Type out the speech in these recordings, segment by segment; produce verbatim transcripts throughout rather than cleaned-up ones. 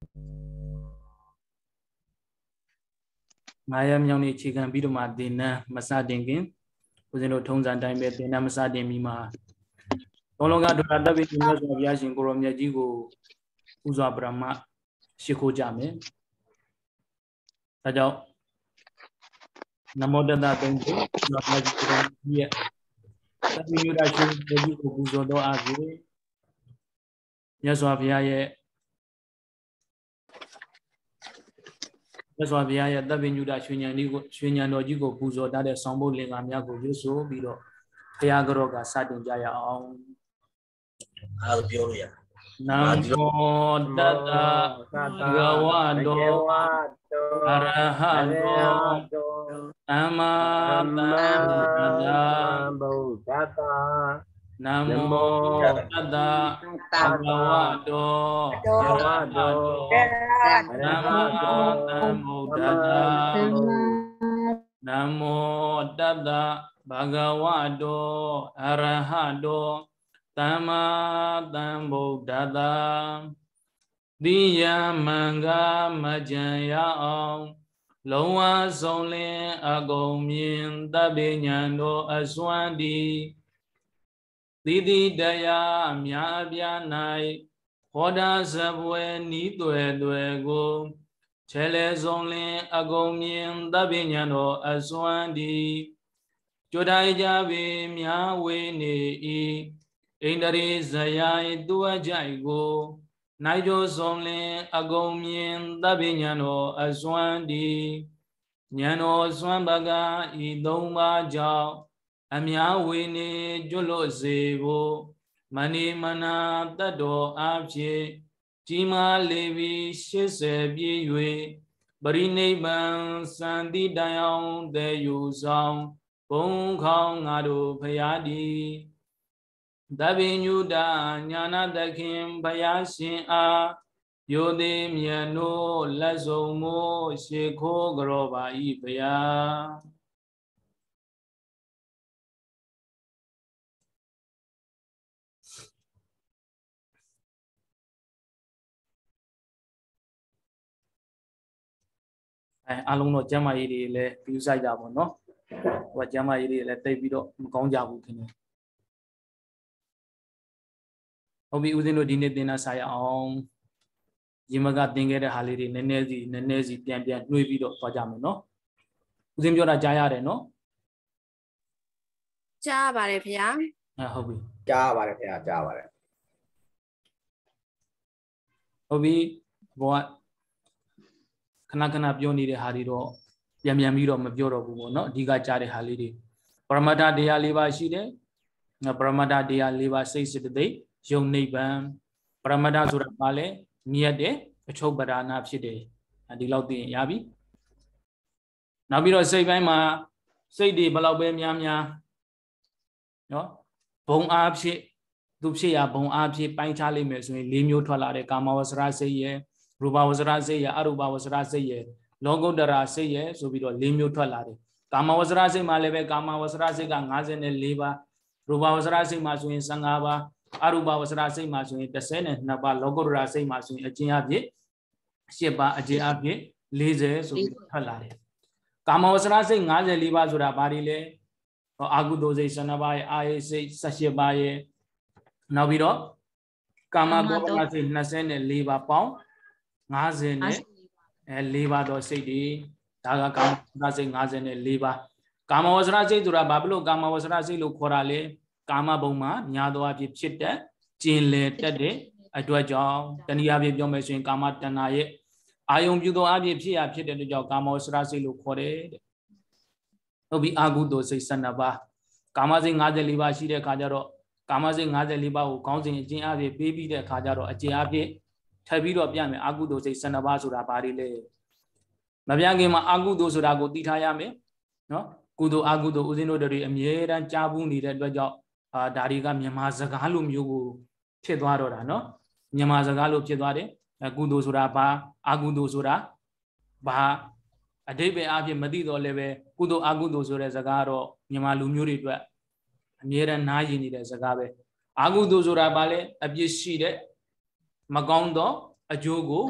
Maya Myoni Chicken Biduma dinner, Masadingin, within a tones and time at the Namasadi Mima. No longer to Radavi of Yashin Goromia Jigo, Uza Brahma, Shiko Jame. Tajao Namoda Benjo, not like here. That we knew that you Uzo do Avi. Yes, Avia. That's why we are the venue that Shunya no Jigo Puzo, that is Sambo Lingamyago, Yuso, Bido, Piagaroga, Satin Jaya on Albioria. Namo Dada Gawado Arahado Nama Dada Namo Dada Gawado Arahado Namo Dada Namo Dada Bhagavado Arahado Tama Tambo Dada Diya Manga Majaya Om Loa Sole Agomien Tabinyando Aswandi Didi Daya Myabyanai Hoda Sabwe Nidwe Dwego Chele Sole Agomien Tabinyando Aswandi Jodai Javi Myawe Ne Indari Zayai Dua Jaigo Naijo Somle Agomien Dabinyano Aswandi Nyano Swambaga Idoma Jao Amya Wini Jolo Zevo Mani Mana Tado Abje Jima Levi Shese Biwe Barine Ban Sandi Dayong De Yuzong Bong Kong Ado Payadi Davinyuda Nyana Dakim Bayasin A Yode Miano Lazomo Sheko Groba Ibaya Alumno Jama Iri Le Pusa Javono What Jama Iri Le Tebido Mkonjabu Kine Obi Udino Dine Dina Saya on Jimaga Dingere Haliri, Nenezi, Nenezi, Dambian, Nuivido, Pajamino. Udimjora Jaya, no? Java, Pia. I hope Java, Java. Obi, what Kanakana Bioni de Harido, Yamiamiro Mabjoro, no? Diga Jari Haliri. Paramada de Aliva Shide, Paramada de Aliva says the day. Young Neighbor, Paramada Surapale, near day, a chobara napside, and the Lauti Yabi. Nabiro say by ma, say the Balabe Yamya, no, Bong Abshi, Dupsia, Bong Abshi, Pine Charlie Messi, Limio Tola, Kama was Rasaye, Ruba was Rasaye, Aruba was Rasaye, Logo de Rasaye, so we do Limio Tola. Kama was Rasi Maleve, Kama was Rasiga, Nazen and Liva, Ruba was Rasi Masu in Sangava. Aruba was Rasi Masu, the Senate, Naba, Logo Rasi Masu, a Jiabi, Sheba, a Jiabi, Lize, so Halari. Kama was Rasi, Naza Liva Zurabarile, or Agudoze Sanabai, I say Sashibaye, Naviro, Kama Gobrasi, Nasen, and Liva Pong, Nazene, and Liva do City, Taga Kama Rasi, Nazen, and Liva. Kama was Rasi Durabablo, Kama was Rasi Lukorale. Kama Boma, Nyado Abib Chita, Chin Le Tede, a Dwajo, Taniabi Jomesin, Kama Tanaye, Ayum Judo Abib Chia Pit the Jog, Kama Srasi Lukore, Obi Agudo say Sanaba, Kamazing Ada Liba Shide Kajaro, Kamazing Ada Liba, who counting Jin Abi, baby de Kajaro, a Jiabi, Tabido Yame, Agudo say Sanaba Surabari. Nabiangima Agudo Surago Ditayame, no? Kudo Agudo Udino de Amier and Jabu needed the job. Dariga Yamazagalu Yugu Chedwaro, no? Yamazagalu Chedware, a Gudo Surapa, Agudo Sura, Baha, a debe Abi Madido Leve, Kudo Agudo Sura Zagaro, Yamalu Muri, near and Najini Zagabe, Agudo Surabale, a Bishide, Magondo, a Jogo,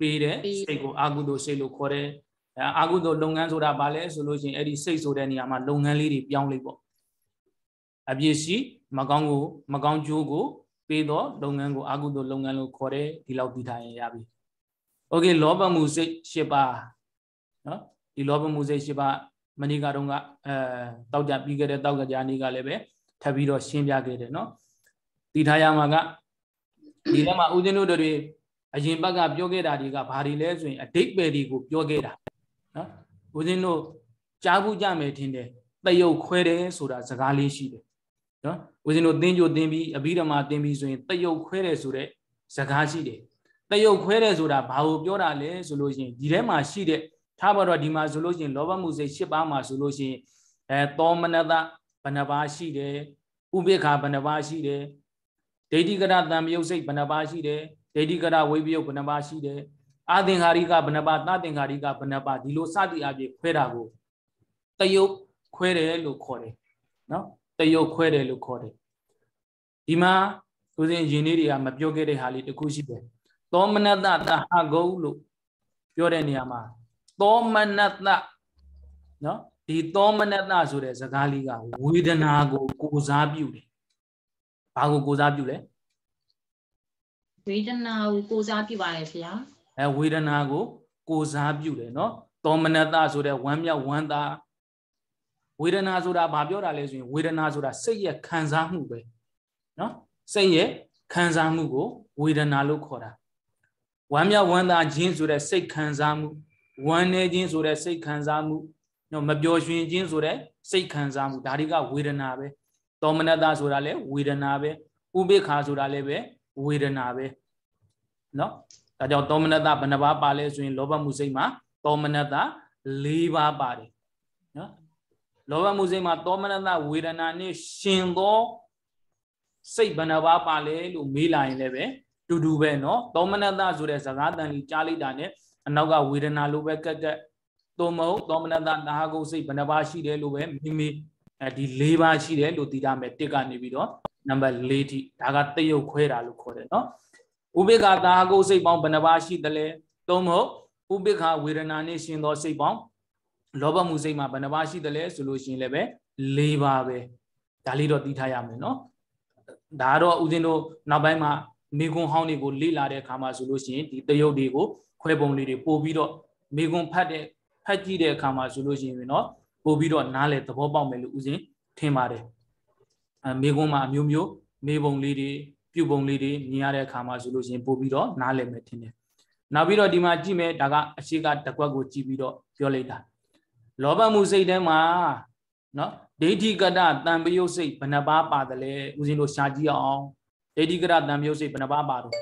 ပေးတဲ့စိတ်ကိုအာဟုသောစိတ်လို့ခေါ်တယ်အာဟုသောလုပ်ငန်းဆိုတာဘာလဲဆိုလို့ရှိရင်အဲ့ဒီစိတ်ဆိုတဲ့နေရာမှာလုပ်ငန်းလေးတွေပြောင်းလိုက်ပေါ့အပြည့်ရှိမကောင်းကိုမကောင်းကျိုးကိုပေးတော့လုပ်ငန်းကိုအာဟုသောလုပ်ငန်းလို့ခေါ်တယ်ဒီလောက်သိထားရင်ရပြီโอเคလောဘမှုစိတ်၈ပါးနော်ဒီလောဘမှုစိတ်၈ပါးမနေ့ကတော့ကအဲတောက်ကြပြီးခဲ့တဲ့တောက်ကကြာနေ့ကလည်းပဲထပ်ပြီးတော့ရှင်းပြခဲ့တယ်နော်သိထားရမှာကဒီထဲမှာဦးဇင်းတို့တွေအရင်ဘက်ကပြောခဲ့တာတွေကဘာတွေလဲဆိုရင်အတိတ်ပဲတွေကိုပြောခဲ့တာနော်ဦးဇင်းတို့ကြားဘူးကြမယ်ထင်တယ်တယုတ်ခွဲတယ်ဆိုတာစကားလေးရှိတယ်နော်ဦးဇင်းတို့သင်ကြိုသင်ပြီးအဘိဓမ္မာသင်ပြီးဆိုရင်တယုတ်ခွဲတယ်ဆိုတဲ့စကားရှိတယ်တယုတ်ခွဲတယ်ဆိုတာဘာကိုပြောတာလဲဆိုလို့ရှိရင်ဒီထဲမှာရှိတဲ့ထားပါတော့ဒီမှာဆိုလို့ရှိရင်လောဘမှုစိတ်၈ပါးမှာဆိုလို့ရှိရင်အဲသောမနတဘဏ္ဍပါရှိတယ်ဥပိ္ပခာဘဏ္ဍပါရှိတယ်ဒိဋ္ဌိကရတံမြုပ်စိတ်ဘဏ္ဍပါရှိတယ်ဒိဋ္ဌိကရဝိပယုတ်ဘဏ္ဍပါရှိတယ်အာသင်္ခါရိကဘဏ္ဍပါသသင်္ခါရိကဘဏ္ဍပါဒီလိုစသည်အပြည့်ခွဲတာကိုတယုတ်ခွဲတယ်လို့ခေါ်တယ်နော်တယုတ်ခွဲတယ်လို့ခေါ်တယ်ဒီမှာဦးဇင်းယင်လေးတွေကမပြောခဲ့တဲ့ဟာလေးတစ်ခုရှိတယ်သောမနတတဟဂုလို့ပြောတဲ့နေရာမှာသောမနတနော်ဒီသောမနတဆိုတဲ့စကားလေးကဝေဒနာကိုကိုစားပြုတယ်ဘာကိုကိုစားပြုလဲဝေဒနာကိုကိုစားပြုပါတယ်ဗျာအဲဝေဒနာကိုကိုစားပြုတယ်နော်သောမနတဆိုတဲ့ဝမ်းမြောက်ဝမ်းသာဝေဒနာဆိုတာဘာပြောတာလဲဆိုရင်ဝေဒနာဆိုတာစိတ်ရဲ့ခံစားမှုပဲနော်စိတ်ရဲ့ခံစားမှုကိုဝေဒနာလို့ခေါ်တာဝမ်းမြောက်ဝမ်းသာခြင်းဆိုတဲ့စိတ်ခံစားမှုဝမ်းနည်းခြင်းဆိုတဲ့စိတ်ခံစားမှုနော်မပျော်ရွှင်ခြင်းဆိုတဲ့စိတ်ခံစားမှုဒါတွေကဝေဒနာပဲသောမနတဆိုတာလည်းဝေဒနာပဲဥပိ္ပခာဆိုတာလည်းပဲဝေဒနာပဲနော်ဒါကြောင့်သောမနတဘယ်နှပါးပါလဲဆိုရင်လောဘမှုစိတ်မှာသောမနတ၄ပါးပါတယ်နော်လောဘမှုစိတ်မှာသောမနတဝေဒနာနဲ့ရှင်သောစိတ်ဘယ်နှပါးပါလဲလို့မေးလာရင်လည်းပဲတူတူပဲနော်သောမနတဆိုတဲ့စကားတန်ကြီးကြားလိုက်တာနဲ့အနောက်ကဝေဒနာလိုပဲကက်ကက်သို့မဟုတ်သောမနတသဟဂုစိတ်ဘယ်နှပါးရှိတယ်လို့ပဲမိမိအဲဒီ၄ပါးရှိတယ်လို့သိတာမယ်တစ်ကနေပြီးတော့နံပါတ်၄ထိဒါကတယုတ်ခွဲတာလို့ခေါ်တယ်နော်ဥပိ္ပခာသဟဂုစိတ်ပေါင်းဘယ်နှပါးရှိတယ်လဲသို့မဟုတ်ဥပိ္ပခာဝေဒနာနဲ့ရှင်သောစိတ်ပေါင်းလောဘမှုစိတ်မှာဘယ်နှပါးရှိတယ်လဲဆိုလို့ရှိရင်လည်းပဲ၄ပါးပဲဒါလေးတော့သိထားရမယ်နော်ဒါတော့ဦးဇင်းတို့နောက်ပိုင်းမှာမိဂွန်ဟောင်းတွေကိုလေ့လာတဲ့အခါမှာဆိုလို့ရှိရင်ဒီတယုတ်တွေကိုခွဲပုံလေးတွေပို့ပြီးတော့မိဂွန်ဖတ်တဲ့ဖတ်ကြည့်တဲ့အခါမှာဆိုလို့ရှိရင်နော်ပို့ပြီးတော့နားလေသဘောပေါက်မယ်လို့ဦးဇင်းထင်ပါတယ်အဲမိဂွန်မှာအမျိုးမျိုးမေပုံလေးတွေပြုပုံလေးတွေမြင်ရတဲ့အခါမှာဆိုလို့ရှိရင်ပို့ပြီးတော့နားလည်မယ်ထင်တယ်နောက်ပြီးတော့ဒီမှာကြည့်မယ်ဒါကအရှိကတကွက်ကိုကြည့်ပြီးတော့ပြောလိုက်တာလောဘမှုစိတ်ထဲမှာနော်ဒိဋ္ဌိကတတံပယုတ်စိတ်ဘယ်နှပါးပါတယ်လဲဦးဇင်းတို့ရှာကြည့်အောင်ဒိဋ္ဌိကတတံပယုတ်စိတ်ဘယ်နှပါးပါတော့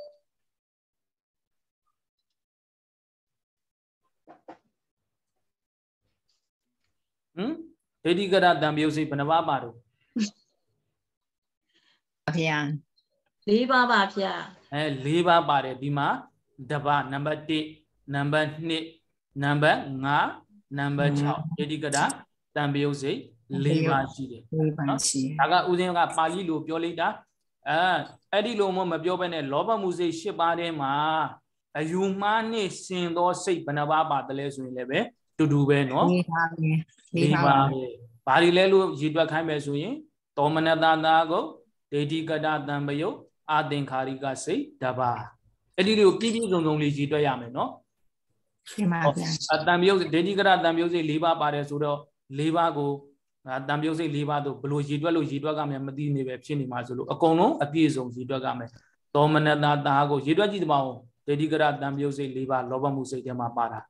ဟမ်ဒိဋ္ဌိကတတံပယုတ်စိတ်ဘယ်နှပါးပါတော့ဗျာ၄ပါးပါဗျာအဲ၄ပါးပါတယ်ဒီမှာတပါနံပါတ်၁နံပါတ်၂နံပါတ်၅နံပါတ်၆ဒိဋ္ဌိကတတံပယုတ်စိတ်၄ပါးရှိတယ်နော်ဒါကဦးဇင်းကပါဠိလိုပြောလိုက်တာအဲအဲ့ဒီလိုမှမပြောဘဲနဲ့လောဘမှုစိတ်၈ပါးထဲမှာအယူမှားနဲ့ရှင်သောစိတ်ဘယ်နှပါးပါတယ်လဲဆိုရင်လည်းပဲတူတူပဲနော်၄ပါးပဲ၄ပါးပဲဘာတွေလဲလို့ရည်တွက်ခိုင်းမယ်ဆိုရင်သောမနတသာကိုဒိဋ္ဌိကတတံပယုတ်အာသင်္ခါရိကစိတ်တပါးအဲ့ဒီလိုပြည့်ပြည့်စုံစုံလေးရည်တွက်ရမယ်နော်ရှင်းပါဗျာအတံပယုတ်ဒိဋ္ဌိကတတံပယုတ်စိတ်၄ပါးပါတယ်ဆိုတော့၄ပါးကိုတံပယုတ်စိတ်၄ပါးတို့ဘလို့ရည်တွက်လို့ရည်တွက်ကမယ်မသိနေပဲဖြစ်နေမှာဆိုလို့အကုန်လုံးအပြည့်စုံရည်တွက်ကမယ်သောမနတသာကိုရည်တွက်ကြည့်ပါဦးဒိဋ္ဌိကတတံပယုတ်စိတ်၄ပါးလောဘမှုစိတ်ထဲမှာပါတာ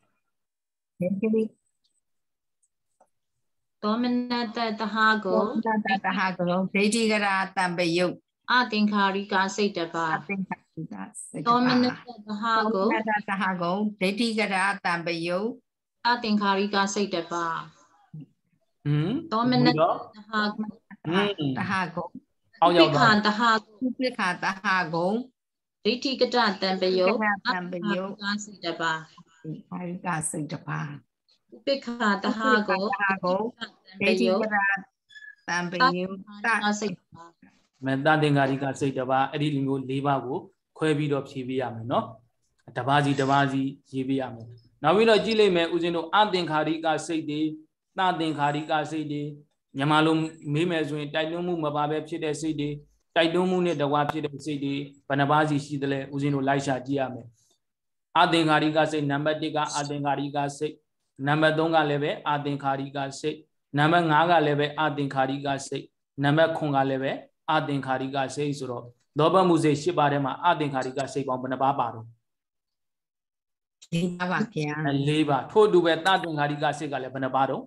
သောမနတတဟကိုတတတဟကိုဒိဋ္ဌိကရတံပယုတ်အသင်္ခါရိကစိတ်တပါအသင်္ခါရိကစိတ်တပါသောမနတတဟကိုတတတဟကိုဒိဋ္ဌိကရတံပယုတ်အသင်္ခါရိကစိတ်တပါဟမ်သောမနတတဟကိုတဟကိုအောက်ရောက်တော့တဟကိုပိခာတဟကိုဒိဋ္ဌိကတတံပယုတ်အသင်္ခါရိကစိတ်တပါခါရိကစိတ်တပါပိခာတဟကိုဒိဋ္ဌိကတတံပယုတ်တစိတ်တပါမေတ္တာသင်္ခါရိကစိတ်တပါအဲ့ဒီလိုမျိုး၄ပါးကိုခွဲပြီးတော့ဖြည့်ပေးရမယ်နော်တပါးစီတပါးစီရေးပြရမယ်နောက်ပြီးတော့ကြည့်လိုက်မယ်ဦးဇင်းတို့အသင်္ခါရိကစိတ်တွေသသင်္ခါရိကစိတ်တွေမြန်မာလိုမေးမယ်ဆိုရင်တိုက်တွန်းမှုမပါဘဲဖြစ်တဲ့စိတ်တွေတိုက်တွန်းမှုနဲ့တကွာဖြစ်တဲ့စိတ်တွေဘယ်နှပါးစီရှိသလဲဦးဇင်းတို့လိုက်ရှာကြည့်ရမယ်အသင်္ခါရိကစိတ်နံပါတ်တစ်ကအသင်္ခါရိကစိတ်နံပါတ်သုံးကလည်းပဲအသင်္ခါရိကစိတ်နံပါတ်ငါးကလည်းပဲအသင်္ခါရိကစိတ်နံပါတ်ခုကလည်းပဲအသင်္ခါရိကစိတ်ဆိုတော့လောဘမှုစိတ်၈ပါးထဲမှာအသင်္ခါရိကစိတ်ပေါင်းဘယ်နှပါးပါတော့လေးပါးပါဗျာလေးပါထို့တူပဲသသင်္ခါရိကစိတ်ကလည်းဘယ်နှပါးတော့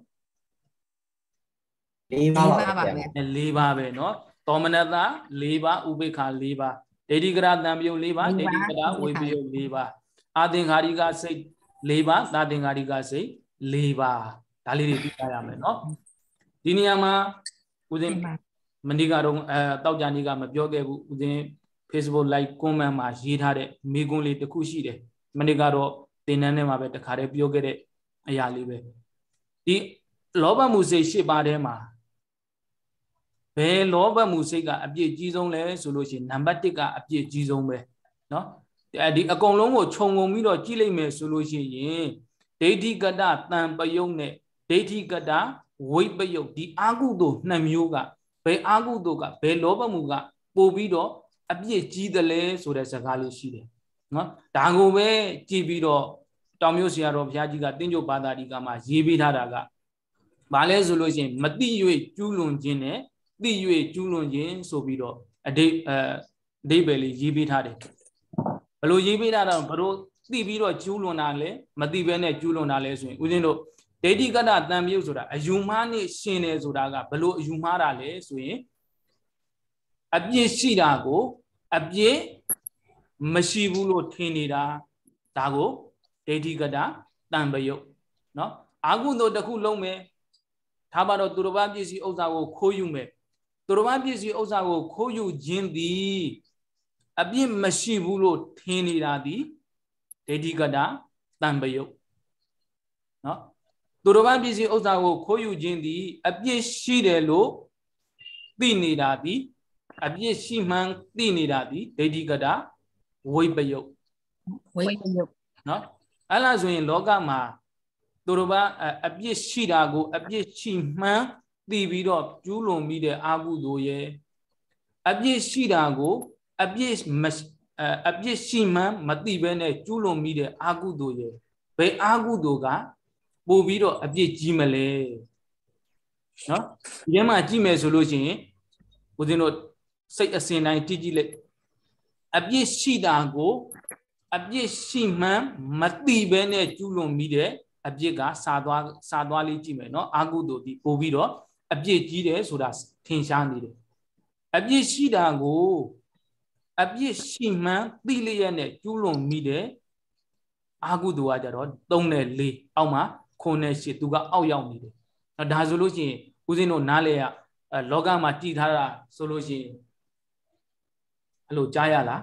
လေးပါးပါဗျာလေးပါးပဲเนาะသောမနတလေးပါးဥပိ္ပခာလေးပါးဒိဋ္ဌိကရတံပြုတ်လေးပါးဒိဋ္ဌိကရဝိပယုတ်လေးပါးအသင်္ခါရိကစိတ်လေးပါးသသင်္ခါရိကစိတ်လေးပါးဒါလေးတွေသိကြရမယ်เนาะဒီနေရာမှာဦးဇင်းမနေ့ကတော့အဲတောက်ကြနေ့ကမပြောခဲ့ဘူးဦးဇင်း Facebook live comment မှာရေးထားတဲ့မိကွန်းလေးတစ်ခုရှိတယ်မနေ့ကတော့သင်တန်းထဲမှာပဲတခါတည်းပြောခဲ့တဲ့အရာလေးပဲဒီလောဘမှုစိတ်၈ပါးထဲမှာဘယ်လောဘမှုစိတ်ကအပြည့်ကြီးဆုံးလဲဆိုလို့ရှိရင်နံပါတ်တစ်ကအပြည့်ကြီးဆုံးပဲเนาะဒီအကုန်လုံးကိုခြုံငုံပြီးတော့ကြည့်လိုက်မယ်ဆိုလို့ရှိရင်ဒိဋ္ဌိကတတံပယုတ်နဲ့ဒိဋ္ဌိကတဝိပယုတ်ဒီအာဟုတုနှစ်မျိုးကဘယ်အာဟုတုကဘယ်လောဘမှုကပို့ပြီးတော့အပြည့်ကြီးတယ်လဲဆိုတဲ့စကားလေးရှိတယ်နော်ဒါကိုပဲကြည့်ပြီးတော့တောင်မြို့ဆရာတော်ဘုရားကြီးကတင်းကျုပ်ဘာသာဒီကမှာရေးပေးထားတာကဘာလဲဆိုလို့ရှိရင်မတိ၍ကျူးလွန်ခြင်းနဲ့တိ၍ကျူးလွန်ခြင်းဆိုပြီးတော့အဓိအဲအဓိပ္ပာယ်လေးရေးပေးထားတယ်ဘယ်လိုရေးပေးထားတာဘယ်လိုသိပြီးတော့ကျူးလွန်တာလဲမသိဘဲနဲ့ကျူးလွန်တာလဲဆိုရင်ဦးဇင်းတို့ဒိဋ္ဌိကတတံပြုတ်ဆိုတာအယူမှားနဲ့ရှင်တယ်ဆိုတာကဘယ်လိုအယူမှားတာလဲဆိုရင်အပြစ်ရှိတာကိုအပြစ်မရှိဘူးလို့ထင်နေတာဒါကိုဒိဋ္ဌိကတတံပယုတ်เนาะအာဟုတုတစ်ခုလုံးမယ်ထားပါတော့သူတော်ဘာပစ္စည်းဥစ္စာကိုခိုးယူမယ်သူတော်ဘာပစ္စည်းဥစ္စာကိုခိုးယူခြင်းသည်အပြစ်မရှိဘူးလို့ထင်နေတာသည်ဒိဋ္ဌိကတတံပယုတ်เนาะသူတော်ဘာပစ္စည်းဥစ္စာကိုခိုးယူခြင်းသည်အပြစ်ရှိတယ်လို့သိနေတာသည်အပြစ်ရှိမှန်းသိနေတာသည်ဒိဋ္ဌိကတဝိပယုတ်ဝိပယုတ်เนาะအဲ့လားဆိုရင်လောကမှာသူတို့ဘာအပြစ်ရှိတာကိုအပြစ်ရှိမှန်းသိပြီးတော့ကျူးလွန်ပြီးတဲ့အာဟုတုရဲ့အပြစ်ရှိတာကိုအပြစ်အပြစ်ရှိမှန်းမသိဘဲနဲ့ကျူးလွန်ပြီးတဲ့အာဟုတုရဲ့ဘယ်အာဟုတုကပို့ပြီးတော့အပြစ်ကြီးမလဲเนาะဒီထဲမှာကြည့်မယ်ဆိုလို့ရှိရင်ဦးဇင်းတို့စိတ်အစဉ်တိုင်းကြည့်ကြည့်လိုက်အပြစ်ရှိတာကိုအပြစ်ရှိမှန်းမသိဘဲနဲ့ကျူးလွန်ပြီးတဲ့အပြစ်ကစာသွားစာသွားလေးကြည့်မယ်เนาะအာဟုတုဒီပို့ပြီးတော့အပြစ်ကြီးတယ်ဆိုတာထင်ရှားနေတယ်အပြစ်ရှိတာကိုအပြစ်ရှိမှန်းသိလျက်နဲ့ကျူးလွန်ပြီးတဲ့အာဟုတုကကြတော့သုံးနဲ့လေးအောက်မှာခုနဲ့ရှစ်သူကအောက်ရောက်နေတယ်ဒါဆိုလို့ရှိရင်ဦးဇင်းတို့နားလေရလောကမှာတည်ထားတာဆိုလို့ရှိရင်အဲ့လိုကြားရလား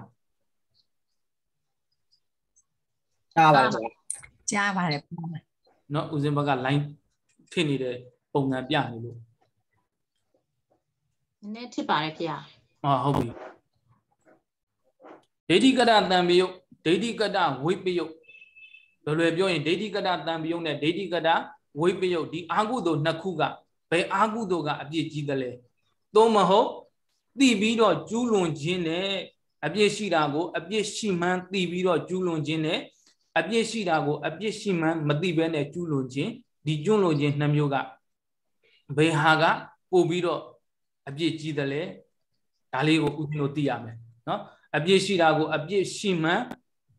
ကြားပါဗျာကြားပါတယ်เนาะဦးဇင်းဘက်က line ဖြစ်နေတဲ့ပုံစံပြနေလို့နည်းဖြစ်ပါတယ်ဗျာဟောဟုတ်ပြီဒိဋ္ဌိကတတံပယုတ်ဒိဋ္ဌိကတဝိပယုတ်လွယ်လွယ်ပြောရင်ဒိဋ္ဌိကတတံပယုတ်နဲ့ဒိဋ္ဌိကတဝိပယုတ်ဒီအာဟုတုနှစ်ခုကဘယ်အာဟုတုကအပြစ်ကြီးတယ်လဲသို့မဟုတ်သိပြီးတော့ကျူးလွန်ခြင်းနဲ့အပြစ်ရှိတာကိုအပြစ်ရှိမှန်းသိပြီးတော့ကျူးလွန်ခြင်းနဲ့အပြစ်ရှိတာကိုအပြစ်ရှိမှန်းမသိဘဲနဲ့ကျူးလွန်ခြင်းဒီကျူးလွန်ခြင်းနှစ်မျိုးကဘယ်ဟာကပို့ပြီးတော့အပြစ်ကြီးတယ်လဲဒါလေးကိုဦးဇင်းတို့သိရမယ်နော်အပြစ်ရှိတာကိုအပြစ်ရှိမှန်း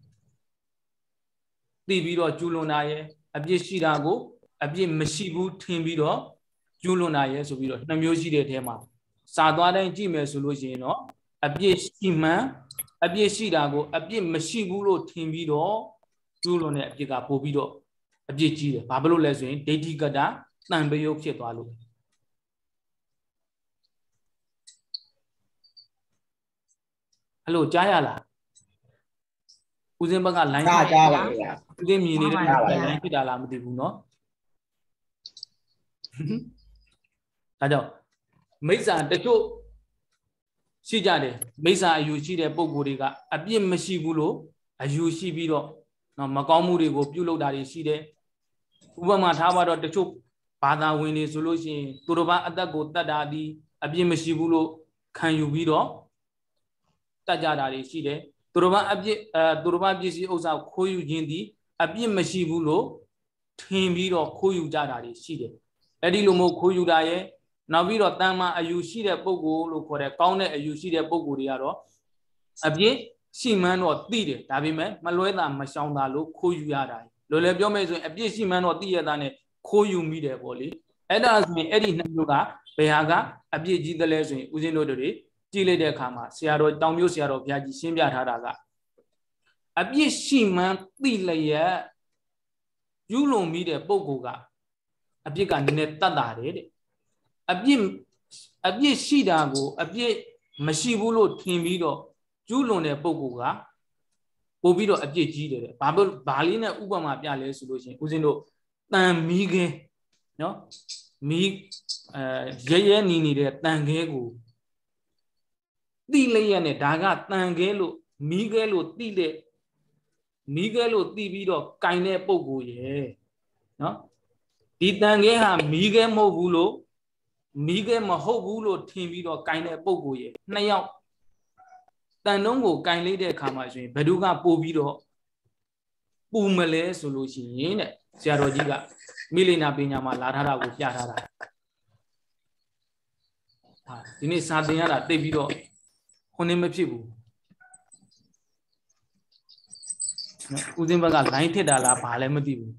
သိပြီးတော့ကျူးလွန်တာရဲ့အပြစ်ရှိတာကိုအပြစ်မရှိဘူးထင်ပြီးတော့ကျူးလွန်တာရဲ့ဆိုပြီးတော့နှစ်မျိုးရှိတဲ့အထဲမှာစာသွားတိုင်းကြည့်မယ်ဆိုလို့ရှိရင်တော့အပြစ်ရှိမှန်းအပြစ်ရှိတာကိုအပြစ်မရှိဘူးလို့ထင်ပြီးတော့ကျူးလွန်တဲ့အပြစ်ကပို့ပြီးတော့အပြစ်ကြီးတယ်ဘာဖြစ်လို့လဲဆိုရင်ဒိဋ္ဌိကတတံပယုတ်ဖြစ်သွားလို့ဟယ်လိုကြားရလားဦးစင်းဘက်က line ကြားကြားပါဗျာဦးစင်းမြင်နေတဲ့ line ဖြစ်တာလားမသိဘူးเนาะဒါကြောင့်မိစ္ဆာတချို့ရှိကြတယ်မိစ္ဆာအယူရှိတဲ့ပုံကိုယ်တွေကအပြစ်မရှိဘူးလို့အယူရှိပြီးတော့နော်မကောင်းမှုတွေကိုပြုလုပ်တာတွေရှိတယ်ဥပမာထားပါတော့တချို့ဘာသာဝင်တွေဆိုလို့ရှိရင်သူတို့ဘာအသက်ကိုတတ်တာဒီအပြစ်မရှိဘူးလို့ခံယူပြီးတော့တတ်ကြတာတွေရှိတယ်သူတို့ဘာအပြစ်အဲသူတို့ဘာပစ္စည်းဥစ္စာခိုးယူခြင်းဒီအပြစ်မရှိဘူးလို့ထင်ပြီးတော့ခိုးယူကြတာတွေရှိတယ်အဲ့ဒီလိုမျိုးခိုးယူတာရဲ့နောက်ပြီးတော့တန်မာအယူရှိတဲ့ပုံကိုလို့ခေါ်တဲ့ကောင်းတဲ့အယူရှိတဲ့ပုံကိုတွေကတော့အပြစ်ရှိမှန်းတော့သိတယ်ဒါပေမဲ့မလွဲတာမရှောင်တာလို့ခိုးယူရတာလောလောပြောမယ်ဆိုရင်အပြစ်ရှိမှန်းတော့သိရတာနဲ့ခိုးယူမိတယ်ပေါ့လေအဲ့ဒါဆိုရင်အဲ့ဒီနှစ်မျိုးကဘယ်ဟာကအပြစ်ကြီးတယ်လဲဆိုရင်ဦးဇင်းတို့တွေကြည့်လိုက်တဲ့အခါမှာဆရာတော်တောင်မျိုးဆရာတော်ဘုရားကြီးရှင်းပြထားတာကအပြစ်ရှိမှန်းသိလျက်ယူလွန်မိတဲ့ပုံကိုကအပြစ်ကနည်းနည်းတတ်တာတယ်တဲ့အပြစ်အပြစ်ရှိတာကိုအပြစ်မရှိဘူးလို့ထင်ပြီးတော့ကျူးလွန်တဲ့ပုံကိုကပို့ပြီးတော့အပြစ်ကြီးတယ်ဘာလို့ဘာလေးနဲ့ဥပမာပြလဲဆိုလို့ရှိရင်ဦးဇင်းတို့တန်မီးခဲနော်မီးအဲရဲရဲနီနေတဲ့တန်ခဲကိုတိလိုက်ရနဲ့ဒါကတန်ခဲလို့မီးခဲလို့တိတဲ့မီးခဲလို့တိပြီးတော့ကင်တဲ့ပုံကိုရဲ့နော်ဒီတန်ခဲဟာမီးခဲမဟုတ်ဘူးလို့မီးခဲမဟုတ်ဘူးလို့ထင်ပြီးတော့ကင်တဲ့ပုံကိုရဲ့နှစ်ယောက်တန်တုံးကိုကင်လိုက်တဲ့အခါမှာဆိုရင်ဘယ်သူကပို့ပြီးတော့ပူမလဲဆိုလို့ရှိရင်တဲ့ဆရာတော်ကြီးကမိလိနာပညာမှာလာထားတာကိုပြထားတာဟာဒီနေ့စာသင်ရတာတိတ်ပြီးတော့ခုနေမဖြစ်ဘူးဦးစင်းဘက်ကလိုင်းထစ်တာလားဘာလည်းမသိဘူး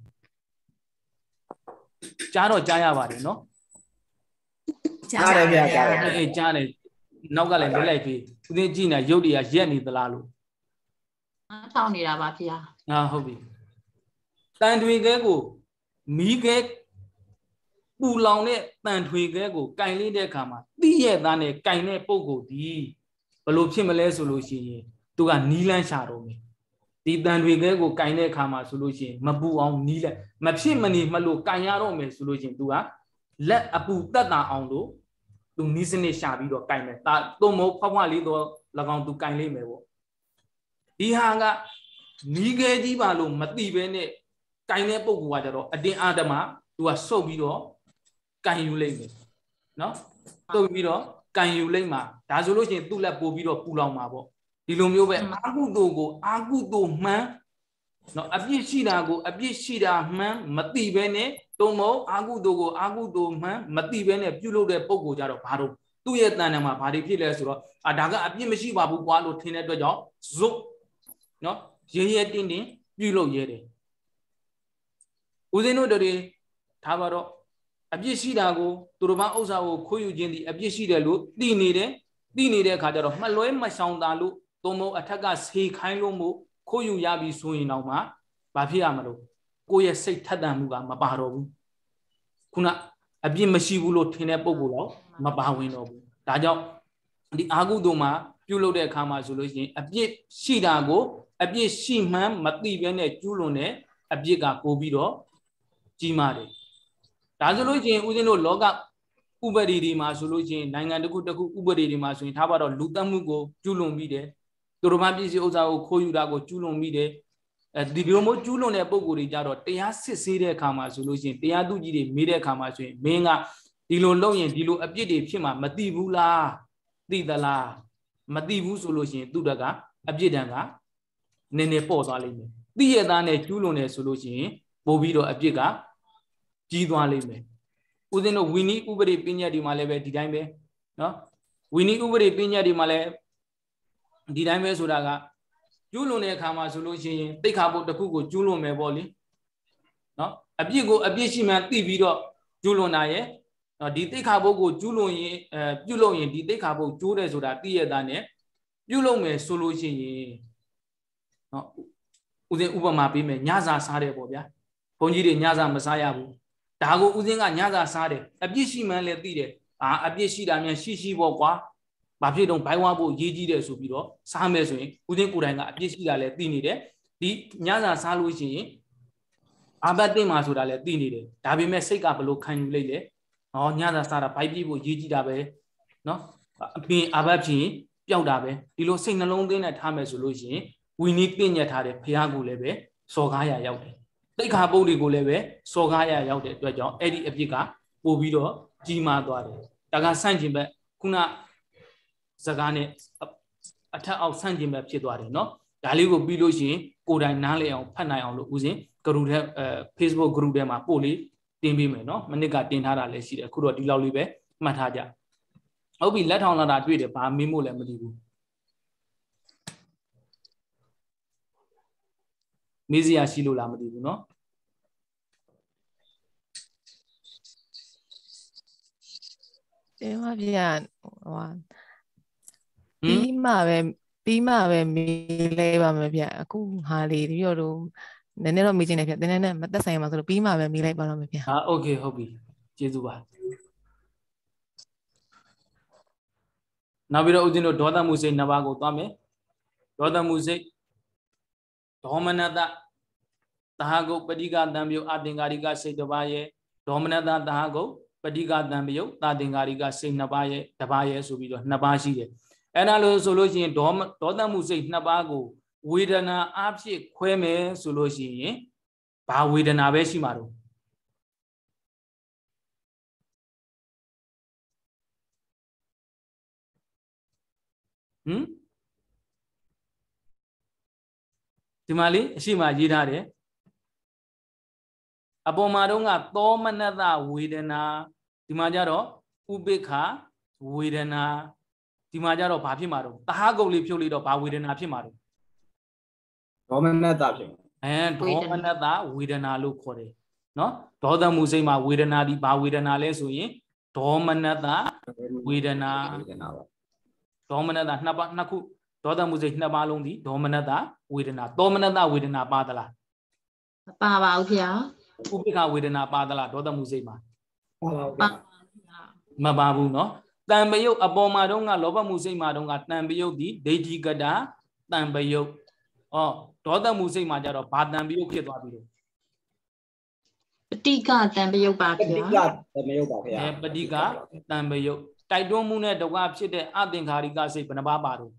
ကြားတော့ကြားရပါတယ်နော်ကြားတယ်ဗျာကြားတယ်အေးကြားတယ်နောက်ကလည်းလက်လိုက်ပြီးဦးစင်းကြည့်နေရုပ်တရက်ရက်နေသလားလို့အားထောင်နေတာပါဗျာဟာဟုတ်ပြီတန်ထွေခဲကိုမီးခဲပူလောင်တဲ့တန်ထွေခဲကိုကင်လေးတဲ့အခါမှာတိရဲ့သားနဲ့ကင်တဲ့ပုံကိုဒီဘလို့ဖြစ်မလဲဆိုလို့ရှိရင်သူကနီးလန်းရှာတော့မယ်ဒီတန်ထွေခဲကိုကင်တဲ့အခါမှာဆိုလို့ရှိရင်မပူအောင်နီးလက်မဖြစ်မနေမလို့ကင်ရတော့မယ်ဆိုလို့ရှိရင်သူကလက်အပူတက်တာအောင်လို့သူနီးစနစ်ရှာပြီးတော့ကင်မယ်ဒါသို့မဟုတ်ဖောက်ဖွားလေးတော့၎င်းသူကင်လေးမယ်ပေါ့ဒီဟာကမီးခဲကြီးပါလို့မသိဘဲနဲ့ကင်တဲ့ပုံကကြတော့အတင်းအာဓမ္မသူကစုပ်ပြီးတော့ကင်ယူလိုက်မယ်နော်စုပ်ပြီးတော့ကင်ယူလိုက်မှာဒါဆိုလို့ရှိရင်သူ့လက်ပို့ပြီးတော့ပူလောင်မှာပေါ့ဒီလိုမျိုးပဲအာကုသိုလ်ကိုအာကုသိုလ်မှန်းနော်အပြစ်ရှိတာကိုအပြစ်ရှိတာမှန်းမသိဘဲနဲ့တုံမဟုတ်အာကုသိုလ်ကိုအာကုသိုလ်မှန်းမသိဘဲနဲ့ပြုလုပ်တဲ့ပုံကိုကြတော့ဘာလို့သူ့ရဲ့တန်တန်မှာဘာတွေဖြစ်လဲဆိုတော့အာဒါကအပြစ်မရှိပါဘူးကွာလို့ထင်တဲ့အတွက်ကြောင့်ဇွတ်နော်ရဲရဲတင်းတင်းပြုလုပ်ရဲတယ်ဦးဇင်းတို့တွေထားပါတော့အပြစ်ရှိတာကိုသူတို့ဘာဥစ္စာကိုခိုးယူခြင်းဒီအပြစ်ရှိတယ်လို့သိနေတယ်သိနေတဲ့အခါကျတော့မှလွဲမရှောင်တာလို့သုံးမို့အထက်ကဆေခိုင်းလို့မို့ခိုးယူရပြီဆိုရင်တော့မှဘာဖြစ်ရမလို့ကိုယ့်ရဲ့စိတ်ထက်သန်မှုကမပါတော့ဘူးခုနအပြစ်မရှိဘူးလို့ထင်တဲ့ပုံကိုတော့မပါဝင်တော့ဘူးဒါကြောင့်ဒီအာဟုတုမှာပြုလုပ်တဲ့အခါမှာဆိုလို့ရှိရင်အပြစ်ရှိတာကိုအပြစ်ရှိမှန်းမသိဘဲနဲ့ကျူးလွန်တဲ့အပြစ်ကပို့ပြီးတော့ကြီးမားတယ်ဒါဆိုလို့ရှိရင်ဦးဇင်းတို့လောကဥပဒေတွေမှာဆိုလို့ရှိရင်နိုင်ငံတစ်ခုတစ်ခုဥပဒေတွေမှာဆိုရင်ထားပါတော့လူသက်မှုကိုကျူးလွန်ပြီးတယ်သူတို့မှပစ္စည်းဥစ္စာကိုခိုးယူတာကိုကျူးလွန်ပြီးတယ်အဲဒီလိုမျိုးကျူးလွန်တဲ့ပုံကိုယ်တွေကြတော့တရားစစ်ဆေးတဲ့အခါမှာဆိုလို့ရှိရင်တရားသူကြီးတွေမေးတဲ့အခါမှာဆိုရင်မင်းကဒီလိုလုပ်ရင်ဒီလိုအပြစ်တွေဖြစ်မှာမသိဘူးလားသိသလားမသိဘူးဆိုလို့ရှိရင်သူတကအပြစ်ဒဏ်ကနည်းနည်းပေါ့သွားလိမ့်မယ်သိရသားနဲ့ကျူးလွန်တယ်ဆိုလို့ရှိရင်ပို့ပြီးတော့အပြစ်ကကြီးသွားလိမ့်မယ်ဦးဇင်းတို့ဝီနီဥပဒေပညာတွေမှာလည်းပဲဒီတိုင်းပဲနော်ဝီနီဥပဒေပညာတွေမှာလည်းဒီတိုင်းပဲဆိုတာကကျူးလွန်တဲ့အခါမှာဆိုလို့ရှိရင်တိတ်ခါပုတ်တစ်ခုကိုကျူးလွန်မယ်ပေါ့လေနော်အပြစ်ကိုအပြစ်ရှိမှန်းသိပြီးတော့ကျူးလွန်တာရဲ့နော်ဒီတိတ်ခါပုတ်ကိုကျူးလွန်ရင်အဲပြုလုပ်ရင်ဒီတိတ်ခါပုတ်ကျိုးတယ်ဆိုတာသိရတာနဲ့ပြုလုပ်မယ်ဆိုလို့ရှိရင်နော်ဦးဇင်းဥပမာပေးမယ်ညစာစားတယ်ပေါ့ဗျာဘုန်းကြီးတွေညစာမစားရဘူးဒါကိုဦးဇင်းကညစာစားတယ်အပြစ်ရှိမှန်းလည်းသိတယ်အာအပြစ်ရှိတာများရှိရှိပေါ့ကွာဘာဖြစ်တော့ဘိုင်းဝါဖို့ရေးကြီးတယ်ဆိုပြီးတော့စားမယ်ဆိုရင်ဦးဇင်းကိုယ်တိုင်ကအပြစ်ရှိတာလည်းသိနေတယ်ဒီညစာစားလို့ရှိရင်အာဘတ်သိမှာဆိုတာလည်းသိနေတယ်ဒါပေမဲ့စိတ်ကဘလို့ခံယူလိုက်လဲဟောညစာစားတာဘိုင်းပြဖို့ရေးကြီးတာပဲနော်အပြင်အာဘတ်ဖြစ်ရင်ပျောက်တာပဲဒီလိုစိတ်နှလုံးသွင်းနဲ့ထားမယ်ဆိုလို့ရှိရင်ဝီနီးတင့်ညက်ထားတဲ့ဘုရားကိုလည်းပဲစော်ကားရရောက်တယ်တိတ်ခါပုတ်တွေကိုလည်းပဲစော်ကားရရောက်တဲ့အတွက်ကြောင့်အဲ့ဒီအပြစ်ကပို့ပြီးတော့ကြီးမားသွားတယ်ဒါကဆန့်ကျင်ဘက်ခုနစကားနဲ့အထက်အောက်ဆန့်ကျင်ဘက်ဖြစ်သွားတယ်နော်ဒါလေးကိုပြီးလို့ရှိရင်ကိုယ်တိုင်နားလည်အောင်ဖတ်နိုင်အောင်လို့ဦးစင် group ထဲအဲ Facebook group ထဲမှာပို့လေးတင်ပေးမယ်နော်မနစ်ကတင်ထားတာလည်းရှိတယ်အခုတော့ဒီလောက်လေးပဲမှတ်ထားကြဟုတ်ပြီလက်ထောင်လာတာတွေ့တယ်ဘာမင်းမို့လည်းမသိဘူးမေးစရာရှိလို့လားမသိဘူးเนาะတင်ပါဗျာဟိုပြီးမှပဲပြီးမှပဲမေးလိုက်ပါမယ်ဗျာအခုဟာလေးပြီးတော့နည်းနည်းတော့မေးချင်တယ်ဗျာနည်းနည်းနဲ့မသက်ဆိုင်မှာဆိုလို့ပြီးမှပဲမေးလိုက်ပါတော့မယ်ဗျာဟာโอเคဟုတ်ပြီကျေးဇူးပါနောက်ပြီးတော့ဦးဇင်းတို့ဒေါသမှုစိတ်နှစ်ပါးကိုသွားမယ်ဒေါသမှုစိတ်ဒေါမနတသဟဂုတ်ပဋိကတံပြုတ်အသင်္ကာရိကစိတ်တစ်ပါးရဲ့ဒေါမနတသဟဂုတ်ပဋိကတံပြုတ်သာသင်္ကာရိကစိတ်နှစ်ပါးရဲ့တစ်ပါးရဲ့ဆိုပြီးတော့နှစ်ပါးရှိတယ်အဲ့ဒါလို့ဆိုလို့ရှိရင်ဒေါဒေါသမှုစိတ်နှစ်ပါးကိုဝေဒနာအဖြစ်ခွဲမယ်ဆိုလို့ရှိရင်ဘာဝေဒနာပဲရှိမှာတော့ဟမ်ဒီမှာလေအရှိမရေးထားတယ်အပေါ်မှာတော့ကသောမနတဝေဒနာဒီမှာကြတော့ဥပိ္ပခဝေဒနာဒီမှာကြတော့ဘာဖြစ်မှာတော့သဟဂုတ်လေးဖြုတ်လိုက်တော့ဘာဝေဒနာဖြစ်မှာတော့ဒေါမနတဖြစ်အဲဒေါမနတဝေဒနာလို့ခေါ်တယ်နော်ဒေါသမှုစိတ်မှာဝေဒနာဒီဘာဝေဒနာလဲဆိုရင်ဒေါမနတဝေဒနာဒေါမနတနှစ်ပါးနှစ်ခုဒေါသမှုစိတ်နှစ်ပါးလုံးဒီဒေါမနတဝေဒနာသောမနတဝေဒနာပါသလားမပါပါဘူးဗျာဥပိ္ပခဝေဒနာပါသလားဒေါသမှုစိတ်မှာပါမပါဘူးเนาะတံပယုတ်အပေါ်မှာတော့ကလောဘမှုစိတ်မှာတော့ကတံပယုတ်ဒီဒိဋ္ဌိကတာတံပယုတ်ဩဒေါသမှုစိတ်မှာကြတော့ဘာတံပယုတ်ဖြစ်သွားပြီလို့ပဋိကတံပယုတ်ပါဗျာပဋိကတံပယုတ်ပါဗျာအဲပဋိကတံပယုတ်တိုက်တွန်းမှုနဲ့တကွဖြစ်တဲ့အသင်္ခါရိကစိတ်ဘယ်နှပါးပါတော့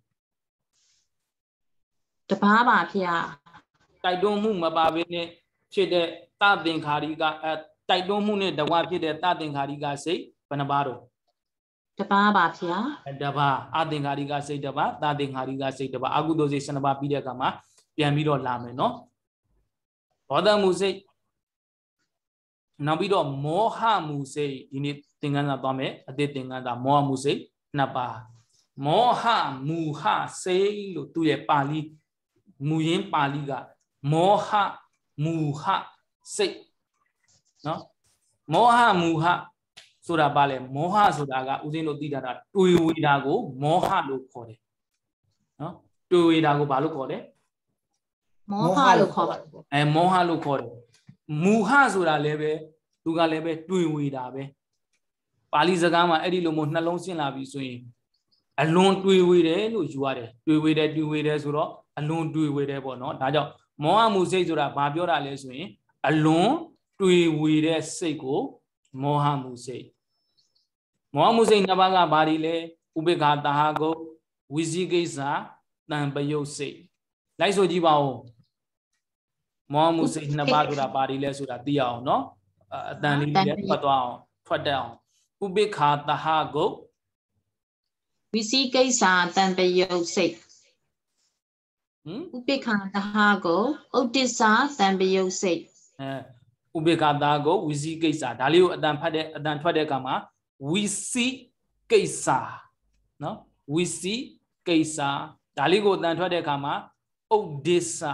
တပါးပါဗျာတိုက်တွန်းမှုမပါဘဲနဲ့ဖြစ်တဲ့တသင်္ခါရိကအဲတိုက်တွန်းမှုနဲ့တကွဖြစ်တဲ့တသင်္ခါရိကစိတ်ဘယ်နှပါးတော့တပါးပါဗျာတပါးအသင်္ခါရိကစိတ်တပါးတသင်္ခါရိကစိတ်တပါးအကုသိုလ်စိတ်၁၂ပါးပြီးတဲ့အခါမှာပြန်ပြီးတော့လာမယ်နော်ဒေါသမှုစိတ်နောက်ပြီးတော့မောဟမှုစိတ်ဒီနေ့သင်္ကန်းစာသွားမယ်အတိတ်သင်္ကန်းစာမောဟမှုစိတ်နှစ်ပါးမောဟမူဟစိတ်လို့သူရဲ့ပါဠိမူရင်းပါဠိကမောဟမူဟစိတ်နော်မောဟမူဟဆိုတာပါလေမောဟဆိုတာကဦးဇင်းတို့သိတာတာတွေးဝေတာကိုမောဟလို့ခေါ်တယ်နော်တွေးဝေတာကိုဘာလို့ခေါ်လဲမောဟလို့ခေါ်ပါအဲမောဟလို့ခေါ်တယ်မူဟဆိုတာလည်းပဲသူကလည်းပဲတွေးဝေတာပဲပါဠိစကားမှာအဲ့ဒီလိုမျိုးနှလုံးရှင်းလာပြီဆိုရင်အလွန်တွေးဝေတယ်လို့ယူရတယ်တွေးဝေတယ်တွေးဝေတယ်ဆိုတော့အလွန်တွေးဝေတယ်ပေါ့နော်ဒါကြောင့်မောဟမှုစိတ်ဆိုတာဘာပြောတာလဲဆိုရင်အလွန်တွေးဝေတဲ့စိတ်ကိုမောဟမှုစိတ်မောဟမှုစိတ်နှစ်ပါးကဘာတွေလဲဥပိ္ပခာတဟဂုတ်ဝိဇိကိစ္စတံပယုတ်စိတ်လိုက်ဆိုကြည့်ပါဦးမောဟမှုစိတ်နှစ်ပါးဆိုတာဘာတွေလဲဆိုတာသိရအောင်နော်အတန်လေးလေးဖတ်သွားအောင်ထွက်တတ်အောင်ဥပိ္ပခာတဟဂုတ်ဝိဇိကိစ္စတံပယုတ်စိတ်ဟမ်ဥပိ္ပခာတဟဂုတ်ဥဒိစ္စတံပယုတ်စိတ်အဲဥပိ္ပခာတဟဂုတ်ဝိဇိကိစ္စဒါလေးကိုအတန်ဖတ်တဲ့အတန်ထွက်တဲ့အခါမှာဝိစီကိစ္စနော်ဝိစီကိစ္စဒါလေးကိုအတန်ထွက်တဲ့အခါမှာဥဒိစ္စ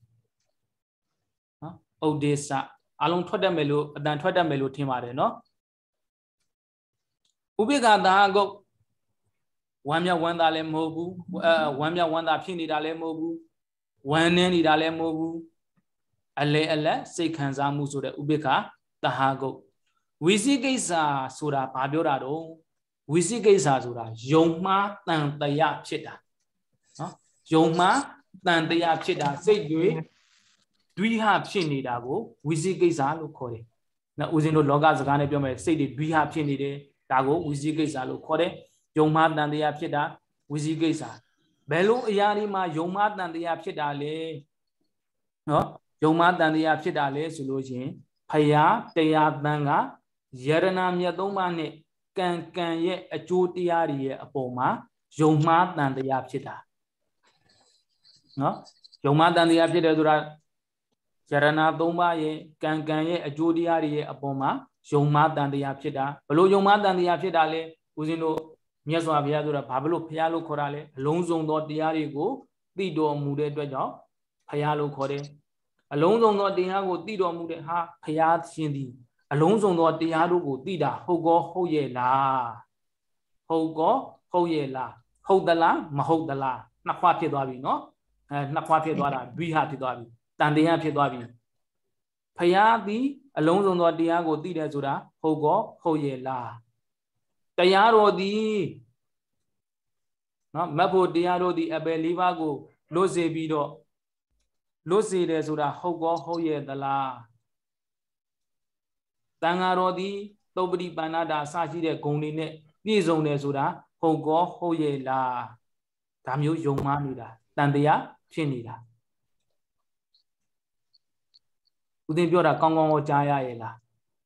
နော်ဥဒိစ္စအလုံးထွက်တတ်မယ်လို့အတန်ထွက်တတ်မယ်လို့ထင်ပါတယ်နော်ဥပိ္ပခာတဟဂုတ်ဝမ်းမြောက်ဝမ်းသာလည်းမဟုတ်ဘူးအဲဝမ်းမြောက်ဝမ်းသာဖြစ်နေတာလည်းမဟုတ်ဘူးဝမ်းနည်းနေတာလည်းမဟုတ်ဘူးအလဲအလက်စိတ်ခံစားမှုဆိုတဲ့ဥပိ္ပခာတဟဂုတ်ဝိသိကိစ္စဆိုတာဘာပြောတာတော့ဝိသိကိစ္စဆိုတာယုံမှားတန်တရားဖြစ်တာနော်ယုံမှားတန်တရားဖြစ်တာစိတ်တွေဒွိဟဖြစ်နေတာကိုဝိသိကိစ္စလို့ခေါ်တယ်နော်ဦးဇင်းတို့လောကစကားနဲ့ပြောမယ်စိတ်တွေဒွိဟဖြစ်နေတယ်ဒါကိုဝိသိကိစ္စလို့ခေါ်တယ်ယုံမှားတန်တရားဖြစ်တာဝိသိကိစ္စဘယ်လိုအရာဒီမှာယုံမှားတန်တရားဖြစ်တာလဲနော်ယုံမှားတန်တရားဖြစ်တာလဲဆိုလို့ရှင်ဖယားတရားတန်ကယရဏမြတ်သုံးပါးနဲ့ကံကံရဲ့အကျိုးတရားတွေရဲ့အပေါ်မှာယုံမှားတန်တရားဖြစ်တာနော်ယုံမှားတန်တရားဖြစ်တယ်ဆိုတာယရဏသုံးပါးရဲ့ကံကံရဲ့အကျိုးတရားတွေရဲ့အပေါ်မှာယုံမှားတန်တရားဖြစ်တာဘလို့ယုံမှားတန်တရားဖြစ်တာလဲဦးဇင်းတို့မြတ်စွာဘုရားဆိုတာဘာဖြစ်လို့ဘုရားလို့ခေါ်တာလဲအလုံးစုံသောတရားတွေကိုသိတော်မူတဲ့အတွက်ကြောင့်ဘုရားလို့ခေါ်တယ်အလုံးစုံသောတရားကိုသိတော်မူတဲ့ဟာဘုရားရှင်သည်အလုံးစုံသောတရားတို့ကိုသိတာဟုတ်ကောဟုတ်ရဲ့လားဟုတ်ကောဟုတ်ရဲ့လားဟုတ်သလားမဟုတ်သလားနှစ်ခွဖြစ်သွားပြီနော်အဲနှစ်ခွဖြစ်သွားတာဘိဟဖြစ်သွားပြီတန်တရားဖြစ်သွားပြီဘုရားသည်အလုံးစုံသောတရားကိုသိတယ်ဆိုတာဟုတ်ကောဟုတ်ရဲ့လားတရားတော်သည်နော်မတ်ဖို့တရားတော်သည်အပယ်လေးပါးကိုလွတ်စေပြီးတော့လွတ်စေတယ်ဆိုတာဟုတ်ကောဟုတ်ရဲ့သလားတန်ဃာတော်သည်သုပ္ပတိပဏ္ဏတာအစရှိတဲ့ဂုဏ်တွေနဲ့ပြည့်စုံတယ်ဆိုတာဟုတ်ကောဟုတ်ရဲ့လားဒါမျိုးယုံမှားနေတာတန်တရားဖြစ်နေတာဦးသိန်းပြောတာကောင်းကောင်းကိုကြားရရဲ့လား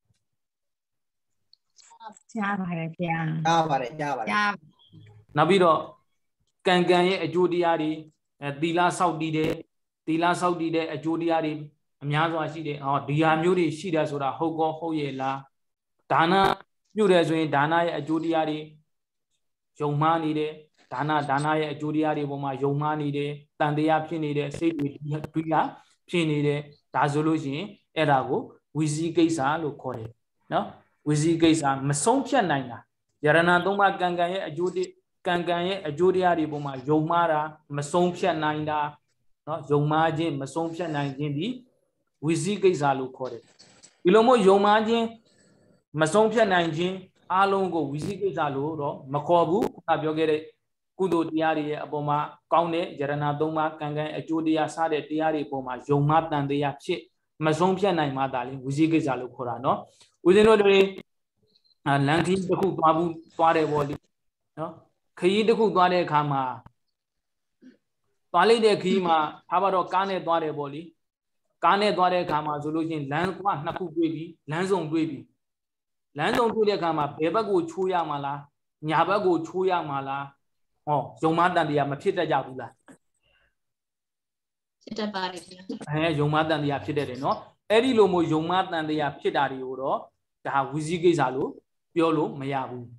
ကြားပါတယ်ဗျာကြားပါတယ်ကြားပါတယ်ကြားနောက်ပြီးတော့ကံကံရဲ့အကျိုးတရားတွေအဲသီလဆောက်တည်တဲ့သီလဆောက်တည်တဲ့အကျိုးတရားတွေအများစွာရှိတယ်ဟောဒီဟာမျိုးတွေရှိတယ်ဆိုတာဟုတ်ကောဟုတ်ရဲ့လားဒါနပြုတယ်ဆိုရင်ဒါနရဲ့အကျိုးတရားတွေယုံမှားနေတယ်ဒါနဒါနရဲ့အကျိုးတရားတွေပေါ်မှာယုံမှားနေတယ်တန်တရားဖြစ်နေတယ်စိတ်တွေတွေးတာဖြစ်နေတယ်ဒါဆိုလို့ရှိရင်အဲ့ဒါကိုဝီစီကိစ္စလို့ခေါ်တယ်နော်ဝီစီကိစ္စမဆုံးဖြတ်နိုင်တာယရဏသုံးပါးကံကံရဲ့အကျိုးကံကံရဲ့အကျိုးတရားတွေပေါ်မှာယုံမှားတာမဆုံးဖြတ်နိုင်တာနော်ယုံမှားခြင်းမဆုံးဖြတ်နိုင်ခြင်းဒီဝီစီကိစ္စလို့ခေါ်တယ်ဒီလိုမျိုးယုံမှားခြင်းမဆုံးဖြတ်နိုင်ခြင်းအားလုံးကိုဝီစီကိစ္စလို့တော့မခေါ်ဘူးခုနပြောခဲ့တဲ့ကုသိုလ်တရားတွေရဲ့အပေါ်မှာကောင်းတဲ့ယရဏသုံးပါးကံကံအကျိုးတရားစတဲ့တရားတွေပေါ်မှာယုံမှားတန်တရားဖြစ်မဆုံးဖြတ်နိုင်မှသာလေဝီစီကိစ္စလို့ခေါ်တာနော်ဦးဇင်းတို့တွေလန်ခီးတစ်ခုသွားဘူးသွားတယ်ပေါ့လေနော်ခရီးတစ်ခုသွားတဲ့အခါမှာသွားလိုက်တဲ့ခရီးမှာဘာပါတော့ကားနဲ့သွားတယ်ပေါ့လေကားနဲ့သွားတဲ့အခါမှာဆိုလို့ချင်းလမ်းကွာနှစ်ခုတွေ့ပြီလမ်းစုံတွေ့ပြီလမ်းစုံတွေ့တဲ့အခါမှာဘယ်ဘက်ကိုချိုးရမှာလားညာဘက်ကိုချိုးရမှာလားဟောယုံမတန်တရားမဖြစ်တတ်ကြဘူးလားဖြစ်တတ်ပါတယ်ဗျာအဲယုံမတန်တရားဖြစ်တတ်တယ်နော်အဲ့ဒီလိုမျိုးယုံမတန်တရားဖြစ်တာတွေကိုတော့ဒါဝီစီကိစ္စလို့ပြောလို့မရဘူး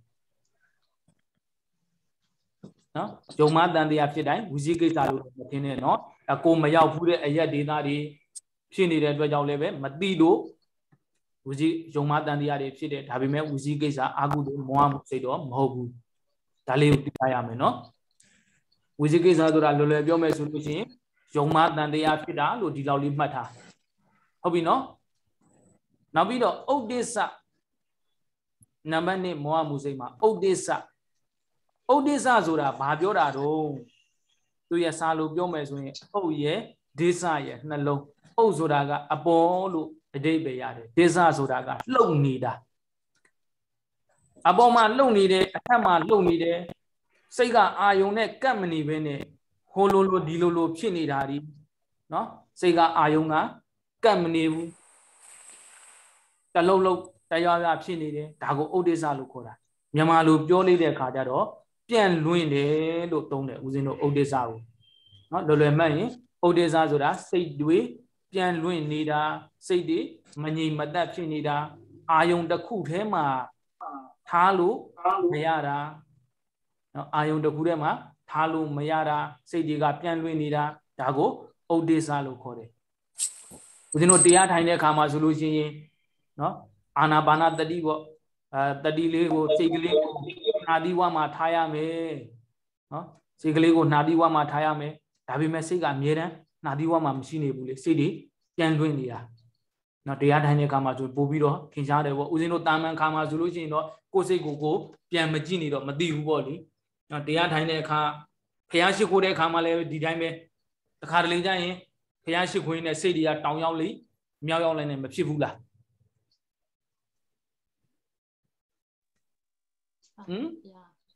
နော်ယုံမတန်တရားဖြစ်တိုင်းဝီစီကိစ္စလို့မထင်နဲ့နော်အကိုမရောက်ဘူးတဲ့အရက်ဒေသတွေဖြစ်နေတဲ့အတွက်ကြောင့်လည်းပဲမသိလို့ဝီစီယုံမတန်တရားတွေဖြစ်တယ်ဒါပေမဲ့ဝီစီကိစ္စအာဟုတုမောဟမှုစိတ်တော့မဟုတ်ဘူးဒါလေးကိုသိရမယ်နော်ဝီစီကိစ္စဆိုတာလွယ်လွယ်ပြောမယ်ဆိုလို့ရှိရင်ယုံမတန်တရားဖြစ်တာလို့ဒီလောက်လေးမှတ်ထားဟုတ်ပြီနော်နောက်ပြီးတော့ဥဒိစ္စနံပါတ်နှစ်မောဟမှုစိတ်မှာဥဒိစ္စဥဒိစ္စဆိုတာဘာပြောတာတော့သူရဲ့စာလို့ပြောမယ်ဆိုရင်ဥရဲ့ဒေသရဲ့နှလုံးဥဆိုတာကအပေါ်လို့အဓိပ္ပာယ်ရတယ်ဒေသဆိုတာကလှုပ်နေတာအပေါ်မှာလှုပ်နေတယ်အထက်မှာလှုပ်နေတယ်စိတ်ကအာယုံနဲ့ကပ်မနေဘဲနဲ့ဟိုလိုလိုဒီလိုလိုဖြစ်နေတာဒီနော်စိတ်ကအာယုံကကပ်မနေဘူးတလုံးလုံးတရားပြဖြစ်နေတယ်ဒါကိုဥဒိစ္စလို့ခေါ်တာမြန်မာလိုပြောလိုက်တဲ့အခါကျတော့ပြန့်လွင့်တယ်လို့သုံးတယ်ဦးဇင်းတို့ဥဒိစ္စကိုနော်လွယ်လွယ်မှတ်ရင်ဥဒိစ္စဆိုတာစိတ်တွေပြန့်လွင့်နေတာစိတ်တွေမငြိမ်မသက်ဖြစ်နေတာအာယုံတစ်ခုထဲမှာထားလို့မရတာနော်အာယုံတစ်ခုထဲမှာထားလို့မရတာစိတ်တွေကပြန့်လွင့်နေတာဒါကိုဥဒိစ္စလို့ခေါ်တယ်ဦးဇင်းတို့တရားထိုင်တဲ့အခါမှာဆိုလို့ရှိရင်နော်အာနာပါနတတိပေါ့အဲတတိလေးကိုစိတ်ကလေးကိုနှာသီးဝါမှာထားရမယ်နော်စိတ်ကလေးကိုနှာသီးဝါမှာထားရမယ်ဒါပေမဲ့စိတ်ကအမြဲတမ်းနှာသီးဝါမှာမရှိနေဘူးလေစိတ်တွေပြန်လွင့်နေတာနော်တရားထိုင်တဲ့အခါမှာဆိုပို့ပြီးတော့ထင်ရှားတယ်ပေါ့ဦးဇင်းတို့တာမန်ခါမှာဆိုလို့ရှိရင်တော့ကိုယ်စိတ်ကိုကိုပြန်မကြည့်နေတော့မသိဘူးပေါ့လေနော်တရားထိုင်တဲ့အခါဖျားရှိခိုးတဲ့အခါမှာလည်းဒီတိုင်းပဲတခါတလေကျရင်ဖျားရှိခိုးနေတဲ့စိတ်တွေကတောင်ရောက်လေမြောက်ရောက်လည်းနဲ့မဖြစ်ဘူးလားဟမ်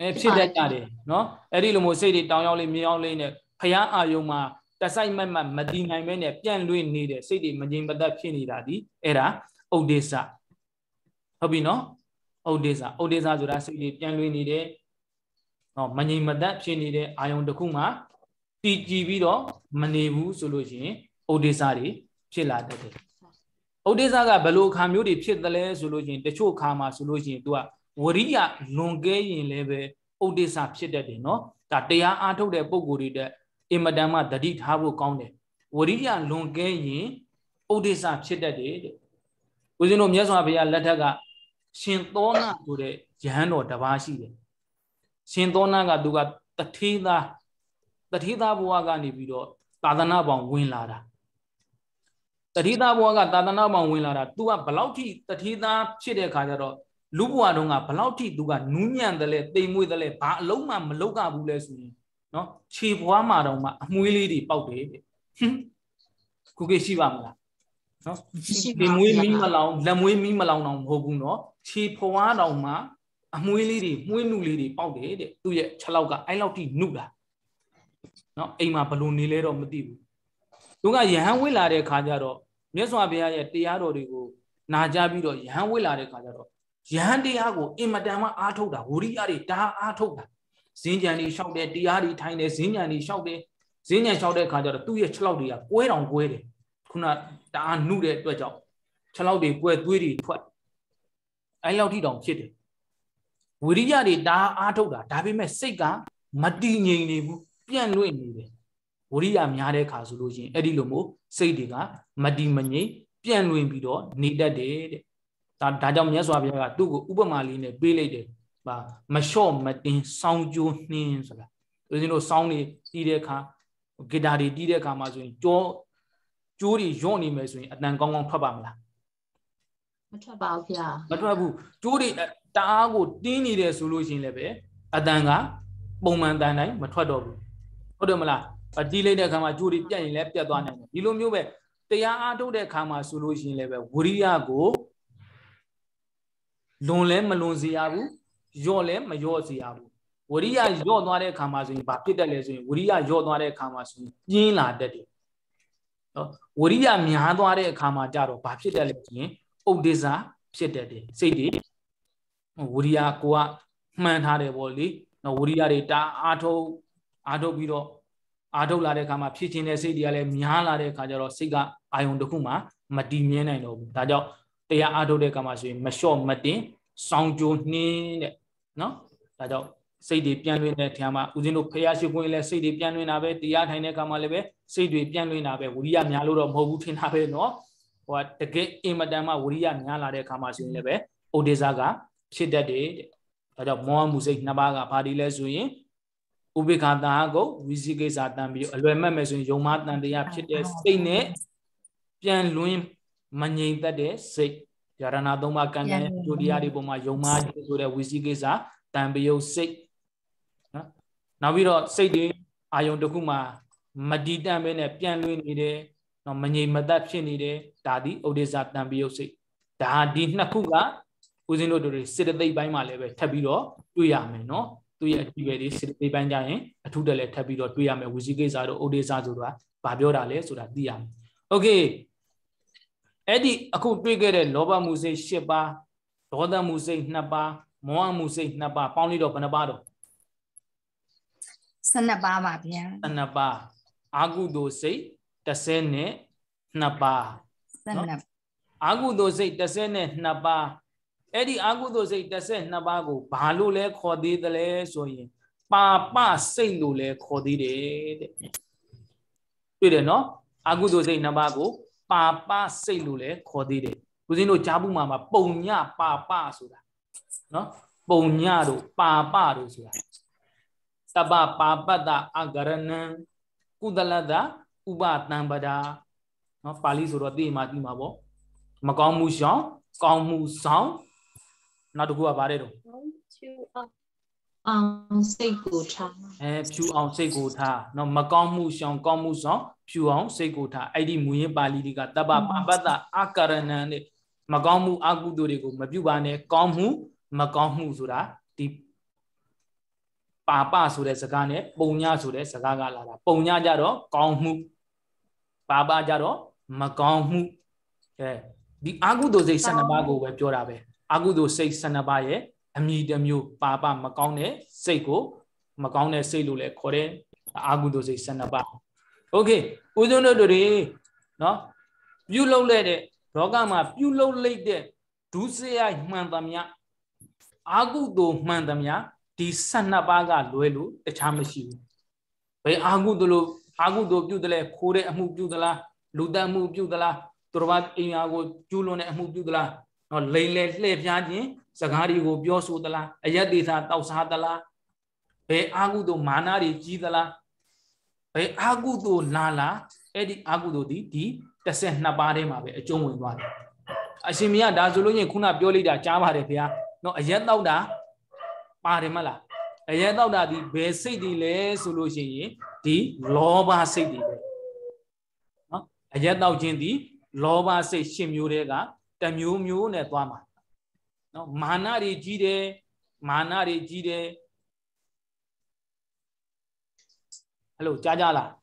အဲဖြစ်တတ်ကြတယ်နော်အဲ့ဒီလိုမျိုးစိတ်တွေတောင်းရောက်လေးမြောင်းလေးနဲ့ဖျားအာယုံမှာတစိုက်မတ်မတ်မတည်နိုင်မဲနဲ့ပြန့်လွင့်နေတဲ့စိတ်တွေမငြိမ်မသက်ဖြစ်နေတာဒီအဲ့ဒါဥဒိစ္စဟုတ်ပြီနော်ဥဒိစ္စဥဒိစ္စဆိုတာစိတ်တွေပြန့်လွင့်နေတဲ့နော်မငြိမ်မသက်ဖြစ်နေတဲ့အာယုံတစ်ခုမှာတည်ကြည်ပြီးတော့မနေဘူးဆိုလို့ရှိရင်ဥဒိစ္စတွေဖြစ်လာတတ်တယ်ဥဒိစ္စကဘယ်လိုအခါမျိုးတွေဖြစ်သလဲဆိုလို့ရှိရင်တချို့အခါမှာဆိုလို့ရှိရင် तू ကဝရိယလွန်ကဲရင်လည်းပဲဥဒိစ္စဖြစ်တတ်တယ်နော်ဒါတရားအားထုတ်တဲ့ပုံကိုယ်တွေတဲ့အင်မတန်မှတတိထားဖို့ကောင်းတယ်ဝရိယလွန်ကဲရင်ဥဒိစ္စဖြစ်တတ်တယ်တဲ့ဦးဇင်းတို့မြတ်စွာဘုရားလက်ထက်ကရှင်သောနာဆိုတဲ့ယဟန်တော်တစ်ပါးရှိတယ်ရှင်သောနာကသူကတထေးသားတထေးသားဘဝကနေပြီးတော့သာသနာပေါင်းဝင်လာတာတထေးသားဘဝကသာသနာပေါင်းဝင်လာတာ तू ကဘလောက်ထိတထေးသားဖြစ်တဲ့ခါကျတော့လူဘဝတုန်းကဘလောက်ထိ तू ကနူးညံ့တယ်လဲတိမ်မွေ့တယ်လဲဘာအလုံးမှမလုပ်ကြဘူးလဲဆိုရင်နော်ခြေဘွားမှာတော့မှအမွှေးလေးတွေပေါက်တယ်တဲ့ခုကိရှိပါမလားနော်ဒီမွေးမီးမလောင်လက်မွေးမီးမလောင်တော့မဟုတ်ဘူးနော်ခြေဖွားတော့မှအမွှေးလေးတွေမွှေးနုလေးတွေပေါက်တယ်တဲ့သူ့ရဲ့ခြေလောက်ကအဲ့လောက်ထိနုတာနော်အိမ်မှာဘလို့နေလဲတော့မသိဘူးသူကယဟန်ဝိလာတဲ့ခါကျတော့မြတ်စွာဘုရားရဲ့တရားတော်တွေကိုနာကြားပြီးတော့ယဟန်ဝိလာတဲ့ခါကျတော့ယဟန်တရားကိုအင်မတန်မှအားထုတ်တာဝရိယတွေဒါအားထုတ်တာဇင်းကြံတွေလျှောက်တယ်တရားတွေထိုင်တယ်ဇင်းကြံတွေလျှောက်တယ်ဇင်းကြံလျှောက်တဲ့ခါကျတော့သူ့ရဲ့ခြေလောက်တွေကကွဲတောင်ကွဲတယ်ခုနတအားနှုတဲ့အတွက်ကြောင့်ခြေလောက်တွေကွဲသွေးတွေထွက်အဲ့လောက်ထိတောင်ဖြစ်တယ်ဝိရိယတွေဒါအားထုတ်တာဒါပေမဲ့စိတ်ကမတည်ငြိမ်နေဘူးပြန့်လွင့်နေတယ်ဝိရိယများတဲ့ခါဆိုလို့ရှိရင်အဲ့ဒီလိုမျိုးစိတ်တွေကမတည်မငြိမ်ပြန့်လွင့်ပြီးတော့နေတတ်တယ်တဲ့ဒါဒါကြောင့်မြတ်စွာဘုရားကသူ့ကိုဥပမာလေးနဲ့ပေးလိုက်တယ်ပါမလျှော့မတင်စောင်းကျိုးနှင်းဆိုတာဦးဇင်းတို့စောင်းနေတီးတဲ့အခါဂီတာတွေတီးတဲ့အခါမှာဆိုရင်ကြောကျိုးတွေညော့နေမယ်ဆိုရင်အတန်ကောင်းကောင်းထွက်ပါမလားမထွက်ပါဘူးဗျာမထွက်ဘူးကျိုးတွေတအားကိုတင်းနေတယ်ဆိုလို့ရှိရင်လည်းပဲအတန်ကပုံမှန်တန်တိုင်းမထွက်တော့ဘူးဟုတ်တယ်မလားတီးလိုက်တဲ့အခါမှာကျိုးတွေပြတ်ရင်လည်းပြတ်သွားနိုင်တယ်ဒီလိုမျိုးပဲတရားအားထုတ်တဲ့အခါမှာဆိုလို့ရှိရင်လည်းပဲဝိရိယကိုလွန်လဲမလွန်စေရဘူးယော့လဲမယော့စေရဘူးဝရိယယော့သွားတဲ့အခါမှာဆိုရင်ဘာဖြစ်တတ်လဲဆိုရင်ဝရိယယော့သွားတဲ့အခါမှာဆိုရင်ပြင်းလာတတ်တယ်နော်ဝရိယများသွားတဲ့အခါမှာကြတော့ဘာဖြစ်တတ်လဲဆိုရင်ဥဒိစ္စဖြစ်တတ်တယ်စိတ်တွေဝရိယကိုကမှန်ထားတယ်ပေါ့လေနော်ဝရိယတွေတာအားထုတ်အားထုတ်ပြီးတော့အားထုတ်လာတဲ့အခါမှာဖြစ်ခြင်းတဲ့စိတ်တွေကလည်းများလာတဲ့အခါကျတော့စိတ်ကအာယုံတစ်ခုမှမတည်မြဲနိုင်တော့ဘူးဒါကြောင့်တရားအားထုတ်တဲ့အခါမှာဆိုရင်မလျှော့မတင်စောင်းကြိုးနှင်းတဲ့နော်ဒါကြောင့်စိတ်တွေပြန့်လွင့်တဲ့ထံမှာဦးဇင်းတို့ဖျားရှိခွင့်လည်းစိတ်တွေပြန့်လွင့်တာပဲတရားထိုင်တဲ့အခါမှာလည်းပဲစိတ်တွေပြန့်လွင့်တာပဲဝိရိယများလို့တော့မဟုတ်ဘူးထင်တာပဲနော်ဟိုကတကယ်အင်မတန်မှဝိရိယများလာတဲ့အခါမှာဆိုရင်လည်းပဲဩဒေဇကဖြစ်တတ်တယ်တဲ့ဒါကြောင့်မောဟမှုစိတ်နှစ်ပါးကဘာဒီလဲဆိုရင်ဥပိ္ပခာတဟကိုဝိသိကိစ္စတန်ပြီးအလွယ်မဲ့မယ်ဆိုရင်ယုံမတန်တရားဖြစ်တဲ့စိတ်နဲ့ပြန်လွင်မငြိမ်သက်တဲ့စိတ်ယာရဏသုံးပါးကံကံဒုတိယတွေပုံမှာယုံမဆိုတဲ့ဝိသိကိစ္စတန်ပယုတ်စိတ်နော်နောက်ပြီးတော့စိတ်တွေအာယုံတစ်ခုမှာမတည်တံ့ပဲနဲ့ပြန်လွင်နေတယ်နော်မငြိမ်မသက်ဖြစ်နေတယ်ဒါဒီဥဒိစ္စတန်ပယုတ်စိတ်ဒါဒီနှစ်ခုကဦးဇင်းတို့တို့စေတသိက်ပိုင်းမှာလည်းပဲထပ်ပြီးတော့တွေ့ရမယ်နော်သူရဲ့အကြည့်ပဲဒီစေတသိက်ပိုင်းကြရင်အထုတက်လည်းထပ်ပြီးတော့တွေ့ရမယ်ဝိသိကိစ္စတို့ဥဒိစ္စဆိုတာဘာပြောတာလဲဆိုတာသိရမယ်โอเคအဲ့ဒီအခုတွေ့ခဲ့တဲ့လောဘမှုစိတ်၈ပါးဒေါသမှုစိတ်၂ပါးမောဟမှုစိတ်၂ပါးပေါင်းလိုက်တော့ဘယ်နှပါးတော့၁၂ပါးပါဗျာ၁၂ပါးအာဟုသိုလ်စိတ်၁၂ပါးနော်အာဟုသိုလ်စိတ်၁၂ပါးအဲ့ဒီအာဟုသိုလ်စိတ်၁၂ပါးကိုဘာလို့လဲခေါ်သေးတယ်လဲဆိုရင်ပါပစိတ်လို့လဲခေါ်သေးတယ်တဲ့တွေ့တယ်နော်အာဟုသိုလ်စိတ်၂ပါးကိုပါပစိတ်လို့လဲခေါ်သေးတယ်ဦးဇင်းတို့ကြားဘူးမှာပုံညပါပဆိုတာနော်ပုံညတို့ပါပတို့ဆိုတာတပ္ပပါပတ္တအဂရဏံကုသလတ္တဥပတံပဒာနော်ပါဠိဆိုတော့သိမှသိမှာပေါ့မကောင်းမှုရှောင်ကောင်းမှုဆောင်နောက်တစ်ခုကဗါတဲ့တော့အောင်စိတ်ကိုထားအဲဖြူအောင်စိတ်ကိုထားနော်မကောင်းမှုရှောင်ကောင်းမှုဆောင်ဖြူအောင်စိတ်ကိုထားအဲ့ဒီမူရင်းပါဠိတွေကတပ္ပပါပတ္တအကရဏံနဲ့မကောင်းမှုအကုသိုလ်တွေကိုမပြုပါနဲ့ကောင်းမှုမကောင်းမှုဆိုတာဒီပါပဆိုတဲ့စကားနဲ့ပုံညဆိုတဲ့စကားကလာတာပုံညကြတော့ကောင်းမှုပါပကြတော့မကောင်းမှုအဲဒီအာဟုတုစိတ်၁၂ပါးကိုပဲပြောတာပဲအာဟုတုစိတ်၁၂ပါးရဲ့အမည်တစ်မျိုးပါပမကောင်းတဲ့စိတ်ကိုမကောင်းတဲ့စိတ်လို့လည်းခေါ်တယ်အာဟုတုစိတ်၁၂ပါးโอเคဦးဇုံတို့တွေနော်ပြုလုပ်လိုက်တဲ့လောကမှာပြုလုပ်လိုက်တဲ့ဒုစရိုက်မှန်သမျှအာဟုတုမှန်သမျှဒီ၁၂ပါးကလွဲလို့တခြားမရှိဘူးဘယ်အာဟုတုလို့အာဟုတုပြုတ်တယ်ခိုးတဲ့အမှုပြုတ်သလားလူတတ်မှုပြုတ်သလားသူတော်ဘာအိမ်ယာကိုကျူးလွန်တဲ့အမှုပြုတ်သလားနော်လိန်လေလှည့်ပြားခြင်းစကားတွေကိုပြောဆိုသလားအယက်ဒေသတောက်စားသလားဘယ်အာဟုတုမာနတွေကြီးသလားဘယ်အာဟုတုလာလာအဲ့ဒီအာဟုတုဒီဒီ၁၂ပါးထဲမှာပဲအကျုံးဝင်သွားတယ်အရှင်မြတ်ဒါဆိုလို့ရင်ခုနပြောလိုက်တာကြားပါတယ်ဗျာနော်အယက်တောက်တာပါတယ်မလားအယက်တောက်တာဒီဘယ်စိတ်တွေလဲဆိုလို့ရှိရင်ဒီလောဘစိတ်တွေပဲနော်အယက်တောက်ခြင်းဒီလောဘစိတ်ရှစ်မျိုးတည်းကတမျိုးမျိုးနဲ့သွားမှာနော်မာနတွေကြီးတယ်မာနတွေကြီးတယ်ဟယ်လိုကြားကြလား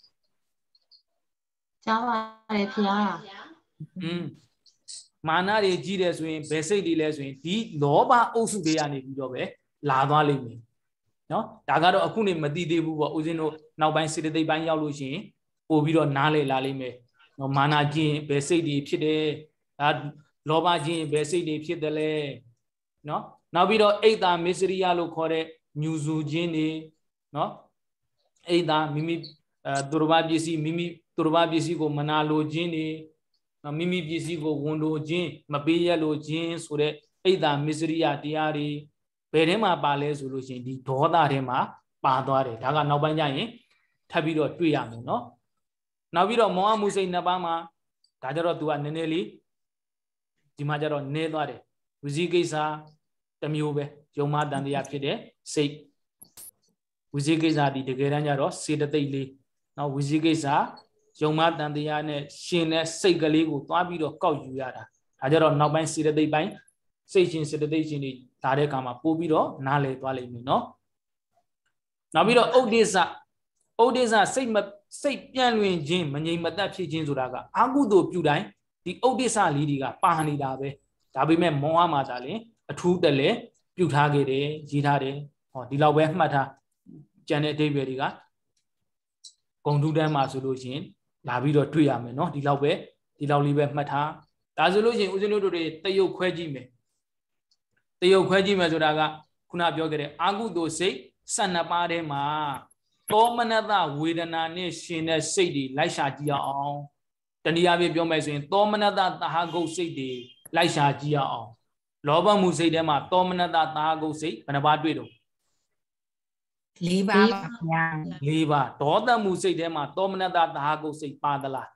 ကြားပါတယ်ဖေ။อืมမာနတွေကြီးတယ်ဆိုရင်ဘယ်စိတ်တွေလဲဆိုရင်ဒီလောဘအုပ်စုတွေကနေပြီးတော့ပဲလာသွားလိမ့်မယ်နော်ဒါကတော့အခုနေမသိသေးဘူးပေါ့ဦးဇင်းတို့နောက်ပိုင်းစေတသိက်ပိုင်းရောက်လို့ရှိရင်ပို့ပြီးတော့နားလေလာလိမ့်မယ်နော်မာနကြီးရင်ဘယ်စိတ်တွေဖြစ်တယ်ဒါလောဘကြီးရင်ဘယ်စိတ်တွေဖြစ်တယ်လဲနော်နောက်ပြီးတော့အိတ်တာမစ္စရိယလို့ခေါ်တဲ့ညူစုခြင်းတွေနော်အိတ်တာမိမိအဲသူတော်ဘာပစ္စည်းမိမိသူတော်ဘာပစ္စည်းကိုမနာလိုခြင်းတွေနော်မိမိပစ္စည်းကိုဝန်လိုခြင်းမပေးရလိုခြင်းဆိုတဲ့အိတ်တာမစ္စရိယတရားတွေဘယ်ထဲမှာပါလဲဆိုလို့ရှိရင်ဒီဒေါသထဲမှာပါသွားတယ်ဒါကနောက်ပိုင်းကျရင်ထပ်ပြီးတော့တွေ့ရမယ်နော်နောက်ပြီးတော့မောဟမှုစိတ်နှစ်ပါးမှာဒါကြတော့ तू ကနည်းနည်းလေးဒီမှာကြတော့နည်းသွားတယ်ဝစီကိစ္စတစ်မျိုးပဲယုံမတန်တရားဖြစ်တဲ့စိတ်ဝစီကိစ္စဒီတကယ်တမ်းကျတော့စေတသိက်လေးနော်ဝစီကိစ္စယုံမတန်တရားနဲ့ရှင်တဲ့စိတ်ကလေးကိုသွားပြီးတော့ကောက်ယူရတာဒါကြတော့နောက်ပိုင်းစေတသိက်ပိုင်းစိတ်ရှင်စေတသိက်ရှင်တွေဒါတဲ့အခါမှာပို့ပြီးတော့နားလည်သွားလိမ့်မယ်နော်နောက်ပြီးတော့ဥဒိစ္စဥဒိစ္စစိတ်မစိတ်ပြန့်လွင်ခြင်းမငြိမ်မသက်ဖြစ်ခြင်းဆိုတာကအာဟုတုပြုတိုင်းဒီဥဒိစ္စလေးတွေကပါနေတာပဲဒါပေမဲ့မောဟမှာသာလေအထူးတလဲပြုထားခဲ့တယ်ရေးထားတယ်ဟောဒီလောက်ပဲမှတ်ထားကျန်တဲ့အဓိပ္ပာယ်တွေကဂုံထုတန်းမှာဆိုလို့ရှိရင်လာပြီးတော့တွေ့ရမယ်နော်ဒီလောက်ပဲဒီလောက်လေးပဲမှတ်ထားဒါဆိုလို့ရှိရင်ဦးဇင်းတို့တွေတရုပ်ခွဲကြည့်မယ်တရုပ်ခွဲကြည့်မယ်ဆိုတာကခုနပြောခဲ့တဲ့အာဟုတုစိတ်၁၂ပါးထဲမှာသောမနတဝေဒနာနဲ့ရှင်တဲ့စိတ်တွေလိုက်ရှာကြည့်အောင်တနည်းအားဖြင့်ပြောမယ်ဆိုရင်သောမနတသဟဂုတ်စိတ်တွေလိုက်ရှာကြည့်အောင်လောဘမှုစိတ်ထဲမှာသောမနတသဟဂုတ်စိတ်ဘယ်နှပါးတွေ့တော့၄ပါးပါဗျာ၄ပါးဒေါသမှုစိတ်ထဲမှာသောမနတသဟဂုတ်စိတ်ပါသလား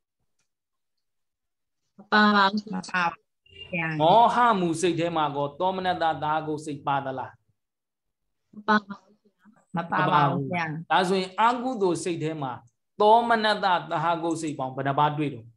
မပါပါဘူးမပါဗျာမောဟမှုစိတ်ထဲမှာကောသောမနတသဟဂုတ်စိတ်ပါသလားမပါပါမပါပါဘူးဗျာဒါဆိုရင်အာဟုတုစိတ်ထဲမှာသောမနတသဟဂုတ်စိတ်ပေါင်းဘယ်နှပါးတွေ့တော့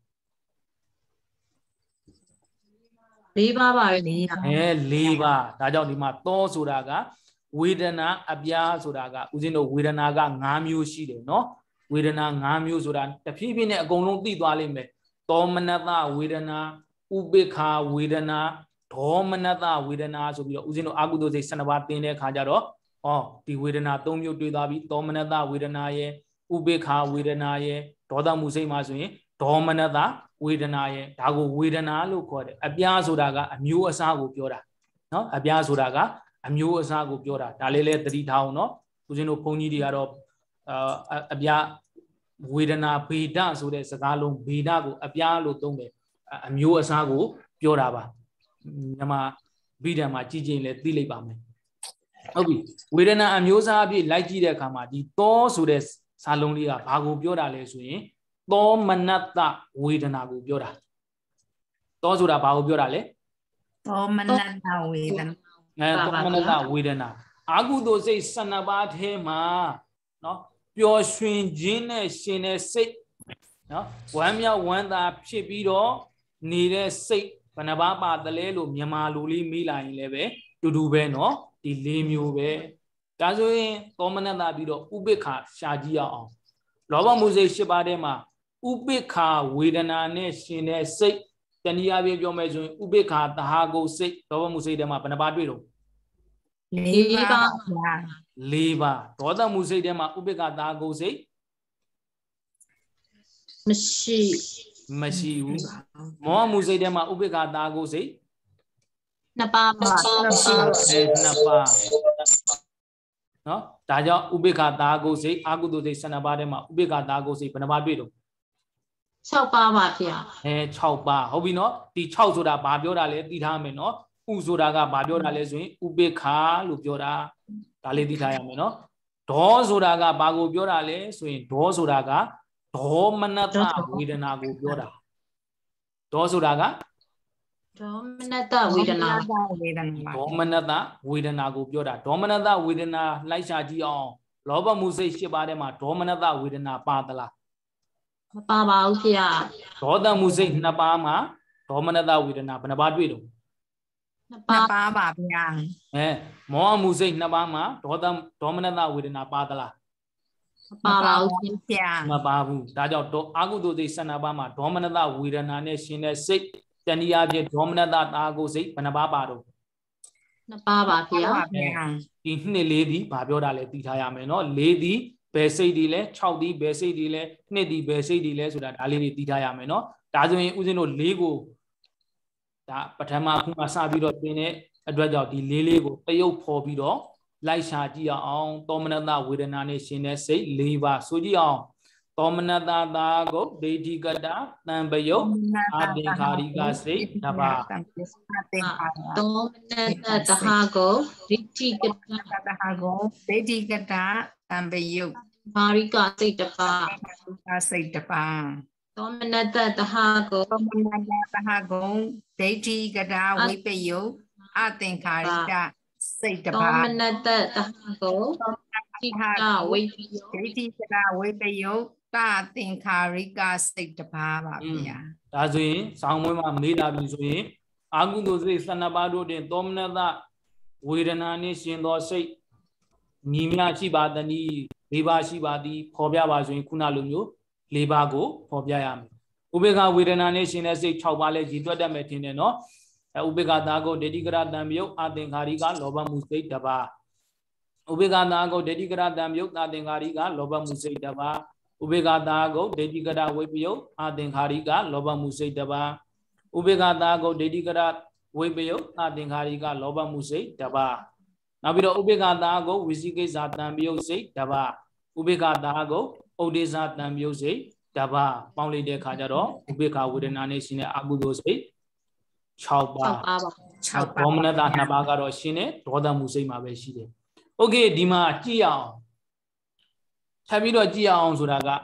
၄ပါးပါပဲအဲ၄ပါးဒါကြောင့်ဒီမှာသောဆိုတာကဝေဒနာအပြားဆိုတာကဦးဇင်းတို့ဝေဒနာက၅မျိုးရှိတယ်နော်ဝေဒနာ၅မျိုးဆိုတာတဖြည်းဖြည်းနဲ့အကုန်လုံးသိသွားလိမ့်မယ်သောမနတဝေဒနာဥပိ္ပခာဝေဒနာဒေါမနတဝေဒနာဆိုပြီးတော့ဦးဇင်းတို့အာဟုတုစိတ်၁၂ပါးသင်တဲ့အခါကျတော့ဟောဒီဝေဒနာ၃မျိုးတွေ့သွားပြီသောမနတဝေဒနာရဲ့ဥပိ္ပခာဝေဒနာရဲ့ဒေါသမှုစိတ်မှာဆိုရင်ဒေါမနတဝေဒနာရဲ့ဒါကိုဝေဒနာလို့ခေါ်တယ်အပြားဆိုတာကအမျိုးအစားကိုပြောတာနော်အပြားဆိုတာကအမျိုးအစားကိုပြောတာဒါလေးလဲသတိထားအောင်နော်ဦးဇင်းတို့ဘုန်းကြီးတွေကတော့အာအပြားဝေဒနာဗေဒဆိုတဲ့စကားလုံးဗေဒကိုအပြားလို့သုံးတယ်အမျိုးအစားကိုပြောတာပါမြန်မာဗိဓာန်မှာကြည်ကြည်လဲသိလိုက်ပါမယ်ဟုတ်ပြီဝေဒနာအမျိုးအစားအဖြစ်လိုက်ကြည့်တဲ့အခါမှာဒီသောဆိုတဲ့စာလုံးလေးကဘာကိုပြောတာလဲဆိုရင်သောမနတဝေဒနာကိုပြောတာသောဆိုတာဘာကိုပြောတာလဲသောမနတဝေဒနာအဲသောမနတဝေဒနာအာဟုတုစိတ်၁၂ပါးထဲမှာနော်ပျော်ရွှင်ခြင်းနဲ့ရှင်တဲ့စိတ်နော်ဝမ်းမြောက်ဝမ်းသာဖြစ်ပြီးတော့နေတဲ့စိတ်ဘယ်နှပါးပါတလဲလို့မြန်မာလူလေးမေးလာရင်လည်းပဲတူတူပဲနော်ဒီ၄မျိုးပဲဒါဆိုရင်သောမနတပြီးတော့ဥပိ္ပခာရှာကြည့်ရအောင်လောဘမှုစိတ်၈ပါးထဲမှာဥပိ္ပခာဝေဒနာနဲ့ရှင်တဲ့စိတ်တဏှာပြပြောမယ်ဆိုရင်ဥပိ္ပခာတဟာကုစိတ်လောဘမှုစိတ်ထဲမှာဘယ်နှပါတွေ့တော့လေးပါလေးပါဒေါသမှုစိတ်ထဲမှာဥပိ္ပခာတဟာကုစိတ်မရှိမရှိဘူးမောဟမှုစိတ်ထဲမှာဥပိ္ပခာတဟာကုစိတ်နှစ်ပါးမရှိအဲနှစ်ပါးနော်ဒါကြောင့်ဥပိ္ပခာတာဂုစိတ်အာကုသိုလ်စိတ်၁၂ပါးထဲမှာဥပိ္ပခာတာဂုစိတ်ဘယ်နှပါးတွေ့တော့၆ပါးပါဗျာအဲ၆ပါးဟုတ်ပြီနော်ဒီ၆ဆိုတာဘာပြောတာလဲသိထားမယ်နော်ဥဆိုတာကဘာပြောတာလဲဆိုရင်ဥပိ္ပခာလို့ပြောတာဒါလေးသိထားရမယ်နော်ဒေါဆိုတာကဘာကိုပြောတာလဲဆိုရင်ဒေါဆိုတာကဒေါမနတဝေဒနာကိုပြောတာဒေါဆိုတာကဒေါမနတဝေဒနာဒေါမနတဝေဒနာကိုပြောတာဒေါမနတဝေဒနာလိုက်ရှာကြည့်အောင်လောဘမှုစိတ်၈ပါးထဲမှာဒေါမနတဝေဒနာပါသလားမပါပါဘူးဖေ။ဒေါသမှုစိတ်နှစ်ပါးမှာဒေါမနတဝေဒနာဘယ်နှပါးတွေ့တော့နှစ်ပါးပါပါဗျာ။အဲမောဟမှုစိတ်နှစ်ပါးမှာဒေါသဒေါမနတဝေဒနာပါသလားမပါပါဘူးဖေ။မပါဘူး။ဒါကြောင့်အာကုသိုလ်စိတ်၁၂ပါးမှာဒေါမနတဝေဒနာနဲ့ရှင်တဲ့စိတ်တဏှာဖြင့်ဒေါမနတတာကိုစိတ်ဘယ်နှပါးပါတော့နှစ်ပါးပါဗျာဒီနှစ်လေးဒီဘာပြောတာလဲသိထားရမယ်နော်လေးဒီဘယ်စိတ်ဒီလဲ၆ဒီဘယ်စိတ်ဒီလဲနှစ်ဒီဘယ်စိတ်ဒီလဲဆိုတာဒါလေးတွေသိထားရမယ်နော်ဒါဆိုရင်ဦးဇင်းတို့လေးကိုဒါပထမခုမှစပြီးတော့သင်တဲ့အတွက်ကြောင့်ဒီလေးလေးကိုတရုပ်ဖော်ပြီးတော့လိုက်ရှာကြည့်အောင်သောမနတဝေဒနာနဲ့ရှင်တဲ့စိတ်၄ပါးဆိုကြည့်အောင်သောမနတတာကိုဒိဋ္ဌိကတတံပယုတ်အာသင်္ခါရိကစိတ်တပါသောမနတတဟာကိုဒိဋ္ဌိကတတဟာကိုဒိဋ္ဌိကတတံပယုတ်မာရိကစိတ်တပါစိတ်တပါသောမနတတဟာကိုသောမနတတဟာကိုဒိဋ္ဌိကတဝိပယုတ်အာသင်္ခါရိကစိတ်တပါသောမနတတဟာကိုဒိဋ္ဌိကဝိပယုတ်ဒိဋ္ဌိကတဝိပယုတ်တာသင်္ခါရိကစိတ်တပါးပါဗျာဒါဆိုရင်ဆောင်းမွေးမှာမေးတာပြီဆိုရင်အာကုသိုလ်စိတ်၁၂ပါးတို့တွင်သောမနတဝေဒနာနှင့်ရှင်သောစိတ်ညီမျှရှိပါသနည်း၄ပါးရှိပါသည်ဖော်ပြပါဆိုရင်ခုနလိုမျိုး၄ပါးကိုဖော်ပြရမယ်ဥပေက္ခဝေဒနာနှင့်ရှင်တဲ့စိတ်၆ပါးလဲရည်တွက်တတ်မယ်ထင်တယ်နော်ဥပေက္ခတာကိုဒိဋ္ဌိကရတံမြုပ်အာသင်္ခါရိကလောဘမှုစိတ်တပါးဥပေက္ခတာကိုဒိဋ္ဌိကရတံမြုပ်အာသင်္ခါရိကလောဘမှုစိတ်တပါးဥပေက္ခတာကိုဒိဋ္ဌိကရဝိပယုတ်အာသင်္ခါရိကလောဘမှုစိတ်တပါးဥပေက္ခတာကိုဒိဋ္ဌိကရဝိပယုတ်အာသင်္ခါရိကလောဘမှုစိတ်တပါးနောက်ပြီးတော့ဥပေက္ခတာကိုဝိသိကိစ္စတံပယုတ်စိတ်တပါးဥပေက္ခတာကိုဥဒိစ္စတံပယုတ်စိတ်တပါးပေါင်းလိုက်တဲ့အခါကျတော့ဥပေက္ခဝေဒနာနဲ့ရှင်တဲ့အကုသိုလ်စိတ်၆ပါး၆ပါးဒေါမနတနှစ်ပါးကတော့ရှင်တဲ့ဒေါသမှုစိတ်မှာပဲရှိတယ်โอเคဒီမှာကြည့်အောင်ထပ်ပြီးတော့ကြည့်အောင်ဆိုတာက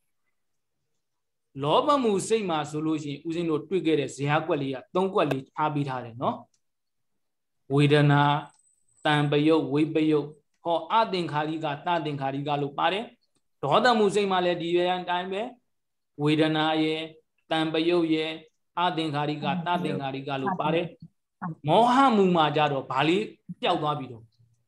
လောဘမှုစိတ်မှာဆိုလို့ရှိရင်ဦးဇင်းတို့တွေ့ခဲ့တဲ့ဇေယျကွက်လေးကသုံးကွက်လေးထားပြီးထားတယ်နော်ဝေဒနာတံပယုတ်ဝိပယုတ်ဟောအသင်္ခါရိကတသင်္ခါရိကလို့ပါတယ်ဒေါသမှုစိတ်မှာလည်းဒီရန်တိုင်းပဲဝေဒနာရဲ့တံပယုတ်ရဲ့အသင်္ခါရိကတသင်္ခါရိကလို့ပါတယ်မောဟမှုမှာကြတော့ဗာလေးပျောက်သွားပြီတော့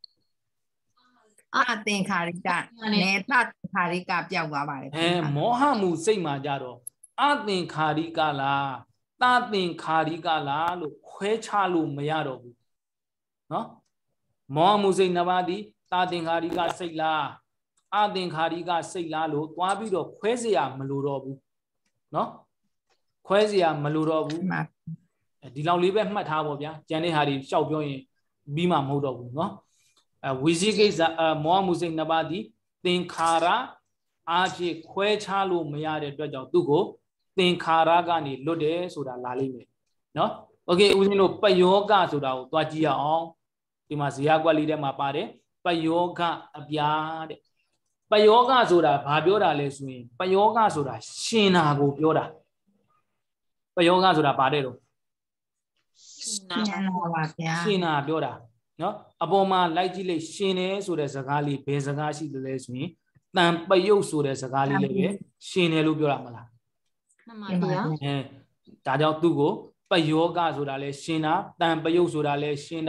အသင်္ခါရိကနဲ့တသင်္ခါရိကပျောက်သွားပါတယ်အဲမောဟမှုစိတ်မှာကြတော့အသင်္ခါရိကလားတသင်္ခါရိကလားလို့ခွဲခြားလို့မရတော့ဘူးနော်မောဟမှုစိတ်နှစ်ပါးသည်တသင်္ခါရိကစိတ်လားအသင်္ခါရိကစိတ်လားလို့သွားပြီးတော့ခွဲเสียမလိုတော့ဘူးနော်ခွဲเสียမလိုတော့ဘူးဒီလောက်လေးပဲမှတ်ထားပါဗျာကျန်တဲ့ဟာတွေရှောက်ပြောရင်ပြီးမှမဟုတ်တော့ဘူးနော်အဲဝိဇိကိစ္စအမောဟမှုစိတ်နှစ်ပါးသည်သင်္ခါရအားဖြင့်ခွဲခြားလို့မရတဲ့အတွက်ကြောင့်သူ့ကိုသင်္ခါရကနေလွတ်တယ်ဆိုတာလာလိမ့်မယ်နော်โอเคဦးဇင်းတို့ပယောဂဆိုတာကိုသွားကြည့်ရအောင်ဒီမှာဇေယျကွက်လေးထဲမှာပါတယ်ပယောဂအပြားတဲ့ပယောဂဆိုတာဘာပြောတာလဲဆိုရင်ပယောဂဆိုတာရှင်နာကိုပြောတာပယောဂဆိုတာဘာတဲ့တော့ရှင်နာပါဗျာရှင်နာပြောတာနော်အပေါ်မှာလိုက်ကြည့်လိုက်ရှင်တယ်ဆိုတဲ့စကားလေးဘယ်စကားရှိတယ်လဲဆိုရင်တန်ပယုတ်ဆိုတဲ့စကားလေးလည်းပဲရှင်တယ်လို့ပြောတာမလားမှန်ပါဗျာအဲဒါကြောင့်သူ့ကိုပယောဂဆိုတာလဲရှင်တာတန်ပယုတ်ဆိုတာလဲရှင်တာ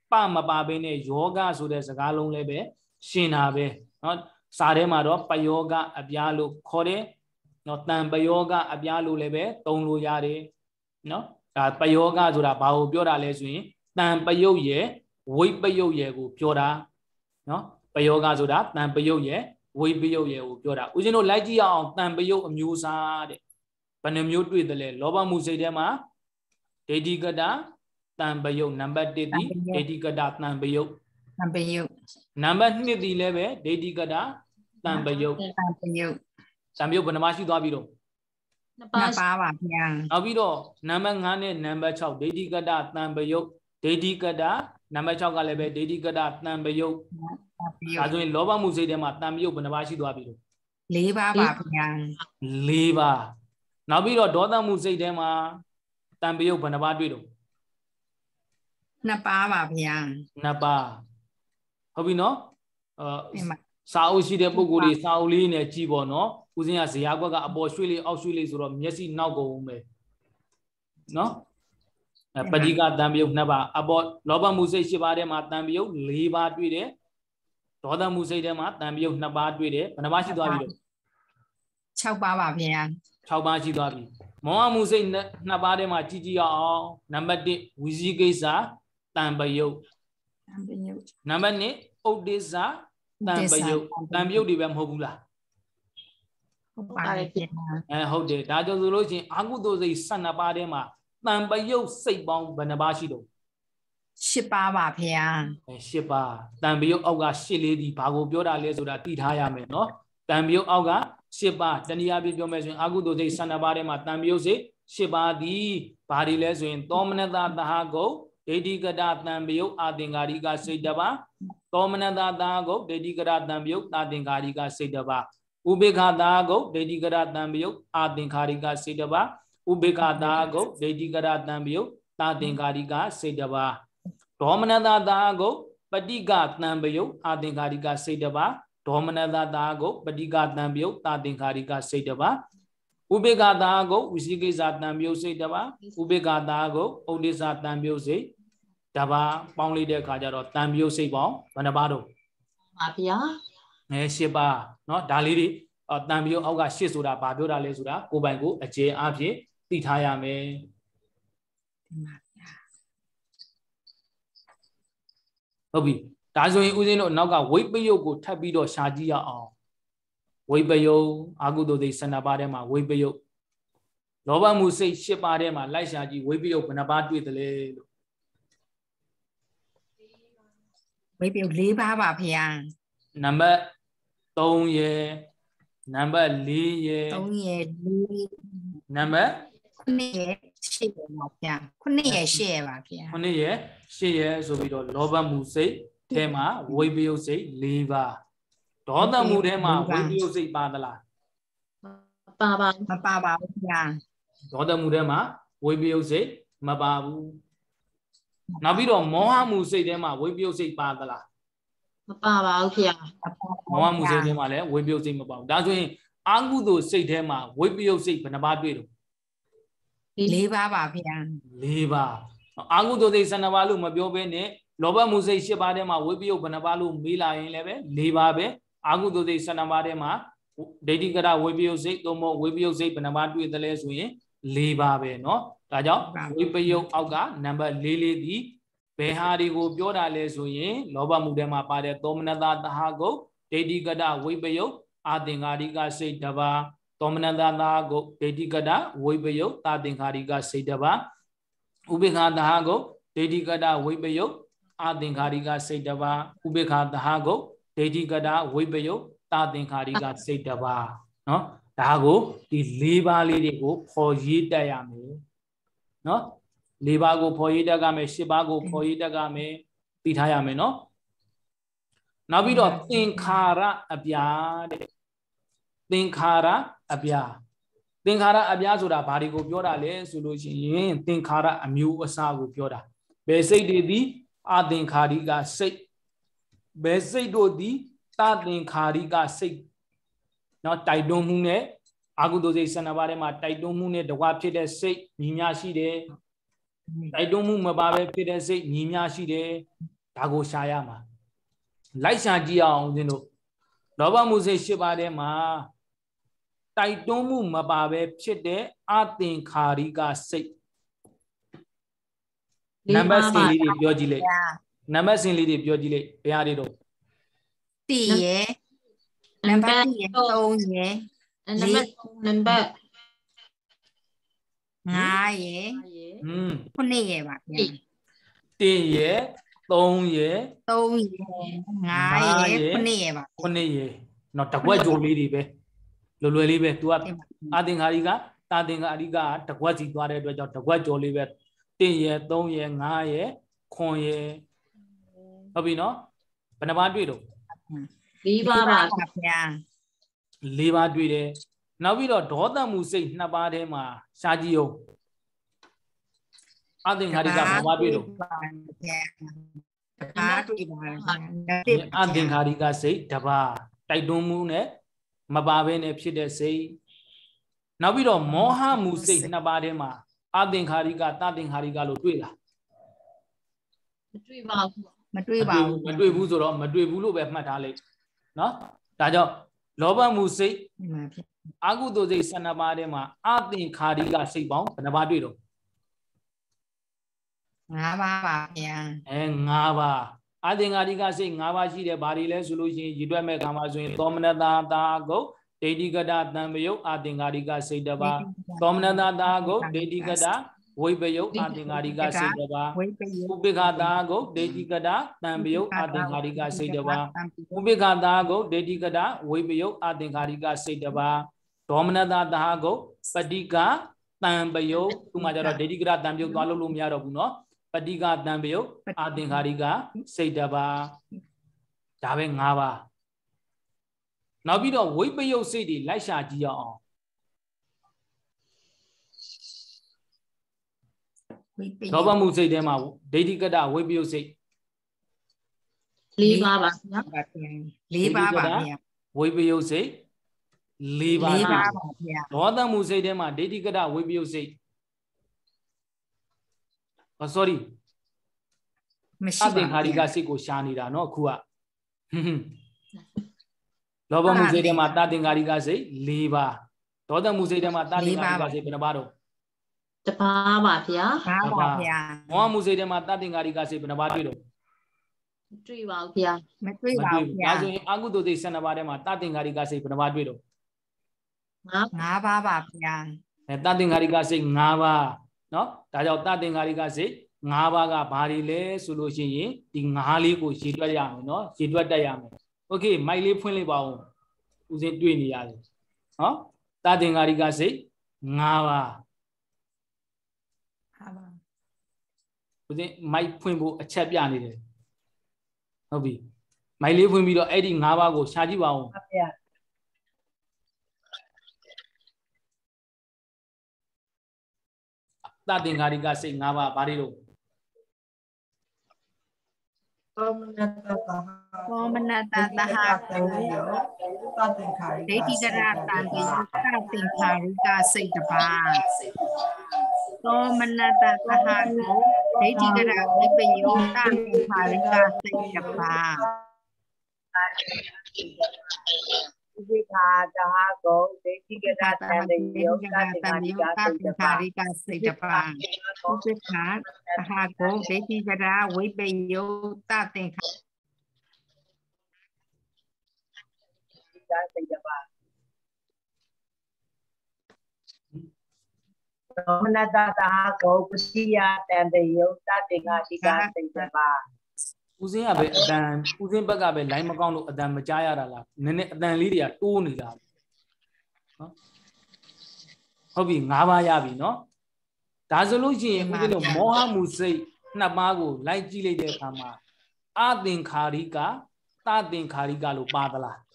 pa ma pa be ne yoga ဆိုတဲ့စကားလုံးလည်းပဲရှင်းတာပဲเนาะစာထဲမှာတော့ပယောဂအပြားလို့ခေါ်တယ်เนาะတန်ပယောဂအပြားလို့လည်းပဲသုံးလို့ရတယ်เนาะဒါပယောဂဆိုတာဘာကိုပြောတာလဲဆိုရင်တန်ပယုတ်ရဲ့ဝိပယုတ်ရဲ့ကိုပြောတာเนาะပယောဂဆိုတာတန်ပယုတ်ရဲ့ဝိပယုတ်ရဲ့ကိုပြောတာဦးဇင်းတို့လိုက်ကြည့်အောင်တန်ပယုတ်အမျိုးအစားတဲ့ဘယ်နှမျိုးတွေ့တယ်လဲလောဘမှုစိတ်ထဲမှာဒိဋ္ဌိကတတန်ပယုတ်နံပါတ်တစ်ဒီဒိဋ္ဌိကတတန်ပယုတ်တန်ပယုတ်နံပါတ်နှစ်ဒီလည်းပဲဒိဋ္ဌိကတတန်ပယုတ်တန်ပယုတ်တန်ပယုတ်ဘယ်နှပါရှိသွားပြီတော့နှစ်ပါးပါပါဗျာနောက်ပြီးတော့နံပါတ်ငါးနဲ့နံပါတ်ခြောက်ဒိဋ္ဌိကတတန်ပယုတ်ဒိဋ္ဌိကတနံပါတ်ခြောက်ကလည်းပဲဒိဋ္ဌိကတတန်ပယုတ်ဒါဆိုရင်လောဘမှုစိတ်ထဲမှာတန်ပယုတ်ဘယ်နှပါရှိသွားပြီတော့လေးပါပါဗျာလေးပါနောက်ပြီးတော့ဒေါသမှုစိတ်ထဲမှာတန်ပယုတ်ဘယ်နှပါတွေ့တော့နှစ်ပါးပါဗျာနှစ်ပါးဟုတ်ပြီနော်အဲစာအုပ်ရှိတဲ့ပုံကိုယ်တွေစာအုပ်လေးနဲ့ကြည့်ပေါ့နော်ဦးစင်းကဇရာကွက်ကအပေါ်ရွှေ့လေးအောက်ရွှေ့လေးဆိုတော့မျက်စိနောက်ကုန်မယ်နော်အဲပဋိကတန်ပယုတ်နှစ်ပါးအပေါ်လောဘမှုစိတ်၈ပါးထဲမှာတန်ပယုတ်၄ပါးတွေ့တယ်ဒေါသမှုစိတ်ထဲမှာတန်ပယုတ်နှစ်ပါးတွေ့တယ်ဘယ်နှပါးရှိသွားပြီလဲ၆ပါးပါဗျာ၆ပါးရှိသွားပြီမောဟမှုစိတ်နှစ်ပါးထဲမှာကြည့်ကြည့်အောင်နံပါတ်တစ်ဝီစီကိစ္စတန်ပယုတ်တန်ပယုတ်နံပါတ်နှစ်ဥဒိစ္စတန်ပယုတ်တန်ပယုတ်တွေပဲမဟုတ်ဘူးလားဟုတ်ပါတယ်ဗျာအဲဟုတ်တယ်ဒါကြောင့်ဆိုလို့ချင်းအာဟုသို့စိတ်၁၂ပါးထဲမှာတန်ပယုတ်စိတ်ပေါင်းဘယ်နှပါးရှိတော့၈ပါးပါဗျာအဲ၈ပါးတန်ပယုတ်အောက်က၈လေးဒီဘာကိုပြောတာလဲဆိုတာသိထားရမယ်နော်တန်ပယုတ်အောက်က၈ပါးတနည်းအားဖြင့်ပြောမယ်ဆိုရင်အာဟုသို့စိတ်၁၂ပါးထဲမှာတန်ပယုတ်စိတ်၈ပါးဒီဘာတွေလဲဆိုရင်သောမနတသဟဂုတ်ဒိဋ္ဌိကတတန်ပယုတ်အာသင်္ကာရိကစိတ်တပါသောမနတသဟဂုတ်ဒိဋ္ဌိကတတန်ပယုတ်အာသင်္ကာရိကစိတ်တပါဥပေက္ခသဟဂုတ်ဒိဋ္ဌိကတတန်ပယုတ်အာသင်္ကာရိကစိတ်တပါဥပေက္ခသဟဂုတ်ဒိဋ္ဌိကတတန်ပယုတ်အာသင်္ကာရိကစိတ်တပါဒေါမနတသဟဂုတ်ပฏิကတန်ပယုတ်အာသင်္ကာရိကစိတ်တပါဒေါမနတသဟဂုတ်ပฏิကတန်ပယုတ်အာသင်္ကာရိကစိတ်တပါဥပေက္ခသဟဂုတ်ဝိသိကိစ္စတန်ပယုတ်စိတ်တပါဥပေက္ခသဟဂုတ်ဥဒိစ္စတန်ပယုတ်စိတ်တပါပေါင်းလိုက်တဲ့အခါကျတော့တန်ပယုတ်စိတ်ပေါင်းဘယ်နှပါတော့ပါဗျာအဲ၈ပါးเนาะဒါလေးတွေတန်ပယုတ်အောက်က၈ဆိုတာဘာပြောတာလဲဆိုတာကိုယ်ပိုင်ကိုအကျေအဖြစ်သိထားရမယ်ဟုတ်ပြီဒါဆိုရင်ဦးဇင်းတို့နောက်ကဝိပယုတ်ကိုထပ်ပြီးတော့ရှာကြည့်ရအောင်ဝိပယုတ်အာဟုသို့စိတ်၁၂ပါးထဲမှာဝိပယုတ်လောဘမှုစိတ်၈ပါးထဲမှာလိုက်ရှာကြည့်ဝိပယုတ်ဘယ်နှပါးတွေ့တယ်လဲလို့ဝိပယုတ်၄ပါးပါဗျာနံပါတ်၃ရယ်နံပါတ်၄ရယ်၃ရယ်၄နံပါတ်ခုနှစ်ရယ်၈ရယ်ပါဗျာခုနှစ်ရယ်၈ရယ်ပါဗျာခုနှစ်ရယ်၈ရယ်ဆိုပြီးတော့လောဘမှုစိတ်ထဲမှာဝိပယုတ်စိတ်၄ပါးဒေါသမှုထဲမှာဝိပယုတ်စိတ်ပါသလားပါပါမပါပါဘူးဗျာဒေါသမှုထဲမှာဝိပယုတ်စိတ်မပါဘူးနောက်ပြီးတော့မောဟမှုစိတ်ထဲမှာဝိပယုတ်စိတ်ပါသလားမပါပါဘူးဗျာမောဟမှုစိတ်ထဲမှာလည်းဝိပယုတ်စိတ်မပါဘူးဒါဆိုရင်အာဟုသို့စိတ်ထဲမှာဝိပယုတ်စိတ်ဘယ်နှပါတွေ့တော့၄ပါးပါဗျာ၄ပါးအာဟုသို့စိတ်၁၂ပါးလို့မပြောဘဲနဲ့လောဘမှုစိတ်၈ပါးထဲမှာဝိပယုတ်ဘယ်နှပါးလို့မေးလာရင်လည်းပဲ၄ပါးပဲအာဟုသို့စိတ်၁၂ပါးထဲမှာဒိဋ္ဌိကတဝိပယုတ်စိတ်သို့မဟုတ်ဝိပယုတ်စိတ်ဘယ်နှပါးတွေ့တယ်လဲဆိုရင်၄ပါးပဲเนาะဒါကြောင့်ဝိပယုတ်အောက်ကနံပါတ်၄လေးဒီဘယ်ဟာတွေကိုပြောတာလဲဆိုရင်လောဘမှုထဲမှာပါတဲ့သောမနတသဟဂုတ်ဒိဋ္ဌိကတဝိပယုတ်အာသင်္ကာရိကစိတ်တပါသောမနတသဟဂုတ်ဒိဋ္ဌိကတဝိပယုတ်အာသင်္ကာရိကစိတ်တပါဥပေက္ခသဟဂုတ်ဒိဋ္ဌိကတဝိပယုတ်အာသင်္ကာရိကစိတ်တပါဥပေက္ခသဟဂုတ်ဒိဋ္ဌိကတဝိပယုတ်အာသင်္ကာရိကစိတ်တပါเนาะဒါကိုဒီ၄ပါးလေးတွေကိုဖော်ရေးတတ်ရမယ်เนาะ၄ပါးကိုဖော်ရေးတတ်ရမယ်၈ပါးကိုဖော်ရေးတတ်ရမယ်သိထားရမယ်เนาะနောက်ပြီးတော့သင်္ခါရအပြာတဲ့သင်္ခါရအပြာသင်္ခါရအပြာဆိုတာဘာတွေကိုပြောတာလဲဆိုလို့ရှိရင်သင်္ခါရအမျိုးအစားကိုပြောတာဘယ်စိတ်တွေသည်အာသင်္ခါရိကစိတ်ဘယ်စိတ်တို့သည်တာသင်္ခါရိကစိတ်เนาะတိုက်တွန်းမှုနဲ့အာဟုသို့စိတ်၁၂ပါးထဲမှာတိုက်တွန်းမှုနဲ့တကွာဖြစ်တဲ့စိတ်ညီမျှရှိတယ်တိုက်တွန်းမှုမပါဘဲဖြစ်တဲ့စိတ်ညီမျှရှိတယ်ဒါကိုရှာရမှာလိုက်ရှာကြည့်အောင်ဦးဇင်းတို့လောဘမှုစိတ်၈ပါးထဲမှာတိုက်တွန်းမှုမပါဘဲဖြစ်တဲ့အသင်္ခါရိကစိတ်နံပါတ်စင်လေးတွေပြောကြည့်လိုက်နံပါတ်စင်လေးတွေပြောကြည့်လိုက်ဘယ်ဟာတွေတော့တိရဲ့နံပါတ်တိရဲ့၃ရဲ့နံပါတ်နံပါတ်၅ရဲ့อืมခုနှစ်ရဲ့ပါဗျာတစ်ရဲ့သုံးရဲ့သုံးရဲ့ငါးရဲ့ခုနှစ်ရဲ့ပါခုနှစ်ရဲ့နော်တကွက်ကြိုလေးတွေပဲလွယ်လွယ်လေးပဲ तू ကအသင်္ခါရိကတာသင်္ခါရိကတကွက်စီသွားတဲ့အတွက်ကြောင့်တကွက်ကြော်လေးပဲတစ်ရဲ့သုံးရဲ့ငါးရဲ့ခွန်ရဲ့ဟုတ်ပြီနော်ဘယ်နှပါတွေ့တော့၄ပါးပါဗျာ၄ပါးတွေ့တယ်နောက်ပြီးတော့ဒေါသမှုစိတ်နှစ်ပါးထဲမှာရှားကြည့်အောင်အသင်္ခါရိကဘာတွေ့တော့ဘာတွေ့ပါလဲအသင်္ခါရိကစိတ်တစ်ပါးတိုက်တွန်းမှုနဲ့မပါဘဲနဲ့ဖြစ်တဲ့စိတ်နောက်ပြီးတော့မောဟမှုစိတ်နှစ်ပါးထဲမှာအသင်္ခါရိကတသင်္ခါရိကလို့တွေ့လားမတွေ့ပါဘူးမတွေ့ပါဘူးမတွေ့ဘူးဆိုတော့မတွေ့ဘူးလို့ပဲမှတ်ထားလိုက်နော်ဒါကြောင့်လောဘမှုစိတ်အကုသိုလ်စိတ်၁၂ပါးထဲမှာအသင်္ခါရိကစိတ်ပေါင်းဘယ်နှပါးတွေ့တော့၅ပါးပါဗျာအဲ၅ပါးအသင်္ခါရိကစိတ်၅ပါးရှိတယ်ဘာတွေလဲဆိုလို့ရှိရင်ရည်တွက်မဲ့ခါမှာဆိုရင်သောမနတာတာဂုတ်ဒိဋ္ဌိကတတံပယုတ်အသင်္ခါရိကစိတ်တစ်ပါးသောမနတာတာဂုတ်ဒိဋ္ဌိကတဝိပယုတ်အသင်္ခါရိကစိတ်တစ်ပါးဥပိ္ပခာတာဂုတ်ဒိဋ္ဌိကတတံပယုတ်အသင်္ခါရိကစိတ်တစ်ပါးဥပိ္ပခာတာဂုတ်ဒိဋ္ဌိကတဝိပယုတ်အသင်္ခါရိကစိတ်တစ်ပါးဒေါမနတာတာဂုတ်ပဋိကတံပယုတ်သူမှကြတော့ဒိဋ္ဌိကတတံပယုတ်သွားလို့လို့မရတော့ဘူးနော်ပဋိကတံပယုတ်အသင်္ခါရိကစိတ်တစ်ပါးဒါပဲ၅ပါးနောက်ပြီးတော့ဝိပယုတ်စိတ်တွေလိုက်ရှာကြည့်ရအောင်လောဘမှုစိတ်ထဲမှာဒိဋ္ဌိကတဝိပယုတ်စိတ်၄ပါးပါနော်၄ပါးပါဗျာဝိပယုတ်စိတ်၄ပါးပါဗျာဒေါသမှုစိတ်ထဲမှာဒိဋ္ဌိကတဝိပယုတ်စိတ်Oh sorry မရှိပါဘူးအသင်္ခါရိကစိတ်ကိုရှာနေတာเนาะအခုကလောဘမှုစိတ်ထဲမှာတသင်္ခါရိကစိတ်၄ပါးဒေါသမှုစိတ်ထဲမှာတသင်္ခါရိကစိတ်ဘယ်နှပါးတော့တပါးပါဗျာတပါးဗျာမောဟမှုစိတ်ထဲမှာတသင်္ခါရိကစိတ်ဘယ်နှပါးတွေ့တော့မတွေ့ပါဘူးဗျာမတွေ့ပါဘူးဗျာဒါဆိုရင်အကုသိုလ်စိတ်၁၂ပါးထဲမှာတသင်္ခါရိကစိတ်ဘယ်နှပါးတွေ့တော့၅ပါးပါဗျာအဲတသင်္ခါရိကစိတ်၅ပါးเนาะဒါကြောင့်တသင်္ခါရိကစိတ်၅ပါးကဘာတွေလဲဆိုလို့ရှိရင်ဒီ၅လေးကိုရေတွက်ရမယ်เนาะရေတွက်တတ်ရမယ်โอเคမိုက်လေးဖွင့်လိုက်ပါဦးဦးစင်းတွေ့နေရတယ်เนาะတသင်္ခါရိကစိတ်၅ပါးဟာပါဦးစင်းမိုက်ဖွင့်ဖို့အချက်ပြနေတယ်ဟုတ်ပြီမိုက်လေးဖွင့်ပြီးတော့အဲ့ဒီ၅ပါးကိုရှာကြည့်ပါဦးဟုတ်ဗျာတသင်္ခါရိကစိတ်၅ပါးဘာတွေလို့သောမနတသောမနတသဟကိုသသင်္ခါရိဒိဋ္ဌိကရတံတိသသင်္ခါရိကစိတ်တစ်ပါးသောမနတသဟကိုဒိဋ္ဌိကရဝိပယုသသင်္ခါရိကစိတ်တစ်ပါးဥပိ္ပခာတာဂုတ်ဒိဋ္ဌိကတတံတိယုသသင်္ခါရိကစိတ်တစ်ပါးဥပိ္ပခာတာဂုတ်ဒိဋ္ဌိကရဝိပယုသသင်္ခါစိတ်တစ်ပါးသောမနတသဟကိုပစီယတံတယုသသင်္ခါရိကစိတ်တစ်ပါးဦးစင်းကပဲအတန်ဦးစင်းဘက်ကပဲ line မကောင်းလို့အတန်မကြားရတာလားနည်းနည်းအတန်လေးတွေကတိုးနေတာနော်ဟုတ်ပြီ၅ပါးရပြီနော်ဒါဆိုလို့ရှိရင်ဦးဇင်းတို့မောဟမှုစိတ်နှစ်ပါးကိုလိုက်ကြည့်လိုက်တဲ့အခါမှာအသင်္ခါရိကသသင်္ခါရိကလို့ပါသလား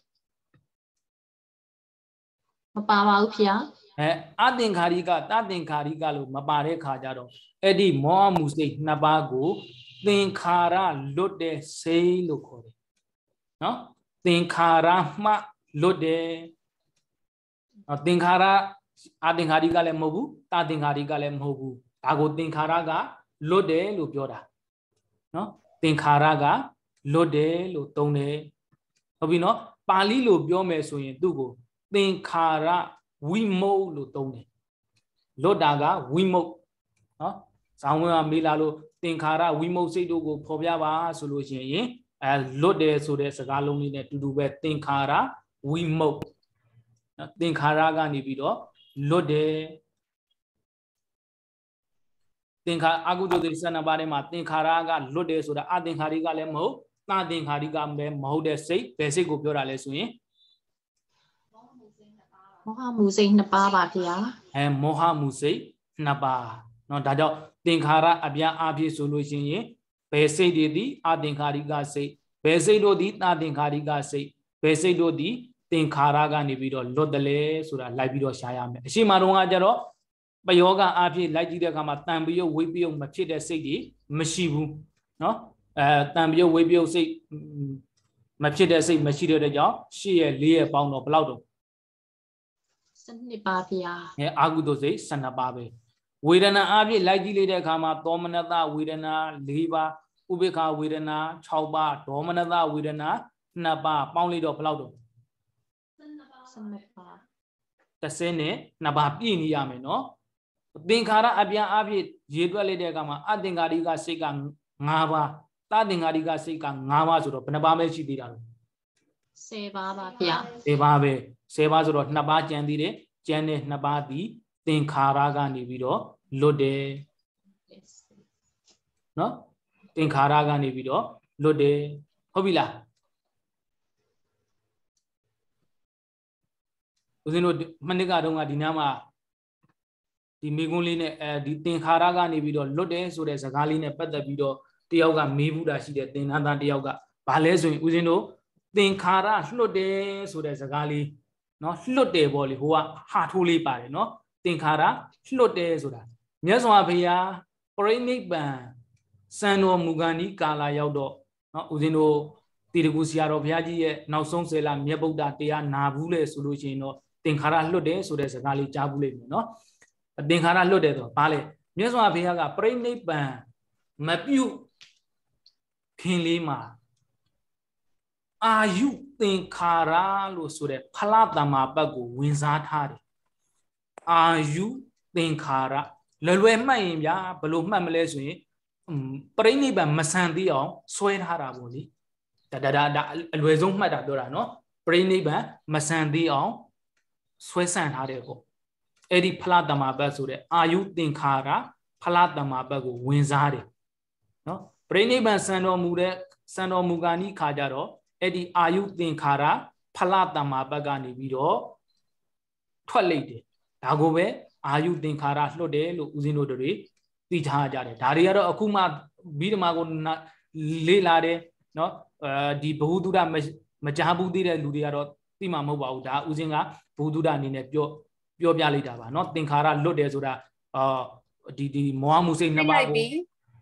မပါပါဘူးဖေ။အဲအသင်္ခါရိကသသင်္ခါရိကလို့မပါတဲ့ခါကြတော့အဲ့ဒီမောဟမှုစိတ်နှစ်ပါးကိုသင်္ခါရလွတ်တဲ့စိတ်လို့ခေါ်တယ်။နော်သင်္ခါရမှလွတ်တယ်။သင်္ခါရအသင်္ခါရိကလည်းမဟုတ်ဘူးသသင်္ခါရိကလည်းမဟုတ်ဘူးဒါကိုသင်္ခါရကလွတ်တယ်လို့ပြောတာနော်သင်္ခါရကလွတ်တယ်လို့သုံးတယ်ဟုတ်ပြီနော်ပါဠိလိုပြောမယ်ဆိုရင်သူ့ကိုသင်္ခါရဝိမုတ်လို့သုံးတယ်လွတ်တာကဝိမုတ်နော်ဇောင်းဝင်ကမေးလာလို့သင်္ခါရဝိမုတ်စိတ်တို့ကိုဖော်ပြပါဆိုလို့ရှိရင်အဲလွတ်တယ်ဆိုတဲ့စကားလုံးလေးနဲ့တူတူပဲသင်္ခါရဝိမုတ်နော်သင်္ခါရကနေပြီးတော့လွတ်တယ်သင်္ခါအကုသိုလ်စိတ်၁၂ပါးထဲမှာသင်္ခါရကလွတ်တယ်ဆိုတာအသင်္ခါရိကလည်းမဟုတ်သသင်္ခါရိကလည်းမဟုတ်တဲ့စိတ်ဘယ်စိတ်ကိုပြောတာလဲဆိုရင်မောဟမှုစိတ်နှစ်ပါးပါဗျာအဲမောဟမှုစိတ်နှစ်ပါးเนาะဒါကြောင့်သင်္ခါရအပြားအပြည့်ဆိုလို့ရှိရင်ဘယ်စိတ်တွေသည်အသင်္ခါရိကစိတ်ဘယ်စိတ်တို့သည်သသင်္ခါရိကစိတ်ဘယ်စိတ်တို့သည်သင်္ခါရကနေပြီးတော့လွတ်တယ်လေဆိုတာလိုက်ပြီးတော့ရှားရမယ်အရှိမတော်ကကြတော့ပယောကအပြည့်လိုက်ကြည့်တဲ့အခါမှာတန်ပယုတ်ဝိပယုတ်မဖြစ်တဲ့စိတ်တွေမရှိဘူးเนาะအဲတန်ပယုတ်ဝိပယုတ်စိတ်မဖြစ်တဲ့စိတ်မရှိတဲ့ကြောင့်ရှစ်ရဲ့လေးရဲ့ပေါင်းတော့ဘယ်လောက်တော့စနစ်ပါဗျာအဲအာဟုတုစိတ်၁၂ပါးပဲဝေဒနာအပြည့်လိုက်ကြည့်လိုက်တဲ့အခါမှာသောမနတဝေဒနာ၄ပါးဥပေက္ခဝေဒနာ၆ပါးဒေါမနတဝေဒနာ၂ပါးပေါင်းလိုက်တော့ဘယ်လောက်တော့၁၂ပါး၁၂ပါးတစ်စင်းနဲ့နှစ်ပါးပြည့်နေရမယ်နော်သင်္ခါရအပြားအပြည့်ရေတွက်လိုက်တဲ့အခါမှာအသင်္ခါရိကစိတ်က၅ပါးသသင်္ခါရိကစိတ်က၅ပါးဆိုတော့ဘယ်နှပါးပဲရှိသေးတာလဲ၁၀ပါးပါဗျာ၁၀ပါးပဲ၁၀ပါးဆိုတော့နှစ်ပါးကျန်သေးတယ်ကျန်တဲ့နှစ်ပါးသည်သင်္ခါရကနေပြီးတော့လွတ်တယ်နော်သင်္ခါရကနေပြီးတော့လွတ်တယ်ဟုတ်ပြီလားဦးဇင်းတို့မနစ်ကတော့ကဒီနားမှာဒီမိကုန်းလေးနဲ့အဲဒီသင်္ခါရကနေပြီးတော့လွတ်တယ်ဆိုတဲ့စကားလေးနဲ့ပတ်သက်ပြီးတော့တယောက်ကမေးဘူးတာရှိတယ်သင်္နန်းသားတယောက်ကဘာလဲဆိုရင်ဦးဇင်းတို့သင်္ခါရလွတ်တယ်ဆိုတဲ့စကားလေးနော်လွတ်တယ်ပေါ့လေဟိုကဟာထိုးလေးပါတယ်နော်သင်္ခါရလွတ်တယ်ဆိုတာမြတ်စွာဘုရားပရိနိဗ္ဗာန်စံတော်မူကားဤကာလရောက်တော့နော်ဦးဇင်းတို့တိရကုဆရာတော်ဘုရားကြီးရဲ့နောက်ဆုံးဆယ်လမြတ်ဗုဒ္ဓတရားနာဘူးလေဆိုလို့ရှိရင်တော့သင်္ခါရလွတ်တယ်ဆိုတဲ့စကားလေးကြားဘူးလိမ့်မယ်နော်သင်္ခါရလွတ်တယ်ဆိုဘာလဲမြတ်စွာဘုရားကပရိနိဗ္ဗာန်မပြုတ်ခင်လေးမှာအာယုသင်္ခါရလို့ဆိုတဲ့ဖလားတမ္မာပတ်ကိုဝင်စားထားတယ်အာယုသင်္ခါရလွယ်လွယ်မှတ်ရင်ဗျာဘယ်လိုမှတ်မလဲဆိုရင်ပရိနိဗ္ဗာန်မဆန်သေးအောင်ဆွဲထားတာပေါ့လေဒါဒါဒါအလွယ်ဆုံးမှတ်တာပြောတာနော်ပရိနိဗ္ဗာန်မဆန်သေးအောင်ဆွဲဆန့်ထားတယ်ပေါ့အဲ့ဒီဖလားတမ္မာပတ်ဆိုတဲ့အာယုသင်္ခါရဖလားတမ္မာပတ်ကိုဝင်စားတယ်နော်ပရိနိဗ္ဗာန်ဆန်တော်မူတဲ့ဆန်တော်မူကာနိခါကြတော့အဲ့ဒီအာယုသင်္ခါရဖလားတမ္မာပတ်ကနေပြီးတော့ထွက်လိုက်တယ်ဒါကိုပဲအာယုသင်္ခါရလွတ်တယ်လို့ဦးဇင်းတို့တွေသိထားကြတယ်ဒါတွေကတော့အခုမှဘိဓမ္မာကိုလေ့လာတယ်နော်အဲဒီဘ ഹു တုဒ္ဒမကြားဘူးသေးတဲ့လူတွေကတော့သိမှာမဟုတ်ပါဘူးဒါဦးဇင်းကဘ ഹു တုဒ္ဒအနေနဲ့ပြောပြောပြလိုက်တာပါနော်သင်္ခါရလွတ်တယ်ဆိုတာအာဒီဒီမောဟမှုစိတ်နှစ်ပါးကိုဟမ်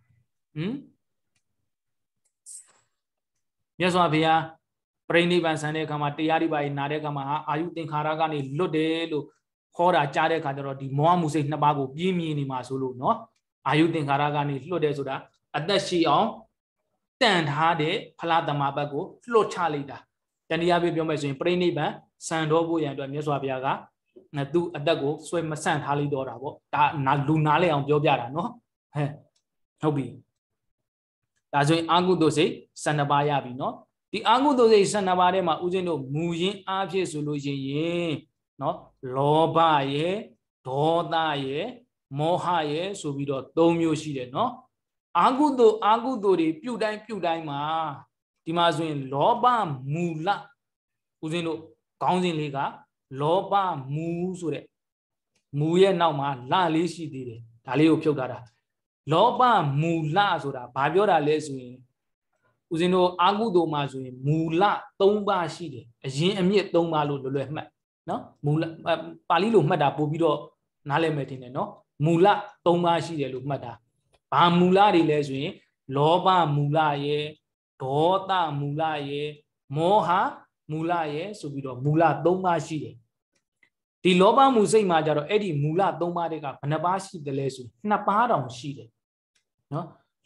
မြတ်စွာဘုရားပရိနိဗ္ဗာန်ဆန်တဲ့အခါမှာတရားတွေပါနာတဲ့အခါမှာအာယုသင်္ခါရကနေလွတ်တယ်လို့ခေါ်တာကြားတဲ့အခါကျတော့ဒီမောဟမှုစိတ်နှစ်ပါးကိုပြင်းမြင်နေမှာဆိုလို့နော်အာယုသင်္ခါရကနေလွတ်တယ်ဆိုတာအသက်ရှိအောင်တန်ထားတဲ့ဖလားတမ္မာပတ်ကိုလွတ်ချလိုက်တာတဏှာပြပြောမယ်ဆိုရင်ပရိနိဗ္ဗာန်ဆန်တော်ဖို့ရန်အတွက်မြတ်စွာဘုရားကသူအသက်ကိုဆွဲမဆန့်ထားလိုက်တော့တာပေါ့ဒါလူနားလဲအောင်ပြောပြတာနော်ဟဲ့ဟုတ်ပြီဒါဆိုရင်အာဟုတုစိတ်၁၂ပါးရပြီနော်ဒီအာဟုတုစိတ်၁၂ပါးထဲမှာဦးဇင်းတို့မူရင်းအားဖြင့်ဆိုလို့ရှိရင်နော်လောဘရဲ့ဒေါသရဲ့မောဟရဲ့ဆိုပြီးတော့၃မျိုးရှိတယ်နော်အာဟုတုအာဟုတုတွေပြုတ်တိုင်းပြုတ်တိုင်းမှာဒီမှာဆိုရင်လောဘမူလဦးဇင်းတို့ခေါင်းစဉ်လေးကလောဘမူဆိုတဲ့မူရဲ့နောက်မှာလလေးရှိသေးတယ်ဒါလေးကိုဖြုတ်ထားတာလောဘမူလဆိုတာဘာပြောတာလဲဆိုရင်ဦးဇင်းတို့အာဟုတုမှာဆိုရင်မူလ၃ပါးရှိတယ်အရင်အမြစ်၃ပါးလို့လွယ်လွယ်မှတ်နော်မူလပါဠိလိုမှတ်တာပို့ပြီးတော့နားလည်မယ်ထင်တယ်နော်မူလ၃ပါးရှိတယ်လို့မှတ်တာဘာမူလတွေလဲဆိုရင်လောဘမူလရဲ့ဒေါသမူလရဲ့မောဟမူလရဲ့ဆိုပြီးတော့မူလ၃ပါးရှိတယ်ဒီလောဘမူစိတ်မှာကြတော့အဲ့ဒီမူလ၃ပါးတွေကဘယ်နှပါးရှိတယ်လဲဆိုရင်နှစ်ပါးတောင်ရှိတယ်နော်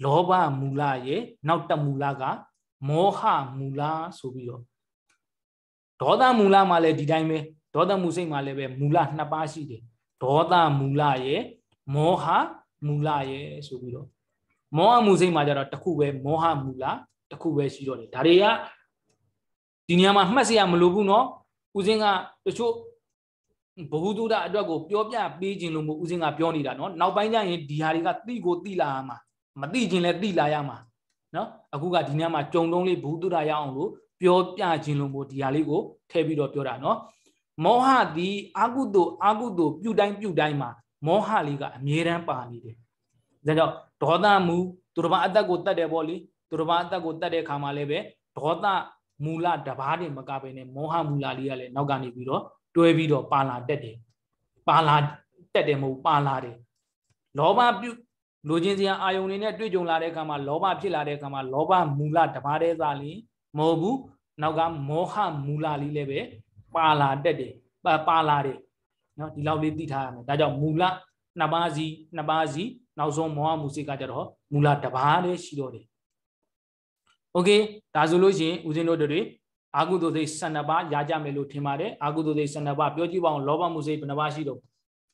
လောဘမူလရဲ့နောက်တမူလကမောဟမူလဆိုပြီးတော့ဒေါသမူလမှာလည်းဒီတိုင်းပဲဒေါသမူစိတ်မှာလည်းပဲမူလနှစ်ပါးရှိတယ်ဒေါသမူလရဲ့မောဟမူလရဲ့ဆိုပြီးတော့မောဟမူစိတ်မှာကျတော့တစ်ခုပဲမောဟမူလတစ်ခုပဲရှိတော့တယ်ဒါတွေကဒီနေရာမှာမှတ်စရာမလိုဘူးเนาะဦးစင်းကတချို့ဘဟုတုဒအတွက်ကိုပြောပြပေးခြင်းလို့မို့ဦးစင်းကပြောနေတာเนาะနောက်ပိုင်းကျရင်ဒီဟာတွေကတိကိုတိလာရမှာမတိခြင်းလည်းတိလာရမှာเนาะအခုကဒီနေရာမှာကြုံတုံးလေးဘဟုတုဒရအောင်လို့ပြောပြခြင်းလို့မို့ဒီဟာလေးကိုထည့်ပြီးတော့ပြောတာเนาะမောဟဒီအာကုသို့အာကုသို့ပြုတိုင်းပြုတိုင်းမှာမောဟလေးကအမြဲတမ်းပါနေတယ်ဒါကြောင့်ဒေါသမူသူတစ်ပါးအသက်ကိုတတ်တယ်ပေါ့လေသူတစ်ပါးအသက်ကိုတတ်တဲ့ခါမှာလည်းပဲဒေါသမူလတဘားတွေမကပဲနဲ့မောဟမူလလေးကလည်းနောက်ကနေပြီးတော့တွဲပြီးတော့ပါလာတက်တယ်ပါလာတက်တယ်မဟုတ်ပါလာတယ်လောဘပြုလိုချင်စရာအာယုန်တွေနဲ့တွေ့ကြုံလာတဲ့အခါမှာလောဘဖြစ်လာတဲ့အခါမှာလောဘမူလတဘားတဲ့သားလေးမဟုတ်ဘူးနောက်ကမောဟမူလလေးလည်းပဲပါလာတက်တယ်ပါပါလာတယ်နော်ဒီလောက်လေးသိထားရမယ်ဒါကြောင့်မူလနှစ်ပါးစီနှစ်ပါးစီနောက်ဆုံးမောဟမူစိတ်ကကြတော့မူလတဘားလေးရှိတော့တယ်โอเคဒါဆိုလို့ရှိရင်ဦးဇင်းတို့တွေအာကုသိုလ်စိတ်ဆန္ဒပါရကြမယ်လို့ထင်ပါတယ်အာကုသိုလ်စိတ်ဆန္ဒပါပြောကြည့်ပါအောင်လောဘမှုစိတ်ဘယ်နှပါရှိတော့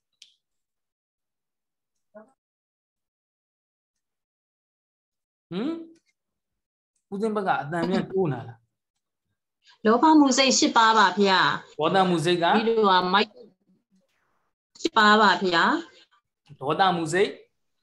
ဟမ်ဦးဇင်းဘက်ကအတန်မြန်တိုးနာလားလောဘမှုစိတ်၈ပါးပါဗျာဒေါသမှုစိတ်ကဒီလိုကမိုက်၈ပါးပါဗျာဒေါသမှုစိတ်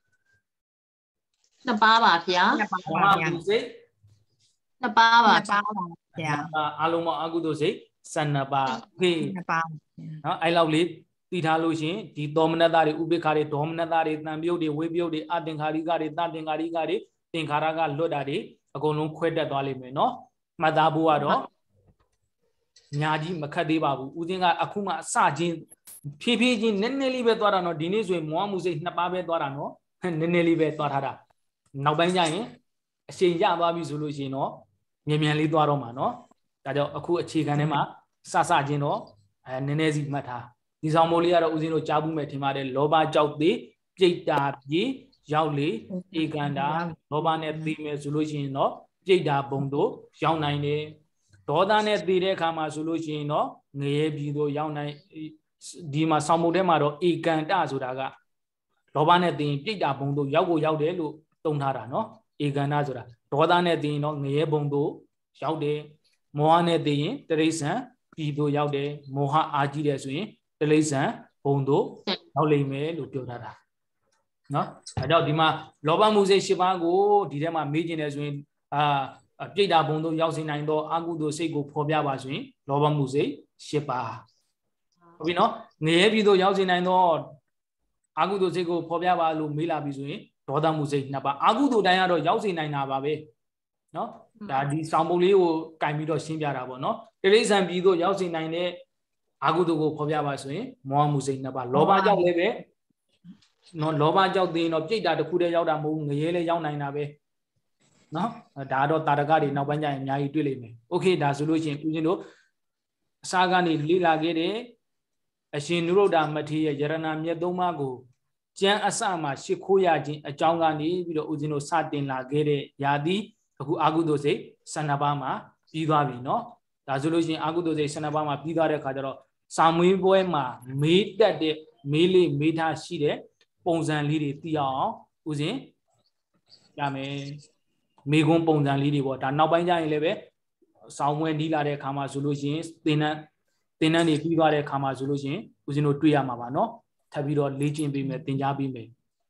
၂ပါးပါဗျာမောဟမှုစိတ်၂ပါးပါဗျာအားလုံးမအကုသိုလ်စိတ်၁၂ပါးโอเค၂ပါးနော်အဲ့လောက်လေးသိထားလို့ရှင်ဒီသောမနတတွေဥပိ္ပခာတွေဒေါမနတတွေတန်ပြုတ်တွေဝေပြုတ်တွေအသင်္ခါရိကတွေတသင်္ခါရိကတွေသင်္ခါရကလွတ်တာတွေအကုန်လုံးခွဲတက်သွားလိမ့်မယ်နော်မှတ်သားဖို့ကတော့ညာကြီးမခတ်သေးပါဘူးဦးစင်းကအခုမှအစချင်းဖြည်းဖြည်းချင်းနည်းနည်းလေးပဲသွားတာနော်ဒီနေ့ဆိုရင်မောဟမှုစိတ်နှစ်ပါးပဲသွားတာနော်နည်းနည်းလေးပဲသွားထားတာနောက်ပိုင်းကျရင်အချိန်ရသွားပြီဆိုလို့ရှိရင်တော့မြန်မြန်လေးသွားတော့မှာနော်ဒါကြောင့်အခုအခြေခံထဲမှာစစချင်းတော့အဲနည်းနည်းစီမှတ်ထားဒီဆောင်မိုးလေးကတော့ဦးဇင်းတို့ကြားဘူးမယ်ထင်ပါတယ်လောဘကြောက်သေးပြိတ္တာပြေရောက်လေဧကန္တာလောဘနဲ့သိမယ်ဆိုလို့ရှိရင်တော့ပြိတ္တာဘုံတို့ရောက်နိုင်တယ်ဒေါသနဲ့သိတဲ့အခါမှာဆိုလို့ရှိရင်တော့ငရဲပြည်တို့ရောက်နိုင်ဒီမှာဆောင်မိုးထဲမှာတော့ဧကန္တဆိုတာကလောဘနဲ့သိရင်ပြိတ္တာဘုံတို့ရောက်ကိုရောက်တယ်လို့သုံးထားတာနော်ဧကန္တဆိုတာဒေါသနဲ့သိရင်တော့ငရဲဘုံတို့ရောက်တယ်မောဟနဲ့သိရင်တရိစ္ဆာန်ပြည်တို့ရောက်တယ်မောဟအာကြီးတယ်ဆိုရင်တရိစ္ဆာန်ဘုံတို့ရောက်လိမ့်မယ်လို့ပြောထားတာနော်အဲကြောင့်ဒီမှာလောဘမှုစိတ်၈ပါးကိုဒီထဲမှာမေးကျင်တယ်ဆိုရင်အာပြိတ္တာဘုံတို့ရောက်စေနိုင်သောအကုသိုလ်စိတ်ကိုဖော်ပြပါဆိုရင်လောဘမှုစိတ်၈ပါးဟုတ်ပြီနော်ငရဲပြည်တို့ရောက်စေနိုင်သောအကုသိုလ်စိတ်ကိုဖော်ပြပါလို့မေးလာပြီဆိုရင်ဒေါသမှုစိတ်နှစ်ပါးအကုသိုလ်တိုင်းကတော့ရောက်စေနိုင်တာပါပဲနော်ဒါဒီဆောင်ပုံလေးကိုကင်ပြီးတော့ရှင်းပြတာပေါ့နော်တိရိစ္ဆာန်ပြည်တို့ရောက်စေနိုင်တဲ့အကုသိုလ်ကိုဖော်ပြပါဆိုရင်မောဟမှုစိတ်နှစ်ပါးလောဘကြောင့်လည်းပဲနော်လောဘကြောင့်သိရင်တော့ပြိတ္တာတစ်ခုတည်းရောက်တာမဟုတ်ဘူးငရဲလည်းရောက်နိုင်တာပဲနော်ဒါတော့တာရကတွေနောက်ပိုင်းကျရင်အများကြီးတွေ့လိမ့်မယ်โอเคဒါဆိုလို့ရှိရင်ဦးဇင်းတို့အစာကနေလေ့လာခဲ့တဲ့အရှင်နုရုဒ္ဓမထေရရဲ့ယရဏမြတ်သုံးပါးကိုကျမ်းအစမှာရှ िख ိုးရခြင်းအကြောင်းကနေပြီးတော့ဦးဇင်းတို့စတင်လာခဲ့တဲ့ယာတိအခုအာဟုသောစိတ်၁၂ပါးမှာပြီးသွားပြီเนาะဒါဆိုလို့ရှိရင်အာဟုသောစိတ်၁၂ပါးမှာပြီးသွားတဲ့အခါကျတော့စာမွေးပွဲမှာမေးတက်တဲ့မေးလေးမေးထားရှိတဲ့ပုံစံလေးတွေသိအောင်ဦးဇင်းရမယ်မေခွန်းပုံစံလေးတွေပေါ့ဒါနောက်ပိုင်းကျရင်လည်းပဲစောင်းမွေးနီးလာတဲ့အခါမှာဆိုလို့ရှိရင်သင်္นานသင်္นานတွေပြီးသွားတဲ့အခါမှာဆိုလို့ရှိရင်ဦးဇင်းတို့တွေ့ရမှာပါเนาะထပ်ပြီးတော့လေ့ကျင့်ပေးမယ်သင်ကြားပေးမယ်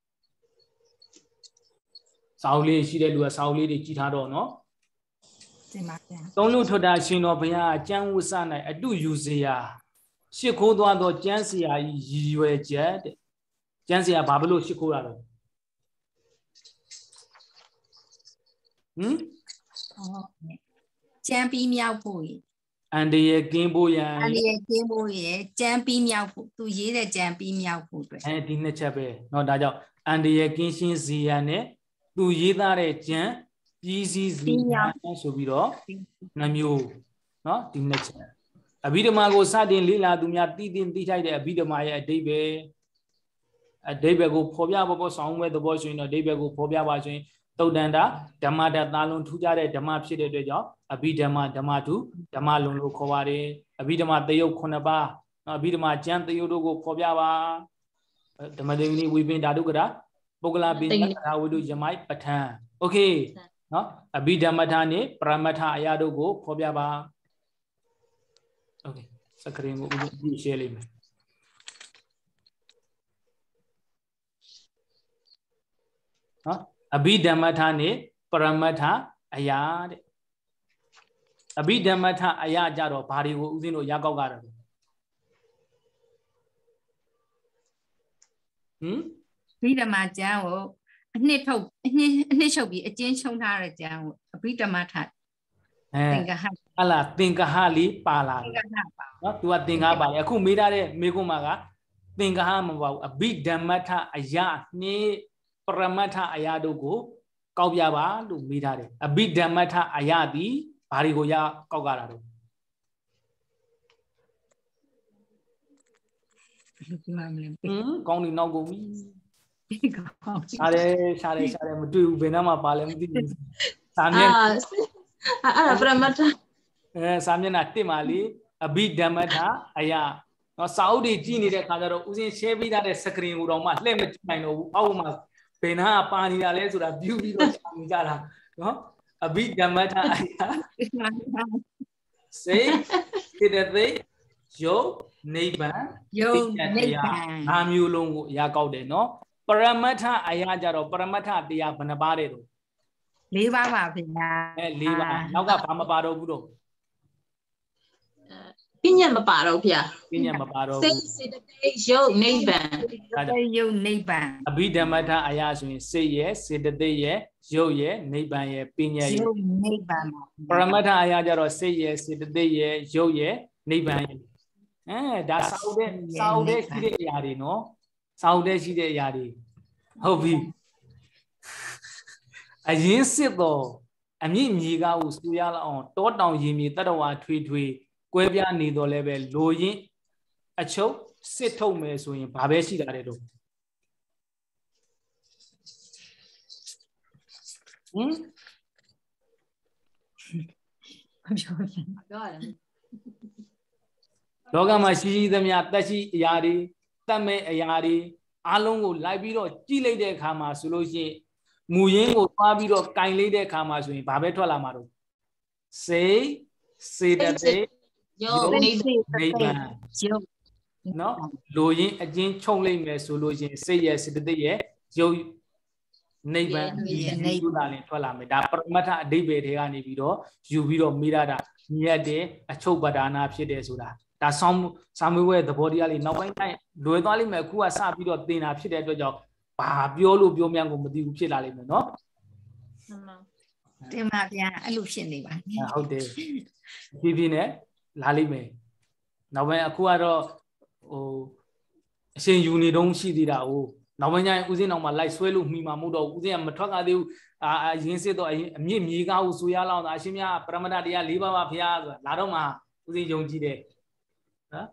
စာအုပ်လေးရှိတဲ့လူကစာအုပ်လေးတွေကြည့်ထားတော့เนาะတင်ပါဗျာသုံးလူထွတ်တာရှင်တော်ဘုရားကျမ်းဝတ်စ၌အတုယူစရာရှ िख ိုးသွားသောကျမ်းစရာကြီးရည်ရွယ်ချက်တဲ့ကျမ်းစရာဘာလို့ရှ िख ိုးရတော့ဟမ်ကျမ်းပြီးမြောက်ဖို့အန်ဒီရဲ့ကင်းဖို့ရန်အန်ဒီရဲ့ကင်းဖို့ရဲ့ကျမ်းပြီးမြောက်ဖို့သူရေးတဲ့ကျမ်းပြီးမြောက်ဖို့အတွက်အဲဒီနှစ်ချက်ပဲเนาะဒါကြောင့်အန်ဒီရဲ့ကင်းရှင်းစီရန်နဲ့သူရေးသားတဲ့ကျမ်းပြည်စည်းစီရန်ဆိုပြီးတော့နှမျိုးเนาะဒီနှစ်ချက်အဘိဓမ္မာကိုစတင်လေ့လာသူများတည်တင်သိထိုက်တဲ့အဘိဓမ္မာရဲ့အဓိပ္ပာယ်အဓိပ္ပာယ်ကိုဖော်ပြဖို့ပေါ့ဆောင်းမဲ့သဘောဆိုရင်တော့အဓိပ္ပာယ်ကိုဖော်ပြပါဆိုရင်တုတ်တန်တာဓမ္မတသာလုံးထူးခြားတဲ့ဓမ္မဖြစ်တဲ့အတွက်ကြောင့်အဘိဓမ္မဓမ္မတုဓမ္မလုံးလို့ခေါ်ပါတယ်အဘိဓမ္မတယုတ်ခုနှစ်ပါးအဘိဓမ္မကျမ်းတယုတ်တို့ကိုဖော်ပြပါဓမ္မဒေဝနီဝိပင်ဓာတုကရာပုဂ္ဂလပိညကရာဝိတုယမိုက်ပဋ္ဌာန်းโอเคနော်အဘိဓမ္မထာနဲ့ပရမတ္ထအရာတို့ကိုဖော်ပြပါโอเคစကရင်ကိုဦးကြီးရှင်းလိုက်မယ်နော်အဘိဓမ္မထာနဲ့ပရမတ္ထအရာတဲ့အဘိဓမ္မထာအရာကြတော့ဘာတွေကိုဦးဇင်းတို့ရကောက်ကြတယ်ဟမ်အဘိဓမ္မကျမ်းကိုအနှစ်ထုတ်အနှစ်အနှစ်ချုပ်ပြီးအကျဉ်းချုပ်ထားတဲ့ကျမ်းကိုအဘိဓမ္မထအဲသင်္ကဟဟလာသင်္ကဟလေးပါလာတယ်နော်သူကသင်္ကဟပါလေအခုမေးထားတဲ့မေးခွန်းမှာကသင်္ကဟမပါဘူးအဘိဓမ္မထအရာနဲ့ပရမတ္ထအရာတို့ကိုကောက်ပြပါလို့မေးထားတယ်အဘိဓမ္မထအရာသည်ဘာတွေကိုရကောက်ကြတာတော့ဒီမှာမလဲဟမ်ကောင်းနေနောက်ကုန်ပြီရှားတယ်ရှားတယ်ရှားတယ်မတွေ့ဘူးဘယ်နှမှာပါလဲမသိဘူးစာမျက်အာအဲ့ဒါပရမတ္ထအဲစာမျက်နှာတစ်မှာလေအဘိဓမ္မထအရာနော်စာအုပ်တွေကြည့်နေတဲ့ခါကျတော့ဦးစင်း share ပေးထားတဲ့ screen ကိုတော့မှလှည့်မကြည့်နိုင်တော့ဘူးအောက်မှာဘယ်နှပါနေတာလဲဆိုတာ view ပြီးတော့ရှာနေကြတာနော်အဘိဓမ္မထအရာစေစေတသိက်ယုတ်နိဗ္ဗာန်ယုတ်နိဗ္ဗာန်ငါးမျိုးလုံးကိုအရာကောက်တယ်နော်ပရမတ္ထအရာကြတော့ပရမတ္ထတရားဘယ်နှပါးတဲ့တော့လေးပါးပါဗျာအဲလေးပါးနောက်ကဘာမပါတော့ဘူးတော့ပညာမပါတော့ဗျာပညာမပါတော့ဘူးစိတ်စေတသိက်ယုတ်နိဗ္ဗာန်စိတ်ယုတ်နိဗ္ဗာန်အဘိဓမ္မထအရာဆိုရင်စိတ်ရဲ့စေတသိက်ရဲ့ယုတ်ရဲ့နိဗ္ဗာန်ရဲ့ပညာရဲ့ယုတ်နိဗ္ဗာန်ပရမတ္ထအရာကြတော့စိတ်ရဲ့စေတသိက်ရဲ့ယုတ်ရဲ့နိဗ္ဗာန်ရဲ့အဲဒါစာအုပ်တဲ့စာအုပ်တဲ့ရှိတဲ့အရာတွေနော်စာအုပ်တဲ့ရှိတဲ့အရာတွေဟုတ်ပြီအရင်စစ်တော့အမြင့်မြေကားကိုစူရလောက်အောင်တောတောင်ရင်မြေတတဝါထွေထွေကွဲပြားနေတော့လည်းပဲလိုရင်းအချုပ်စစ်ထုတ်မယ်ဆိုရင်ဘာပဲရှိတာတဲ့တော့ဟင်မပြောဘူးပြောရတယ်လောကမှာရှိရှိသမျှတက်ရှိအရာတွေတတ်မဲ့အရာတွေအားလုံးကိုလိုက်ပြီးတော့ကြည့်လိုက်တဲ့အခါမှာဆိုလို့ရှိရင်မူရင်းကိုသွားပြီးတော့ကင်လိုက်တဲ့အခါမှာဆိုရင်ဘာပဲထွက်လာမှာတော့စိတ်စေတသိက်ယုတ်နိဗ္ဗာန်ယုတ်နော်လိုရင်းအချင်းချုပ်လိုက်မယ်ဆိုလို့ရှိရင်စိတ်ရဲ့စေတသိက်ရဲ့ယုတ်နိဗ္ဗာန်ဒီယူလာရင်ထွက်လာမယ်ဒါပရမတ္ထအဓိပ္ပာယ်တွေကနေပြီးတော့ယူပြီးတော့မိရတာမြတ်တဲ့အချုပ်ပဒါနာဖြစ်တယ်ဆိုတာဒါဆောင်းစာမေးပွဲသဘောတရားလေးနောက်ပိုင်းတိုင်းလွယ်သွားလိမ့်မယ်အခုကစပြီးတော့သင်တာဖြစ်တဲ့အတွက်ကြောင့်ဘာပြောလို့ပြောမြန်ကိုမသိဘူးဖြစ်လာလိမ့်မယ်နော်တင်ပါဗျာအဲ့လိုဖြစ်နေပါဟုတ်တယ်ဖြည်းဖြည်းနဲ့လာလိမ့်မယ်နောက်ပိုင်းအခုကတော့ဟိုအရှင်ယူနေတုံးရှိသေးတာဟိုနောက်ပိုင်းကျရင်ဦးစင်းအောင်မှာလိုက်ဆွဲလို့မှီမှာမဟုတ်တော့ဦးစင်းကမထွက်ကြသေးဘူးအာအရင်စစ်တော့အမြင့်မြေကားကိုဆိုရလောက်တာအရှင်မြတ်ပရမတ္ထတရား၄ပါးပါဖရားဆိုတာလာတော့မှဦးစင်းယုံကြည်တယ်နော်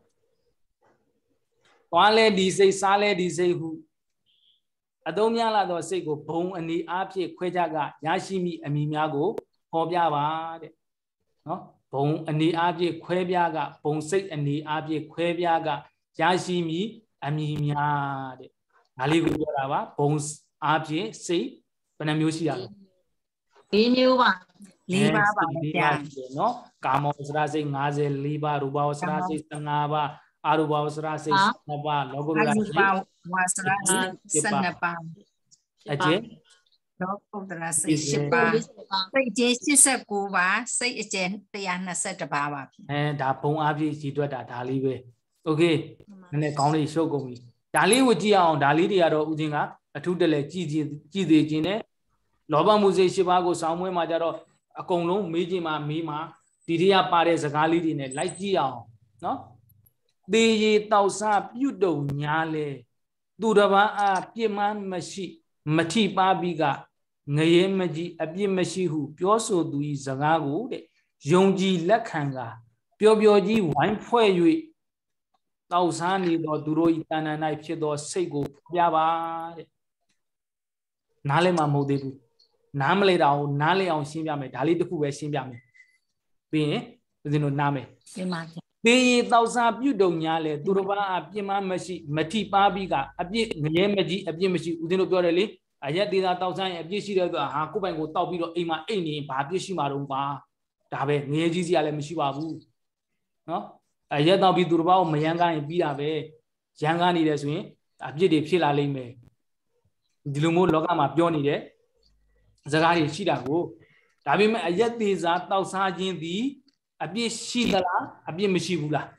သွားလဲဒီစိတ်စားလဲဒီစိတ်ဟုအသုံးများလာသောစိတ်ကိုဘုံအနေအားဖြင့်ခွဲခြားကရရှိမိအမိများကိုဟောပြပါတဲ့နော်ဘုံအနေအားဖြင့်ခွဲပြားကဘုံစိတ်အနေအားဖြင့်ခွဲပြားကရရှိမိအမိများတဲ့ဒါလေးကိုပြောတာပါဘုံအားဖြင့်စိတ်ဘယ်နှမျိုးရှိရလဲ၄မျိုးပါ၄ပါးပါဗျာနော်ကာမောစရာစိတ်၅၄ပါးရူပဝစရာစိတ်၁၅ပါးအာရူပဝစရာစိတ်၁၂ပါးလောကုတ္တရာစိတ်ဝါစရာစိတ်၁၂ပါးအကျဉ်းလောကုတ္တရာစိတ်၈ပါးစိတ်ကျဲ၈၉ပါးစိတ်အကျဉ်း၁၂၁ပါးပါအဲဒါဘုံအားဖြင့်ရည်တွက်တာဒါလေးပဲโอเคနည်းနည်းကောင်းလေးရှုပ်ကုန်ပြီဒါလေးကိုကြည့်အောင်ဒါလေးတွေကတော့ဦးချင်းကအထူးတလဲကြည်ကြည်ကြည်သေးခြင်းနဲ့လောဘမှုစိတ်၈ပါးကိုစောင်းမွေးမှာကြတော့အကုန်လုံးမေးခြင်းမှာမေးမှာဒီတွေကပါတဲ့စကားလေးတွေနဲ့လိုက်ကြည့်အောင်နော်သေရီတောက်စားပြုတ်တုံညာလဲသူတစ်ပါးအားပြစ်မှန်းမရှိမထိပါပြီးကငရဲမကြီးအပြစ်မရှိဟုပြောဆိုသူ၏စကားကိုတဲ့ယုံကြည်လက်ခံကပျော်ပျော်ကြီးဝိုင်းဖွဲ့၍တောက်စားနေသောသူတို့၏တဏ္ဍာ၌ဖြစ်သောစိတ်ကိုပြပါတဲ့နားလည်းမမဟုတ်သေးဘူးနားမလဲတော့နားလဲအောင်ရှင်းပြမယ်ဒါလေးတစ်ခုပဲရှင်းပြမယ်ပြီးရင်ဦးဇင်းတို့နားမယ်ရှင်းပါဗျာသေရတောက်စားပြုတ်တုံညာလေသူတစ်ပါးအပြစ်မမရှိမထိပါပြီးကအပြစ်ငရဲမကြီးအပြစ်မရှိဦးဇင်းတို့ပြောတယ်လေအရက်သေးတာတောက်စားရင်အပြစ်ရှိတယ်ဆိုတာဟာကိုယ်ပိုင်ကိုတောက်ပြီးတော့အိမ်မှာအိတ်နေဘာပြစ်ရှိမှာတော့ပါဒါပဲငရဲကြီးစီကလည်းမရှိပါဘူးနော်အရက်တောက်ပြီးသူတစ်ပါးကိုမယမ်းကားရင်ပြီးတာပဲရမ်းကားနေတယ်ဆိုရင်အပြစ်တွေဖြစ်လာလိမ့်မယ်ဒီလိုမျိုးလောကမှာပြောနေတဲ့စကားတွေရှိတာကိုဒါပေမဲ့အရက်သေးစားတောက်စားခြင်းသည်အပြစ်ရှိသလားအပြစ်မရှိဘူးလား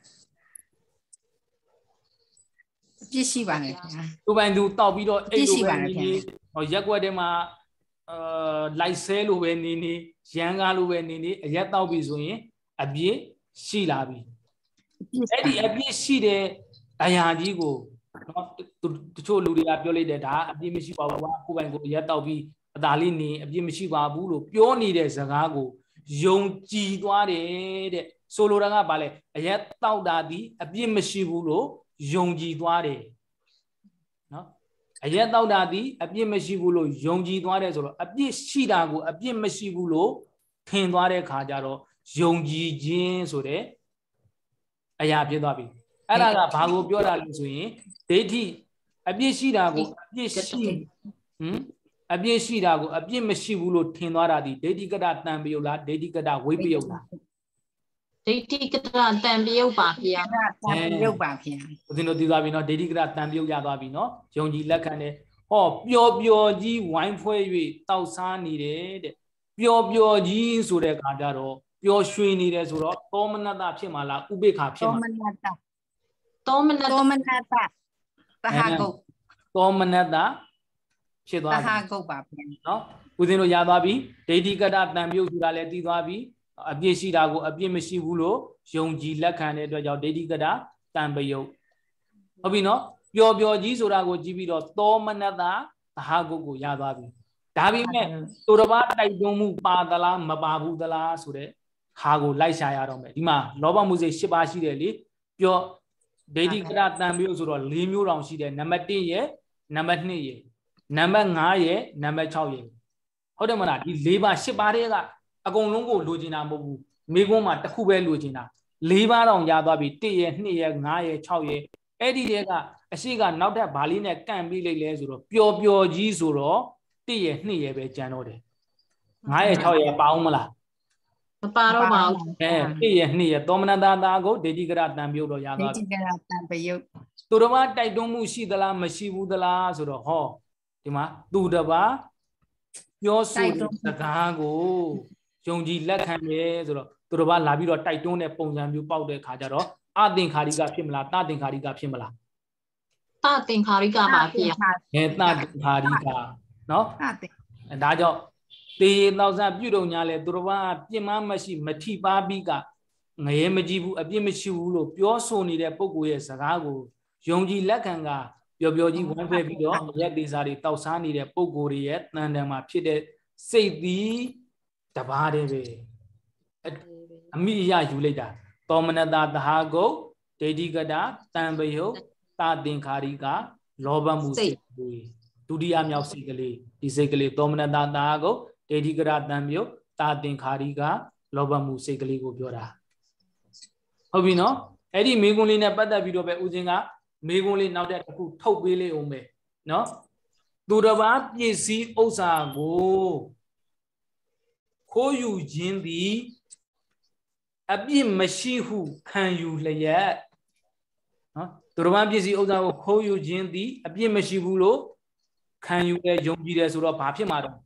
အပြစ်ရှိပါတယ်ခင်ဗျာသူပိုင်သူတောက်ပြီးတော့အိတ်လိုပဲနေနေဟောရက်ွက်ထဲမှာအာလိုက်ဆဲလိုပဲနေနေရန်ကားလိုပဲနေနေအရက်တောက်ပြီဆိုရင်အပြစ်ရှိလာပြီအဲ့ဒီအပြစ်ရှိတဲ့အရာကြီးကိုနော်တချို့လူတွေကပြောလိုက်တယ်ဒါအပြစ်မရှိပါဘူးကွာကိုပိုင်ကိုအရက်တောက်ပြီးအသာလေးနေအပြစ်မရှိပါဘူးလို့ပြောနေတဲ့စကားကိုယုံကြည်သွားတယ်တဲ့ဆိုလိုတာကဘာလဲအရက်တောက်တာဒီအပြစ်မရှိဘူးလို့ယုံကြည်သွားတယ်နော်အရက်တောက်တာဒီအပြစ်မရှိဘူးလို့ယုံကြည်သွားတယ်ဆိုတော့အပြစ်ရှိတာကိုအပြစ်မရှိဘူးလို့ထင်သွားတဲ့ခါကျတော့ယုံကြည်ခြင်းဆိုတဲ့အရာဖြစ်သွားပြီအဲ့ဒါကဘာကိုပြောတာလဲဆိုရင်ဒိဋ္ဌိအပြစ်ရှိတာကိုအပြစ်ရှိဟမ်အပြစ်ရှိတာကိုအပြစ်မရှိဘူးလို့ထင်သွားတာဒီဒိဋ္ဌိကတတံပယုတ်လားဒိဋ္ဌိကတဝိပယုတ်လားဒိဋ္ဌိကတတံပယုတ်ပါဗျာတံပယုတ်ပါဗျာဦးဇင်းတို့သိသွားပြီနော်ဒိဋ္ဌိကတတံပယုတ်ရသွားပြီနော်ယုံကြည်လက်ခံတယ်ဟောပျော်ပျော်ကြီးဝိုင်းဖွဲ၍တောက်စားနေတယ်တဲ့ပျော်ပျော်ကြီးဆိုတဲ့အခါကျတော့ပျော်ရွှင်နေတယ်ဆိုတော့သောမနတဖြစ်မှာလားဥပိ္ပခာဖြစ်မှာသောမနတသောမနတသဟာကုတ်သောမနတဖြစ်သွားပြီသဟာကုတ်ပါဗျာနော်ဦးဇင်းတို့ရသွားပြီဒိဋ္ဌိကတတံပြုတ်ဆိုတာလည်းသိသွားပြီအပြစ်ရှိတာကိုအပြစ်မရှိဘူးလို့ယုံကြည်လက်ခံတဲ့အတွက်ကြောင့်ဒိဋ္ဌိကတတံပယုတ်ဟုတ်ပြီနော်ပျော်ပျော်ကြီးဆိုတာကိုကြည့်ပြီးတော့သောမနတသဟာကုတ်ကိုရသွားပြီဒါပေမဲ့သူတစ်ပါးတိုက်တွန်းမှုပါသလားမပါဘူးသလားဆိုတဲ့ဟာကိုလိုက်ရှာရတော့မယ်ဒီမှာလောဘမှုစိတ်၈ပါးရှိတယ်လေပြောဒိဋ္ဌိကတတံပယုတ်ဆိုတော့၄မျိုးတောင်ရှိတယ်နံပါတ်၁ရဲ့နံပါတ်၂ရဲ့နံပါတ်၅ရဲ့နံပါတ်၆ရဲ့ဟုတ်တယ်မလားဒီ၄ပါး၈ပါးတွေကအကုန်လုံးကိုလိုချင်တာမဟုတ်ဘူးမိကုန်းမှာတစ်ခုပဲလိုချင်တာ၄ပါးတောင်ရသွားပြီ၁ရဲ့၂ရဲ့၅ရဲ့၆ရဲ့အဲ့ဒီတွေကအရှိကနောက်ထပ်ဘာလေးနဲ့ကန့်ပြီးလိုက်လဲဆိုတော့ပျော်ပျော်ကြီးဆိုတော့၁ရဲ့၂ရဲ့ပဲကြံတော့တယ်၅ရဲ့၆ရဲ့ပါအောင်မလားမပါတော့ပါဘူးအဲ၁ရဲ့၂ရဲ့သောမနတသာကိုဒိဋ္ဌိကရတံပြုတ်တော့ရသွားပြီဒိဋ္ဌိကရတံပယုတ်သူတစ်ပါးတိုက်တွန်းမှုရှိသလားမရှိဘူးသလားဆိုတော့ဟောဒီမှာသူတစ်ပါးပြောဆိုတဲ့စကားကိုယုံကြည်လက်ခံတယ်ဆိုတော့သူတစ်ပါးလာပြီးတော့တိုက်တွန်းတဲ့ပုံစံမျိုးပေါက်တဲ့ခါကျတော့အသင်္ခါရိကဖြစ်မလားတသင်္ခါရိကဖြစ်မလားတသင်္ခါရိကပါဗျာအဲတသင်္ခါရိကနော်အဲဒါကြောင့်သေရသောစပြုတုံညာလဲသူတစ်ပါးပြင်းမမရှိမထိပါပြီးကငရဲမကြည့်ဘူးအပြစ်မရှိဘူးလို့ပြောဆိုနေတဲ့ပုဂ္ဂိုလ်ရဲ့စကားကိုယုံကြည်လက်ခံကပျော်ပျော်ကြီးဝမ်းဖဲပြီးတော့ရက်သေးစားတွေတောက်စားနေတဲ့ပုဂ္ဂိုလ်တွေရဲ့တန်တန်မှာဖြစ်တဲ့စိတ်သည်တပါးတည်းပဲအမိအယယူလိုက်တာသောမနတသဟာကုတ်ဒိဋ္ဌိကတတံပယုတ်တသင်္ခါရိကလောဘမှုစိတ်ကလေးဒုတိယမြောက်စိတ်ကလေးဒီစိတ်ကလေးသောမနတသဟာကုတ်ဒိဋ္ဌိကတတံပယုတ်တသင်္ခါရိကလောဘမှုစိတ်ကလေးကိုပြောတာဟုတ်ပြီနော်အဲ့ဒီမိဂုံလေးနဲ့ပတ်သက်ပြီးတော့ပဲဦးဇင်းကမိဂုံလေးနောက်တဲ့တစ်ခုထုတ်ပေးလေးအောင်ပဲနော်သူတစ်ပါးပစ္စည်းဥစ္စာကိုခိုးယူခြင်းသည်အပြစ်မရှိဟုခံယူလျက်နော်သူတစ်ပါးပစ္စည်းဥစ္စာကိုခိုးယူခြင်းသည်အပြစ်မရှိဘူးလို့ခံယူတဲ့ယုံကြည်တယ်ဆိုတော့ဘာဖြစ်မှာတော့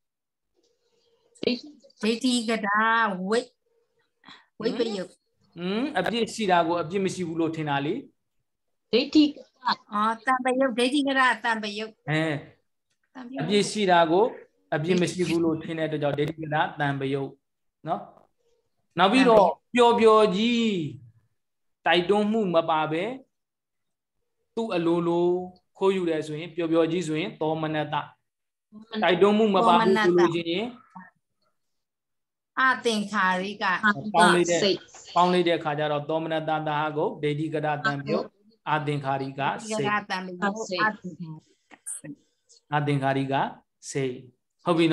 ဒိဋ္ဌိကတာဝိဝိပယုတ်ဟမ်အပြစ်ရှိတာကိုအပြစ်မရှိဘူးလို့ထင်တာလေဒိဋ္ဌိကအော်တံပယုတ်ဒိဋ္ဌိကရတံပယုတ်အဲအပြစ်ရှိတာကိုအပြစ်မရှိဘူးလို့ထင်တဲ့အတွက်ကြောင့်ဒိဋ္ဌိကရတံပယုတ်နော်နောက်ပြီးတော့ပျော်ပျော်ကြီးတိုက်တွန်းမှုမပါပဲသူ့အလိုလိုခိုးယူတယ်ဆိုရင်ပျော်ပျော်ကြီးဆိုရင်သောမနတတိုက်တွန်းမှုမပါဘူးဆိုလို့ချင်းအသင်္ခါရိကပေါင်းလိုက်တဲ့ပေါင်းလိုက်တဲ့ခါကျတော့သောမနတသဟာကိုဒိဋ္ဌိကရတံပြုတ်အသင်္ခါရိကစိတ်တံပြုတ်အသင်္ခါရိကစိတ်ဟုတ်ပြီနော်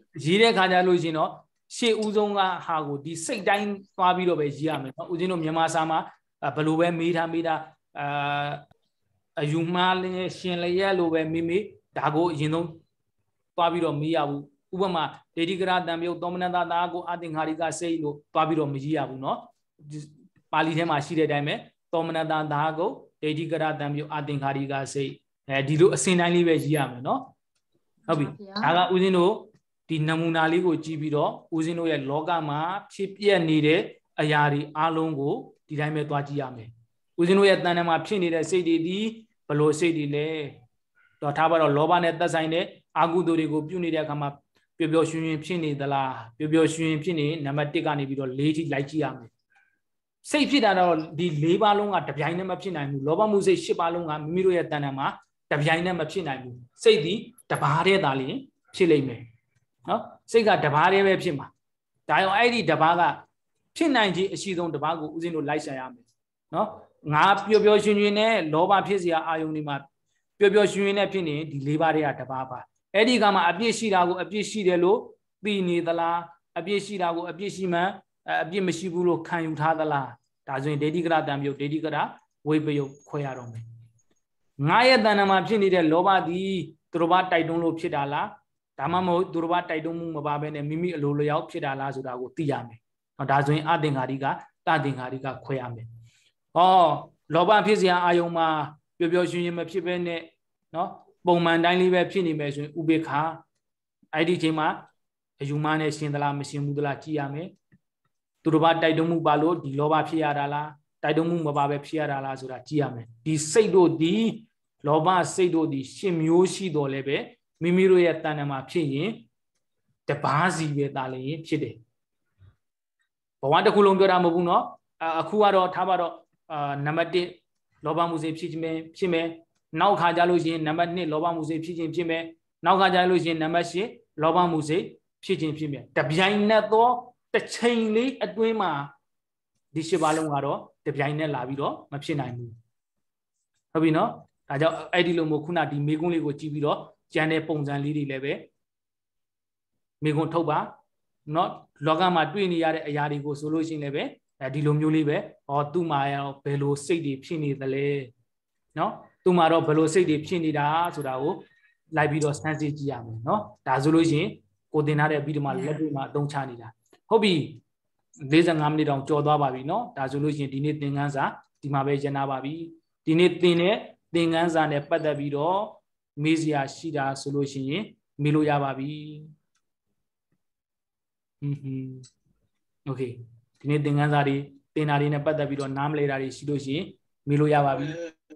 ရေးတဲ့ခါကျလို့ရှင်တော့ရှေ့ဦးဆုံးကဟာကိုဒီစိတ်တိုင်းသွားပြီးတော့ပဲရေးရမယ်နော်ဦးဇင်းတို့မြန်မာစာမှာဘယ်လိုပဲမေးထားမေးထားအာအယူမှားလင်းရှင်လျက်လိုပဲမိမိဒါကိုအရင်ဆုံးသွားပြီးတော့မေးရဘူးဥပမာဒေတိကရတံပြုတ်သောမနတသာကိုအသင်္ခါရိကစိတ်လို့သွားပြီးတော့မရေးရဘူးနော်ပါဠိထဲမှာရှိတဲ့အတိုင်းပဲသောမနတသာကိုဒေတိကရတံပြုတ်အသင်္ခါရိကစိတ်အဲဒီလိုအစဉ်တိုင်းလေးပဲရေးရမယ်နော်ဟုတ်ပြီဒါကဦးဇင်းတို့ဒီနမူနာလေးကိုကြည့်ပြီးတော့ဦးဇင်းတို့ရဲ့လောကမှာဖြစ်ပျက်နေတဲ့အရာတွေအလုံးကိုဒီတိုင်းပဲသွားကြည့်ရမယ်ဦးဇင်းတို့ရဲ့တဏ္ဍာမှာဖြစ်နေတဲ့စိတ်တွေဒီဘလို့စိတ်တွေလဲတော့ထားပါတော့လောဘနဲ့သက်ဆိုင်တဲ့အာဟုသူတွေကိုပြုနေတဲ့အခါမှာပျော်ပျော်ရွှင်ရွှင်ဖြစ်နေသလားပျော်ပျော်ရွှင်ရွှင်ဖြစ်နေနံပါတ်တစ်ကနေပြီးတော့လေးထိလိုက်ကြည့်ရမယ်စိတ်ဖြစ်တာတော့ဒီလေးပါလုံးကတပြိုင်နဲ့မဖြစ်နိုင်ဘူးလောဘမှုစိတ်ရှစ်ပါလုံးကမိမိတို့ရဲ့တဏ္ဍာမှာတပြိုင်နဲ့မဖြစ်နိုင်ဘူးစိတ်ဒီတပါးတည်းသာလျှင်ဖြစ်လိမ့်မယ်နော်စိတ်ကတပါးတည်းပဲဖြစ်မှာဒါကြောင့်အဲ့ဒီတပါးကဖြစ်နိုင်ခြင်းအရှိဆုံးတပါးကိုဦးဇင်းတို့လိုက်ရှာရမယ်နော်ငါပျော်ပျော်ရွှင်ရွှင်နဲ့လောဘဖြစ်เสียအာယုန်ဒီမှာပျော်ပျော်ရွှင်ရွှင်နဲ့ဖြစ်နေဒီလေးပါးတည်းကတပါးပါအဲ့ဒီကမှာအပြစ်ရှိတာကိုအပြစ်ရှိတယ်လို့သိနေသလားအပြစ်ရှိတာကိုအပြစ်ရှိမှအပြစ်မရှိဘူးလို့ခံယူထားသလားဒါဆိုရင်ဒေတိကရတံပြုတ်ဒေတိကရဝိပယုတ်ခွဲရတော့မယ်ငါရဲ့တဏ္ဍာမှာဖြစ်နေတဲ့လောဘသည်သူတို့ဘာတိုက်တွန်းလို့ဖြစ်တာလားဒါမှမဟုတ်သူတို့ဘာတိုက်တွန်းမှုမပါဘဲနဲ့မိမိအလိုလျောက်ဖြစ်တာလားဆိုတာကိုသိရမယ်။ဟောဒါဆိုရင်အသင်္ခါရိကတသင်္ခါရိကခွဲရမယ်။ဟောလောဘဖြစ်စရာအာယုံမှာပျော်ပျော်ရွှင်ရွှင်မဖြစ်ဘဲနဲ့နော်ပုံမှန်တိုင်းလေးပဲဖြစ်နေမယ်ဆိုရင်ဥပေက္ခအဲ့ဒီအချိန်မှာအယူမနဲ့ရှင်သလားမရှင်ဘူးသလားကြည့်ရမယ်။သူတို့ဘာတိုက်တွန်းမှုပါလို့ဒီလောဘဖြစ်ရတာလားတိုက်တွန်းမှုမပါဘဲဖြစ်ရတာလားဆိုတာကြည့်ရမယ်။ဒီစိတ်တို့ဒီလောဘစိတ်တို့ဒီရှင်မျိုးရှိတော်လည်းပဲမိမိတို့ရဲ့တဏ္ဍာမှာဖြစ်ရင်တပါးစီပဲတာလည်းဖြစ်တယ်ဘဝတစ်ခုလုံးပြောတာမဟုတ်ဘူးเนาะအခုကတော့ထားပါတော့အာနံပါတ်တစ်လောဘမှုစိတ်ဖြစ်ခြင်းဖြစ်မယ်နောက်ခါကြလို့ရှိရင်နံပါတ်နှစ်လောဘမှုစိတ်ဖြစ်ခြင်းဖြစ်မယ်နောက်ခါကြလို့ရှိရင်နံပါတ်ရှစ်လောဘမှုစိတ်ဖြစ်ခြင်းဖြစ်မယ်တပြိုင်နက်သောတစ်ချိန်လေးအတွင်းမှာဒီရှစ်ပါးလုံးကတော့တပြိုင်နက်လာပြီးတော့မဖြစ်နိုင်ဘူးဟုတ်ပြီเนาะဒါကြောင့်အဲ့ဒီလိုမျိုးခုနဒီမေကွန်းလေးကိုကြည့်ပြီးတော့ကျန်တဲ့ပုံစံလေးတွေလည်းပဲမေကွန်းထုတ်ပါเนาะလောကမှာတွေ့နေရတဲ့အရာတွေကိုဆိုလို့ရှိရင်လည်းပဲအဲဒီလိုမျိုးလေးပဲဟောသူ့မှာရောဘယ်လိုစိတ်တွေဖြစ်နေသလဲเนาะသူ့မှာတော့ဘယ်လိုစိတ်တွေဖြစ်နေတာဆိုတာကိုလိုက်ပြီးတော့စမ်းစစ်ကြည့်ရမယ်เนาะဒါဆိုလို့ရှိရင်ကိုသင်ထားတဲ့ပြီးတော့မှလက်တွေ့မှာအသုံးချနေတာဟုတ်ပြီ၄၅မိနစ်တောင်ကြော်သွားပါပြီเนาะဒါဆိုလို့ရှိရင်ဒီနေ့သင်ခန်းစာဒီမှာပဲရနာပါပြီဒီနေ့သင်တဲ့သင်ခန်းစာနဲ့ပတ်သက်ပြီးတော့မေးစရာရှိတာဆိုလို့ရှိရင်မေးလို့ရပါပြီဟွန်းဟွန်းโอเคဒီနေ့သင်ခန်းစာတွေသင်တာတွေနဲ့ပတ်သက်ပြီးတော့နားမလည်တာတွေရှိလို့ရှိရင်မေးလို့ရပါပြီ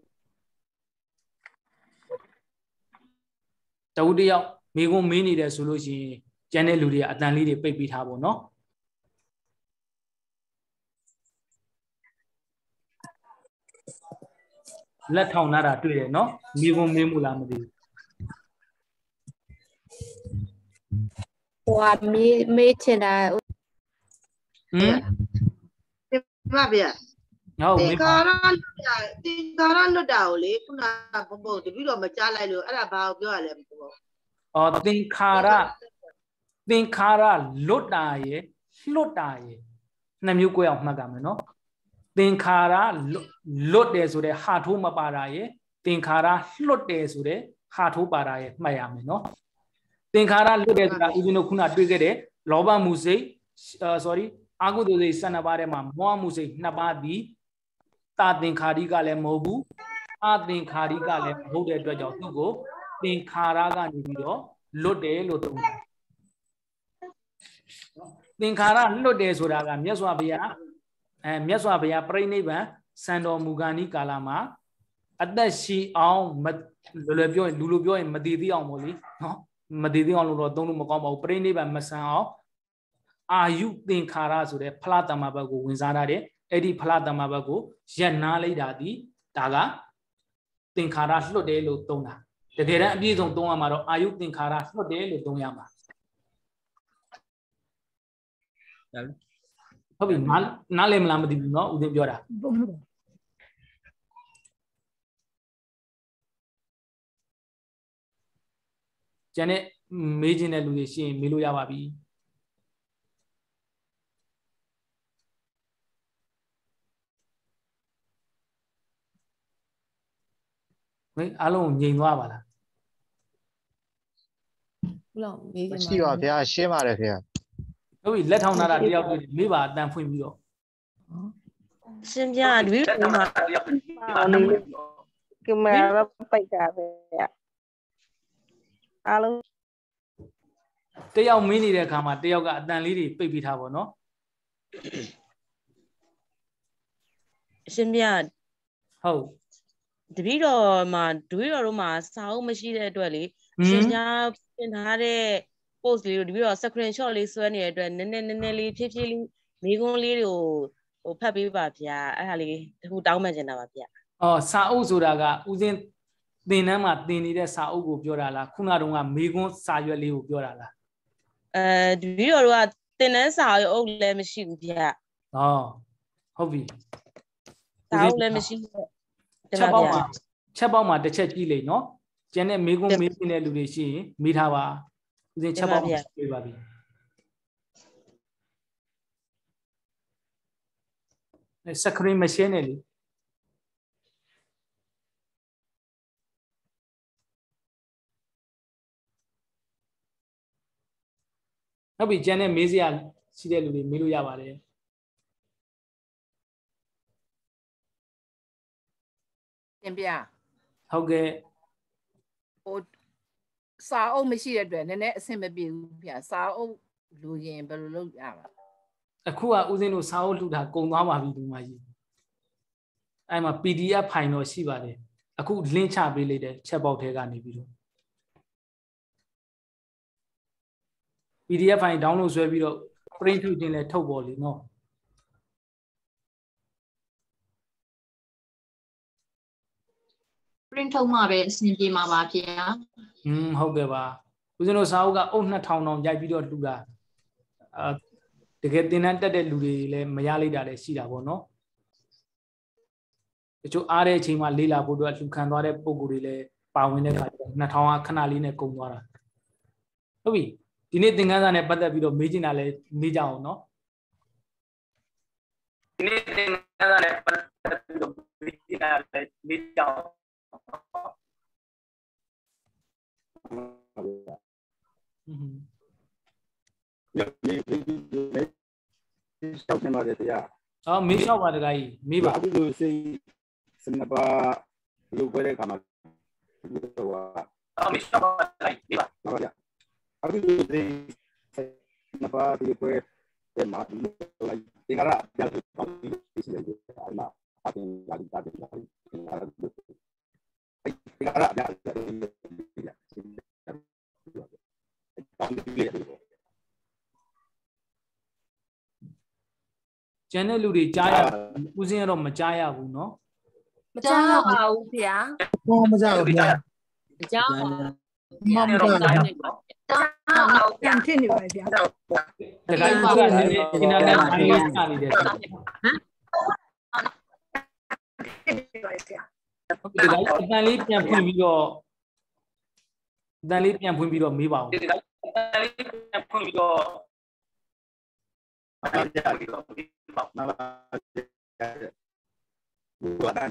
တဝူတယောက်မေးခွန်းမေးနေတယ်ဆိုလို့ရှိရင်ကျန်တဲ့လူတွေကအတန်လေးတွေပိတ်ပြီးထားပါတော့လက်ထောင်လာတာတွေ့တယ်နော်မိဘမင်းမလားမသိဘူးဟိုကမေးမေးချင်တာဟမ်မဗျာဟုတ်သင်္ခါရလွတ်တာသင်္ခါရလွတ်တာကိုလေခုနကဘုံဘုံတပည့်တော်မကြားလိုက်လို့အဲ့ဒါဘာကိုပြောရလဲဘုံဘုံအော်သင်္ခါရသင်္ခါရလွတ်တာရဲ့လွတ်တာရဲ့နှစ်မျိုးကိုအောင်မှတ်ကြမယ်နော်သင်္ခါရလွတ်တယ်ဆိုတဲ့ဟာထိုးမပါတာရဲ့သင်္ခါရလွတ်တယ်ဆိုတဲ့ဟာထိုးပါတာရဲ့မှတ်ရမယ်နော်သင်္ခါရလွတ်တယ်ဆိုတာဦးဇင်းတို့ခုနတွေ့ခဲ့တဲ့လောဘမှုစိတ် sorry အာဟုတုစိတ်၁၂ပါးထဲမှာမောဟမှုစိတ်နှစ်ပါးသည်တာသင်္ခါရိကလည်းမဟုတ်ဘူးအသင်္ခါရိကလည်းမဟုတ်တဲ့အတွက်ကြောင့်သူ့ကိုသင်္ခါရကနေပြီးတော့လွတ်တယ်လို့သုံးတယ်သင်္ခါရလွတ်တယ်ဆိုတာကမြတ်စွာဘုရားအဲမြတ်စွာဘုရားပြိဋိဘံစံတော်မူကာနီးကာလမှာအသက်ရှိအောင်လွယ်လွယ်ပြောရင်လူလိုပြောရင်မတည်သေးအောင်ပေါ့လေနော်မတည်သေးအောင်လို့တော့သုံးလို့မကောင်းပါဘူးပြိဋိဘံမဆန်အောင်အာယုသင်္ခါရဆိုတဲ့ဖလားတမဘတ်ကိုဝင်စားထားတယ်အဲ့ဒီဖလားတမဘတ်ကိုရက်နာလိုက်တာဒီဒါကသင်္ခါရလွတ်တယ်လို့သုံးတာတကယ်တမ်းအပြည့်စုံသုံးရမှာတော့အာယုသင်္ခါရလွတ်တယ်လို့သုံးရမှာဟုတ်ပြီနားနားလည်မလားမသိဘူးเนาะဦးသိပြောတာကျန်တဲ့မေးခြင်းတဲ့လူတွေရှိရင်မေးလို့ရပါပြီမင်းအားလုံးငြိမ်သွားပါလားဘလောက်မေးကြရှိပါဗျာရှင်းပါတယ်ခင်ဗျာဟုတ်ပြီလက်ထောင်ထားတာတယောက်တွေ့တယ်မေးပါအတန်ဖွင့်ပြီးတော့ရှင်ပြတပည့်တော်မှာကင်မရာပိတ်တာပဲအားလုံးတယောက်မင်းနေတဲ့အခါမှာတယောက်ကအတန်လေးတွေပိတ်ပြီးထားပါတော့ရှင်ပြဟုတ်တပည့်တော်မှာတပည့်တော်တို့မှာစာအုပ်မရှိတဲ့အတွက်လေရှင်ပြပြင်ထားတဲ့ post လေးတို့တပည့်တော် screenshot လေးဆွဲနေတဲ့အတွက်နည်းနည်းနည်းနည်းလေးဖြည်းဖြည်းလေးမိကုန်းလေးတွေကိုဟိုဖတ်ပေးပါဗျာအဲ့ဒါလေးတခုတောင်းမှကျင်တာပါဗျာအော်စာအုပ်ဆိုတာကဦးစင်းသင်တန်းမှာသင်နေတဲ့စာအုပ်ကိုပြောတာလားခုနတုန်းကမိကုန်းစာရွက်လေးကိုပြောတာလားအဲတပည့်တော်တို့ကသင်တန်းစာအုပ်လည်းမရှိဘူးဗျာဟောဟုတ်ပြီစာအုပ်လည်းမရှိဘူးချက်ပေါက်မှာချက်ပေါက်မှာတစ်ချက်ကြည့်လိမ့်နော်ကျန်တဲ့မိကုန်းမေးနေတဲ့လူတွေရှိရင်မေးထားပါဦးစင်းချက်ပေါက်မှာပြေးပါပြီစကရင်မရှင်းနဲ့လေဟုတ်ပြီကျန်တဲ့မေးစရာရှိတဲ့လူတွေမေးလို့ရပါတယ်တင်ပြဟုတ်ကဲ့ဟိုစာအုပ်မရှိတဲ့အတွက်နည်းနည်းအဆင်မပြေဘူးဗျာစာအုပ်လူရင်ဘယ်လိုလုပ်ရမှာအခုကဦးစင်းတို့စာအုပ်လှူတာကုန်သွားပါပြီဒီမှာကြီးအဲ့မှာ P D F ဖိုင်တော့ရှိပါတယ်အခု link ချပေးလိုက်တဲ့ချက်ပေါက်ထဲကနေပြီးတော့ P D F ဖိုင် download ဆွဲပြီးတော့ print ထုတ်ခြင်းလည်းထုတ်ပေါ်လေနော် print ထုတ်မှပဲအဆင်ပြေမှာပါဗျာဟွန်းဟုတ်ကဲ့ပါဦးဇင်းတို့စာအုပ်ကအုပ်နှစ်ထောင်တောင်ရိုက်ပြီးတော့လှူတာအာတကယ်သင်တန်းတက်တဲ့လူတွေလည်းမရလိုက်တာလည်းရှိတာပေါ့နော်တချို့အားတဲ့အချိန်မှာလေးလာဖို့အတွက်လှူခံသွားတဲ့ပုံကိုယ်တွေလည်းပါဝင်တဲ့အခါကျတော့နှစ်ထောင်ကခဏလေးနဲ့ကုန်သွားတာဟုတ်ပြီဒီနေ့သင်ခန်းစာနဲ့ပတ်သက်ပြီးတော့မေးချင်တာလည်းမေးကြအောင်နော်ဒီနေ့သင်ခန်းစာနဲ့ပတ်သက်ပြီးတော့မေးချင်တာလည်းမေးကြအောင်อืมရှောက်နေပါတယ်တရားအော်မေးလျှောက်ပါတခါကြီးမေးပါအခုလိုစိတ်စနပါလူပွဲတဲ့ခါမှာတော့အော်မေးလျှောက်ပါတခါကြီးမေးပါဟုတ်ပါဗျာအခုလိုစိတ်စနပါလူပွဲတဲ့မှာဒီကရာပြန်တော့ဒီစီလေးအဲ့မှာအပြင်လာတာတယ်လာတယ်ဒီကရာပြန်ကျန်တဲ့လူတွေကြားရဦးစင်းကတော့မကြားရဘူးเนาะမကြားရပါဘူးဗျာဘာမကြားဘူးဗျာမကြားပါဘူးမမကြားဘူးပြန်ဖြစ်နေပါဗျာတခါကြီးကနေအင်တာနက်ကြီးချနေတယ်ဟမ်ဒီကအတန်လေးပြန်ဖွင့်ပြီးတော့အတန်လေးပြန်ဖွင့်ပြီးတော့မေးပါဦးဒီကအတန်လေးပြန်ဖွင့်ပြီးတော့အားရပြီးတော့မေးပါနာလာဘူအတန်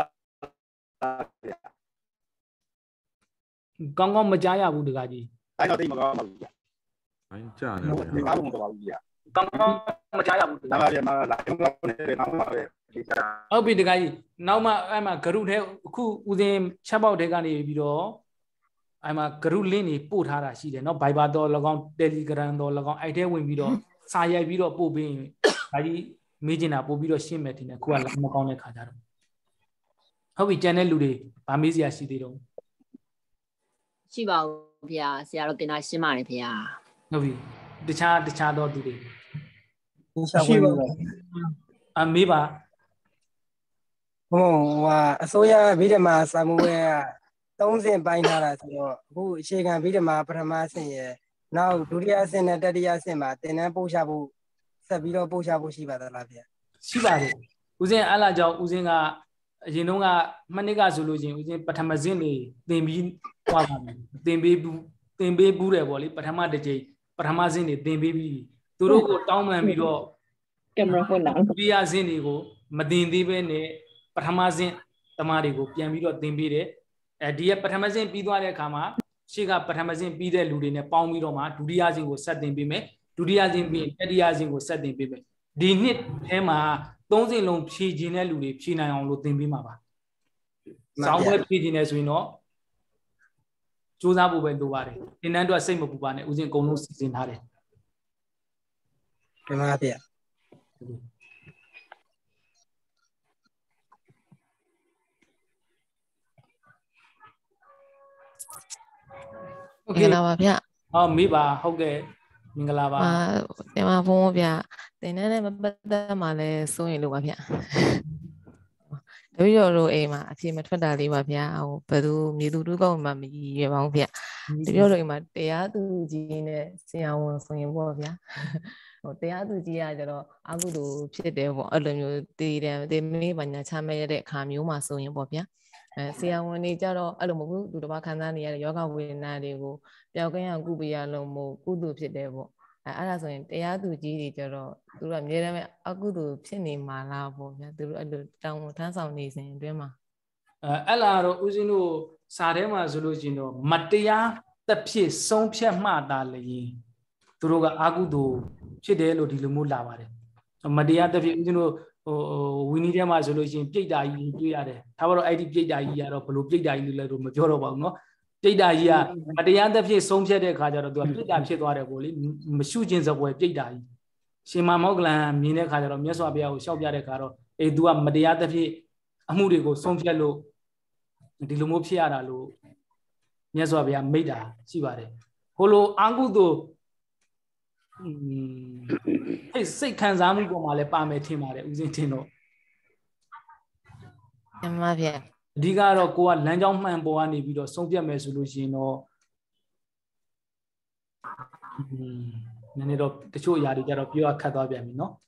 ကောင်းကောင်းမကြားရဘူးတခါကြီးအဲ့တော့တိတ်မကောင်းပါဘူးဗျာ။အဲ့ကြားနေဗျာ။ဒီကားဘုံတော့ပါဘူးဗျာ။ကောင်းကောင်းမကြားရဘူး။နားပါဗျာနားလာကျွန်တော်လည်းနောက်မှပဲဟုတ်ပြီတခါကြီးနောက်မှအဲ့မှာဂရုထဲအခုဦးစင်းချက်ပေါက်ထဲကနေပြီးတော့အဲ့မှာဂရု link တွေပို့ထားတာရှိတယ်เนาะ Viber တော့၎င်း Telegram တော့၎င်းအဲ့ထဲဝင်ပြီးတော့စာရိုက်ပြီးတော့ပို့ပေးရင်ဒါကြီးမေးချင်တာပို့ပြီးတော့ရှင်းမယ်တင်တယ်ခုကလာမကောင်းတဲ့ခါကြတော့ဟုတ်ပြီကျန်တဲ့လူတွေဗာမေးစရာရှိသေးတော့ရှိပါဘူးဗျာဆရာတော်တင်တာရှင်းပါတယ်ဗျာဟုတ်ပြီတခြားတခြားတော့သူတွေရှိပါဘူးအမေးပါဟိုဟာအစိုးရဗိဓမာစာမှုဝဲကသုံးဆင့်ပိုင်းထားတာဆိုတော့အခုအခြေခံဗိဓမာပထမဆင့်ရယ်နောက်ဒုတိယဆင့်နဲ့တတိယဆင့်မှာသင်တန်းပို့ချဖို့ဆက်ပြီးတော့ပို့ချဖို့ရှိပါသလားဗျာရှိပါတယ်ဦးစင်းအဲ့လာကြောင့်ဦးစင်းကအရင်တုန်းကမနစ်ကဆိုလို့ချင်းဦးစင်းပထမဆင့်နေသင်ပြီးသွားပါမယ်သင်ပြီးသင်ပေးဘူးတယ်ပေါ့လေပထမတစ်ကြိမ်ပထမဆင့်တွေသင်ပေးပြီးသူတို့ကိုတောင်းပန်ပြီးတော့ကင်မရာဖွင့်လာဒုတိယဆင့်တွေကိုမသင်သေးဘဲနဲ့ပထမဆင့်တမားတွေကိုပြန်ပြီးတော့သင်ပေးတယ်အဲဒီကပထမဆင့်ပြီးသွားတဲ့အခါမှာရှေ့ကပထမဆင့်ပြီးတဲ့လူတွေနဲ့ပေါင်းပြီးတော့မှဒုတိယဆင့်ကိုဆက်သင်ပေးမယ်ဒုတိယဆင့်ပြီးတတိယဆင့်ကိုဆက်သင်ပေးမယ်ဒီနှစ်ထဲမှာသုံးဆင့်လုံးဖြည့်ခြင်းတဲ့လူတွေဖြည့်နိုင်အောင်လို့သင်ပေးမှာပါစောင်းပွဲဖြည့်ခြင်းနဲ့ဆိုရင်တော့စူးစမ်းဖို့ပဲလိုပါတယ်သင်တန်းအတွက်စိတ်မပူပါနဲ့ဦးဇင်းအကုန်လုံးစီစဉ်ထားတယ်မှန်ပါဗျာโอเคလာပါဗျဟောမိပါဟုတ်ကဲ့မင်္ဂလာပါအာတင်ပါဘုန်းဗျာတင်တဲ့နဲ့မပတ်သက်မှလည်းစိုးရင်လို့ပါဗျာတပည့်တော်တို့အိမ်မှာအဖြေမထွက်တာလေးပါဗျာဟိုဘယ်သူမြေသူတို့ကောင်းမှမရည်ရပါဘူးဗျာတပည့်တော်တို့အိမ်မှာတရားသူကြီးနဲ့ဆရာဝန်ဆိုရင်ပေါ့ဗျာဟိုတရားသူကြီးကကျတော့အကုသိုလ်ဖြစ်တယ်ပေါ့အဲ့လိုမျိုးတည်တယ်တည်မေးပါညာချမဲ့ရတဲ့အခါမျိုးမှာဆိုရင်ပေါ့ဗျာအဲဆရာဝန်တွေကြတော့အဲ့လိုမဟုတ်ဘူးသူတစ်ပါးခံစားနေရတဲ့ယောဂဝေဒနာတွေကိုပျောက်ကင်းအောင်ကုပေးရလို့မို့ကုသိုလ်ဖြစ်တယ်ပေါ့အဲအဲ့ဒါဆိုရင်တရားသူကြီးတွေကြတော့သူတို့ကအမြဲတမ်းအကုသိုလ်ဖြစ်နေမှာလားပေါ့ဗျာသူတို့အဲ့လိုတောင်းထမ်းဆောင်နေစဉ်အတွင်းမှာအဲအဲ့လာတော့ဦးဇင်းတို့စာထဲမှာဆိုလို့ရှိရင်တော့မတရားတစ်ဖြစ်ဆုံးဖြတ်မှသာလျင်သူတို့ကအကုသိုလ်ဖြစ်တယ်လို့ဒီလိုမျိုးလာပါတယ်မတရားတစ်ဖြစ်ဦးဇင်းတို့ဟိုဝီနီထဲမှာဆိုလို့ရှိရင်ပြိတ္တာကြီးတွေ့ရတယ်ဒါပေမဲ့အဲ့ဒီပြိတ္တာကြီးကတော့ဘလို့ပြိတ္တာကြီးလို့လည်းတော့မပြောတော့ပါဘူးเนาะပြိတ္တာကြီးကမတရားတစ်ဖြစ်ဆုံးဖြတ်တဲ့အခါကျတော့သူကပြိတ္တာဖြစ်သွားတယ်ပေါ့လေမရှုခြင်းစပွဲပြိတ္တာကြီးရှင်မမောကလန်မြင်တဲ့အခါကျတော့မြတ်စွာဘုရားကိုရှောက်ပြတဲ့အခါတော့အေး तू ကမတရားတစ်ဖြစ်အမှုတွေကိုဆုံးဖြတ်လို့ဒီလိုမျိုးဖြစ်ရတာလို့မြတ်စွာဘုရားမိတ်တာရှိပါတယ်ဟိုလိုအာဟုသို့ဟိတ်စိတ်ခံစားမှုပေါ်မှာလည်းပါမယ်ထင်ပါတယ်ဦးစင်းထင်တော့မှန်ပါဗျာအဓိကတော့ကိုကလမ်းကြောင်းမှန်ပေါ်ကနေပြီးတော့ဆုံးဖြတ်မယ်ဆိုလို့ရှိရင်တော့နည်းနည်းတော့တချို့အရာတွေကြတော့ပြောရခက်သွားပြန်ပြီเนาะ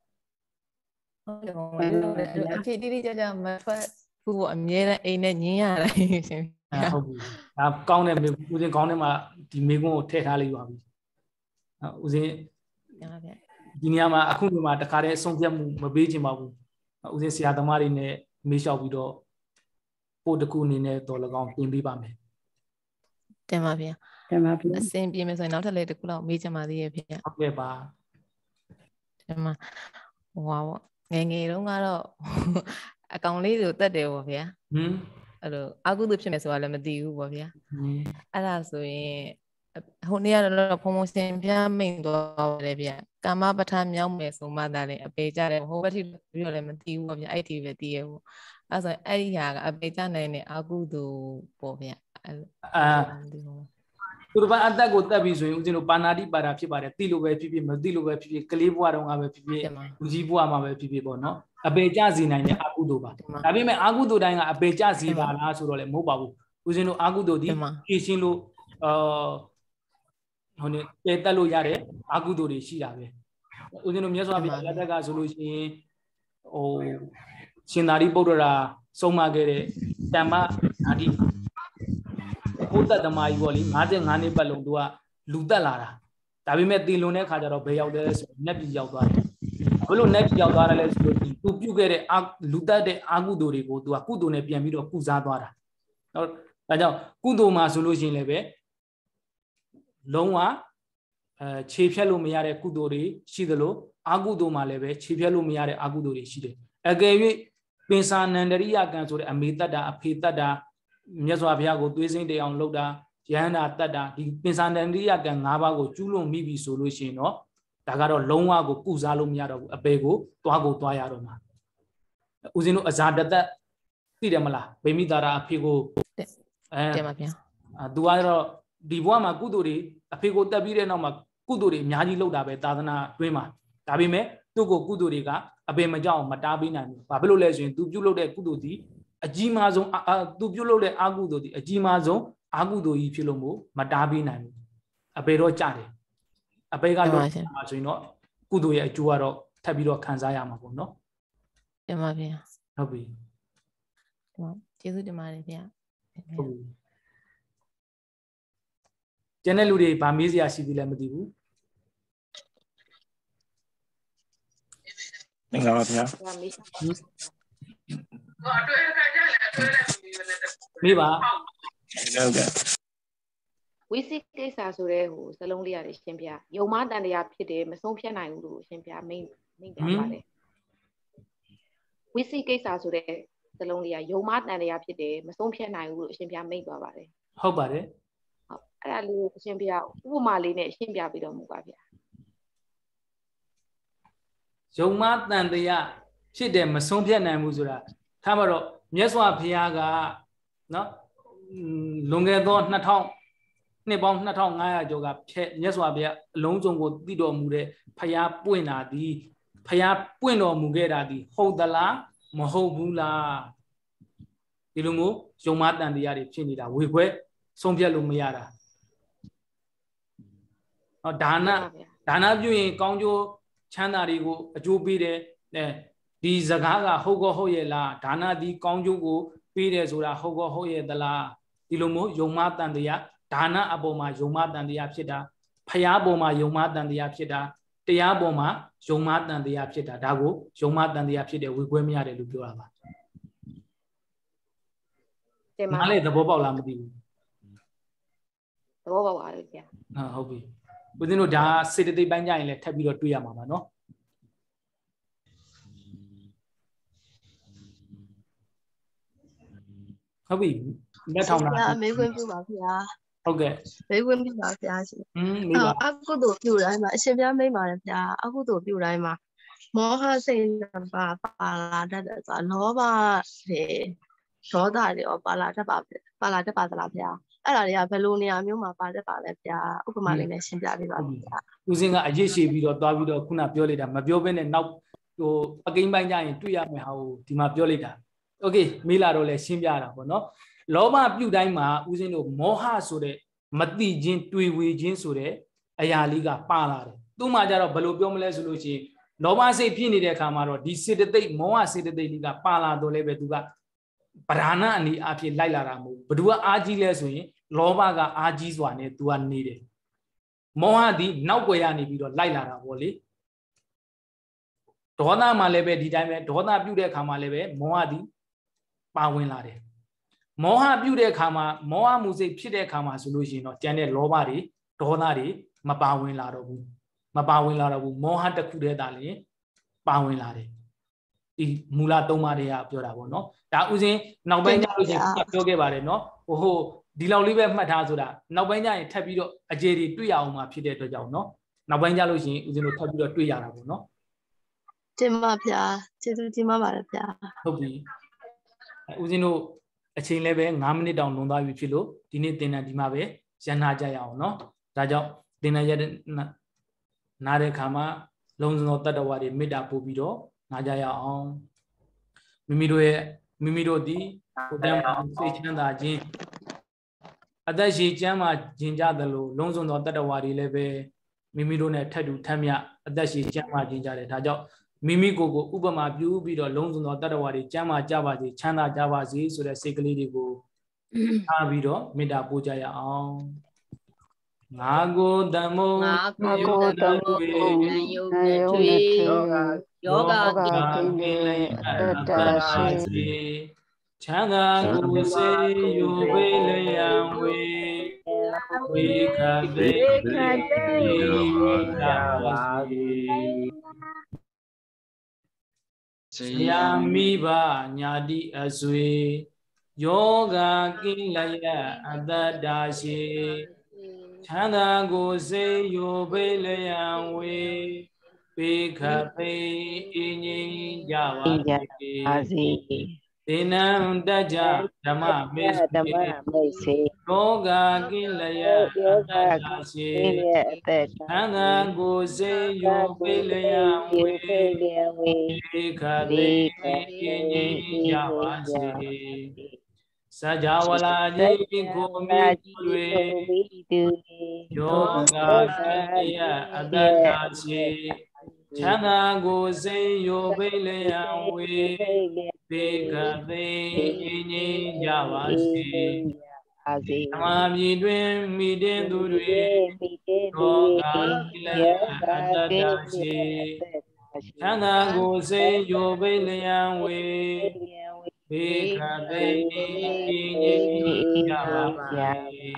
ဟုတ်တယ်အဖြစ်တိတိကျကျမထွက်ဘူးအမြဲတမ်းအိမ်နဲ့ညင်းရတယ်ရှင်ဟုတ်ပြီဒါကောင်းတဲ့မေဦးစင်းကောင်းတဲ့မှာဒီမေကွန်းကိုထည့်ထားလိုက်ပါပြီဦးစင်းဒီနေရာမှာအခုဒီမှာတခါတည်းဆုံးဖြတ်မှုမပေးချင်ပါဘူးဦးစင်းဆရာသမားတွေနဲ့မေးလျှောက်ပြီးတော့ပို့တကူအနေနဲ့တော်လကောင်ပြင်ပေးပါမယ်တင်ပါဗျာတင်ပါဗျာအစင်ပြင်မယ်ဆိုရင်နောက်ထပ်လေးတကူလောက်မေးချင်ပါသေးရဲ့ဗျာဟုတ်ကဲ့ပါတင်ပါဟိုပါငယ်ငယ်တုန်းကတော့အကောင်လေးကိုတက်တယ်ပေါ့ဗျာဟင်းအဲ့လိုအကုသို့ဖြစ်မယ်ဆိုတာလည်းမသိဘူးပေါ့ဗျာအဲ့ဒါဆိုရင်ဟိုနေ့ကတော့ဖုံဖုံရှင်ပြမိန်သွားတယ်ဗျကာမပဋ္ဌာန်းမြောက်မယ်ဆိုမှသာလေအပေကြတယ်ဟိုဘက်ထိပြီးတော့လည်းမသိဘူးပေါ့ဗျအဲ့ဒီပဲသိရပေါ့အဲ့ဆိုအဲ့ဒီဟာကအပေကြနိုင်တဲ့အကုသို့ပေါ့ဗျအာသူတို့ဘာအသက်ကိုတက်ပြီဆိုရင်ဦးဇင်းတို့ပါဏာတိပါဒဖြစ်ပါတယ်သိလို့ပဲဖြစ်ဖြစ်မသိလို့ပဲဖြစ်ဖြစ်ကလေးဘဝတုန်းကပဲဖြစ်ဖြစ်လူကြီးဘဝမှာပဲဖြစ်ဖြစ်ပေါ့နော်အပေကြစီနိုင်တဲ့အကုသို့ပါဒါပေမဲ့အကုသို့တိုင်းကအပေကြစီပါလားဆိုတော့လည်းမဟုတ်ပါဘူးဦးဇင်းတို့အကုသို့ဒီဖြည့်ရှင်းလို့အာဟိုနေတဲတက်လို့ရတဲ့အကုသိုလ်တွေရှိတာပဲဦးဇင်းတို့မြတ်စွာဘုရားလက်ထက်ကဆိုလို့ရှိရင်ဟိုရှင်သာရိပုတ္တရာဆုံးမခဲ့တဲ့တမ္မအာတိဘုဒ္ဓသမားကြီးပေါ့လေ၅၅နှစ်ပတ်လုံးသူကလူတက်လာတာဒါပေမဲ့တည်လွန်တဲ့ခါကျတော့ဘယ်ရောက်တယ်ဆိုတော့နတ်ပြည်ရောက်သွားတယ်ဘယ်လိုနတ်ပြည်ရောက်သွားတယ်လဲဆိုတော့သူပြုတ်ခဲ့တဲ့လူတက်တဲ့အာကုသိုလ်တွေကိုသူကကုသိုလ်နဲ့ပြန်ပြီးတော့ကုစားသွားတာနော်ဒါကြောင့်ကုသိုလ်မှာဆိုလို့ရှိရင်လည်းပဲလုံးဝအဲခြေဖြတ်လို့မရတဲ့ကုသိုလ်တွေရှိသလိုအာကုသိုလ်မှာလည်းပဲခြေဖြတ်လို့မရတဲ့အာကုသိုလ်တွေရှိတယ်အကယ်၍ပင်စာနန္ဒရိယကံဆိုတဲ့အမေတ္တာအဖေတ္တာမြတ်စွာဘုရားကိုသွေးစိမ့်တေအောင်လုပ်တာယဟန္တာတတ်တာဒီပင်စာနန္ဒရိယကံ၅ပါးကိုကျူးလွန်မိပြီဆိုလို့ရှိရင်တော့ဒါကတော့လုံးဝကိုကုစားလို့မရတော့ဘူးအပေကိုသွားကိုသွားရတော့မှာဦးဇင်းတို့အဇာတသက်သိတယ်မလားဗိမိတာရာအဖေကိုအဲတင်ပါဗျာအဲသူကတော့ဒီဘဝမှာကုသိုလ်တွေအဖေကိုတက်ပြီးတဲ့နောက်မှာကုသိုလ်တွေအများကြီးလုပ်တာပဲသာသနာတွင်းမှာဒါပေမဲ့သူ့ကိုကုသိုလ်တွေကအပေမကြောက်မတားပေးနိုင်ဘူးဘာဖြစ်လို့လဲဆိုရင်သူပြုတ်လုပ်တဲ့ကုသိုလ်ဒီအကြီးမားဆုံးသူပြုတ်လုပ်တဲ့အာကုသိုလ်ဒီအကြီးမားဆုံးအာကုသိုလ်ကြီးဖြစ်လို့မို့မတားပေးနိုင်ဘူးအပေတော့ကြတယ်အပေကလုပ်မှာဆိုရင်တော့ကုသိုလ်ရဲ့အကျိုးကတော့ထပ်ပြီးတော့ခံစားရမှာပေါ့နော်တင်ပါဗျာဟုတ်ပြီဟုတ်ကျေးဇူးတင်ပါတယ်ဗျာဟုတ်ပြီကျန်တဲ့လူတွေဗာမေးစရာရှိသေးလဲမသိဘူးမင်္ဂလာပါဗျာမေးပါဟုတ်ကဲ့ဝိသိကိစ္စဆိုတဲ့ဟိုစလုံးလေးရတယ်ရှင်ဗျာယုံမတန်တရားဖြစ်တယ်မဆုံးဖြတ်နိုင်ဘူးလို့ရှင်ဗျာမိန်မိန်သွားပါတယ်ဝိသိကိစ္စဆိုတဲ့စလုံးလေးကယုံမတန်တရားဖြစ်တယ်မဆုံးဖြတ်နိုင်ဘူးလို့ရှင်ဗျာမိန်သွားပါတယ်ဟုတ်ပါတယ်ဟုတ်အဲ့ဒါလေးကိုရှင်ဗျာဥပမာလေးနဲ့ရှင်းပြပြီးတော့မူပါဗျာယုံမတန်တရားဖြစ်တယ်မဆုံးဖြတ်နိုင်ဘူးဆိုတာထားမှာတော့မြတ်စွာဘုရားကနော်လွန်ခဲ့သောနှစ်ထောင်နှစ်ပေါင်းနှစ်ထောင်ငါးရာကျော်ကဖြဲမြတ်စွာဘုရားအလုံးစုံကိုသိတော်မူတဲ့ဘုရားပွင့်တာဒီဘုရားပွင့်တော်မူခဲ့တာဒီဟုတ်သလားမဟုတ်ဘူးလားဒီလိုမျိုးယုံမတန်တရားတွေဖြစ်နေတာဝေခွဲဆုံးဖြတ်လို့မရတာဟောဒါနဒါနပြုရင်ကောင်းကျိုးချမ်းသာတွေကိုအကျိုးပေးတယ်အဲဒီစကားကဟုတ်ကောဟုတ်ရဲ့လားဒါနဒီကောင်းကျိုးကိုပေးတယ်ဆိုတာဟုတ်ကောဟုတ်ရဲ့သလားဒီလိုမျိုးယုံမတန်တရားဒါနအပေါ်မှာယုံမတန်တရားဖြစ်တာဖရာပေါ်မှာယုံမတန်တရားဖြစ်တာတရားပေါ်မှာယုံမတန်တရားဖြစ်တာဒါကိုယုံမတန်တရားဖြစ်တယ်ဝေခွဲမရတယ်လို့ပြောတာပါတင်ပါနားလေသဘောပေါက်လားမသိဘူးသဘောပေါက်ပါပြီဗျာဟုတ်ပြီဦးဇင်းတို့ဒါစေတသိက်ပိုင်းကြရင်လည်းထပ်ပြီးတော့တွေ့ရမှာပါနော်ဟုတ်ပြီလက်ထောင်တာမေးခွင့်ပြုပါဗျာဟုတ်ကဲ့မေးခွင့်ပြုပါဗျာရှင်อืมမေးပါအကုသိုလ်ပြုတိုင်းမှာအရှင်ပြမိတ်ပါတယ်ဗျာအကုသိုလ်ပြုတိုင်းမှာမောဟစိတ်ပါပါလာတတ်တယ်ဆိုတာလောဘတွေဒေါသတွေရောပါလာတတ်ပါပါလာတတ်ပါသလားဗျာအဲ့ဒါတွေကဘယ်လိုနေရာမျိုးမှာပါတတ်ပါလဲဗျာဥပမာလေးနဲ့ရှင်းပြပေးပါဗျာဦးစင်းကအရေးရှိပြီးတော့သွားပြီးတော့ခုနပြောလိုက်တာမပြောဘဲနဲ့နောက်ဟိုအကိန်းပိုင်းကြရင်တွေ့ရမယ်ဟာကိုဒီမှာပြောလိုက်တာโอเคမေးလာတော့လဲရှင်းပြတာပေါ့နော်လောဘပြုတိုင်းမှာဦးစင်းတို့မောဟဆိုတဲ့မတိခြင်းတွေ့ဝေခြင်းဆိုတဲ့အရာလေးကပါလာတယ်သူ့မှာကြတော့ဘယ်လိုပြောမလဲဆိုလို့ရှိရင်လောဘစိတ်ဖြစ်နေတဲ့အခါမှာတော့ဒီစေတသိက်မောဟစေတသိက်လေးကပါလာတော့လဲပဲသူကပဓာနအနေအဖြစ်လိုက်လာတာမဟုတ်ဘသူကအာကြီးလဲဆိုရင်လောဘကအာကြီးစွာနဲ့သူကနေတယ်မောဟသည်နောက်ွယ်ရနေပြီးတော့လိုက်လာတာပေါ့လေဒေါသမှာလည်းပဲဒီတိုင်းပဲဒေါသပြုတဲ့အခါမှာလည်းပဲမောဟသည်ပါဝင်လာတယ်မောဟပြုတဲ့အခါမှာမောဟမှုစိတ်ဖြစ်တဲ့အခါမှာဆိုလို့ရှိရင်တော့ကျန်တဲ့လောဘတွေဒေါသတွေမပါဝင်လာတော့ဘူးမပါဝင်လာတော့ဘူးမောဟတစ်ခုတည်းသာလည်းပါဝင်လာတယ်ဒီမူလသုံးပါးတွေကပြောတာပေါ့နော်ဒါဥစဉ်နောက်ပိုင်းကျလို့ရှိရင်ပြောခဲ့ပါတယ်နော်ဟိုဟိုဒီလောက်လေးပဲမှတ်ထားဆိုတာနောက်ပိုင်းကျရင်ထပ်ပြီးတော့အကျေတွေတွေ့ရအောင်မှာဖြစ်တဲ့အတွက်ကြောင့်နော်နောက်ပိုင်းကျလို့ရှိရင်ဥစဉ်တို့ထပ်ပြီးတော့တွေ့ရတာပေါ့နော်တင်ပါဗျာကျေးဇူးတင်ပါပါတယ်ဗျာဟုတ်ပြီဥစဉ်တို့အချိန်လည်းပဲငါးမိနစ်တောင်လွန်သွားပြီဖြစ်လို့ဒီနေ့သင်တန်းဒီမှာပဲရန်နာကြရအောင်နော်ဒါကြောင့်သင်တန်းရနားတဲ့အခါမှာလုံးစုံသောတတ္တဝါတွေမေတ္တာပို့ပြီးတော့နားကြရအောင်မိမိတို့ရဲ့မိမိတို့ဒီကိုယ်တည်းမှာစိတ်ချမ်းသာခြင်းအသက်ရှိကျမ်းမာခြင်းကြသလိုလုံးစုံသောတတ္တဝါတွေလည်းပဲမိမိတို့နဲ့ထပ်တူထပ်မြအသက်ရှိကျမ်းမာခြင်းကြတယ်ဒါကြောင့်မိမိကိုယ်ကိုဥပမာပြုပြီးတော့လုံးစုံသောတတ္တဝါတွေကျမ်းမာကြပါစေချမ်းသာကြပါစေဆိုတဲ့စိတ်ကလေးတွေကိုအားပြီးတော့မေတ္တာပို့ကြရအောင်ငါကိုတမောငါကိုတမောယုံနဲ့တွေ့ယောဂကိလေသာတရှိချမ်းသာကိုစေယူပေးလျံဝေဝေခတေခတေသာပါစေဆရာမိဘညာတိအဆွေယောဂကိလေသာအတ္တရှိချမ်းသာကိုစေယူပေးလျံဝေပေခပေအင်းကြီးကြပါစေသေနံတကြဓမ္မမေဓမ္မမိတ်စေယောဂကိလယအတ္တရှိချမ်းသာကိုစေယူပေးလျံဝေပေခပေအင်းကြီးကြပါစေစကြဝဠာကြီးကိုမြည်၍ယောဂကိလယအတ္တရှိချမ်းသာကိုစေယူပေးလျံဝေပေကပေငြိမ်းကြပါစေပါစေဓမ္မမြေတွင်မိတဲ့သူတွေရောဂါကိလေသာအတ္တရှိချမ်းသာကိုစိတ်ယိုပိလျံဝေဘေခသိတိငြိမ်းကြပါဗျာ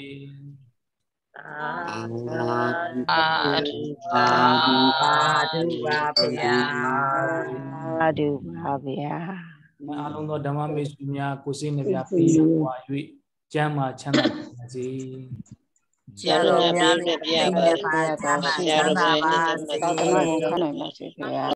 အာဒုပါဒုပါဗျာအာဒုပါဗျာအားလုံးသောဓမ္မမေစုများကိုစိတ်နှပြပြီးပွား၍ကျမ်းမာချမ်းသာပါစေဆရာတော်များပြည့်ပြည့်ပါပါဆရာတော်များကောင်းကောင်းနိုင်ပါစေခင်ဗျာ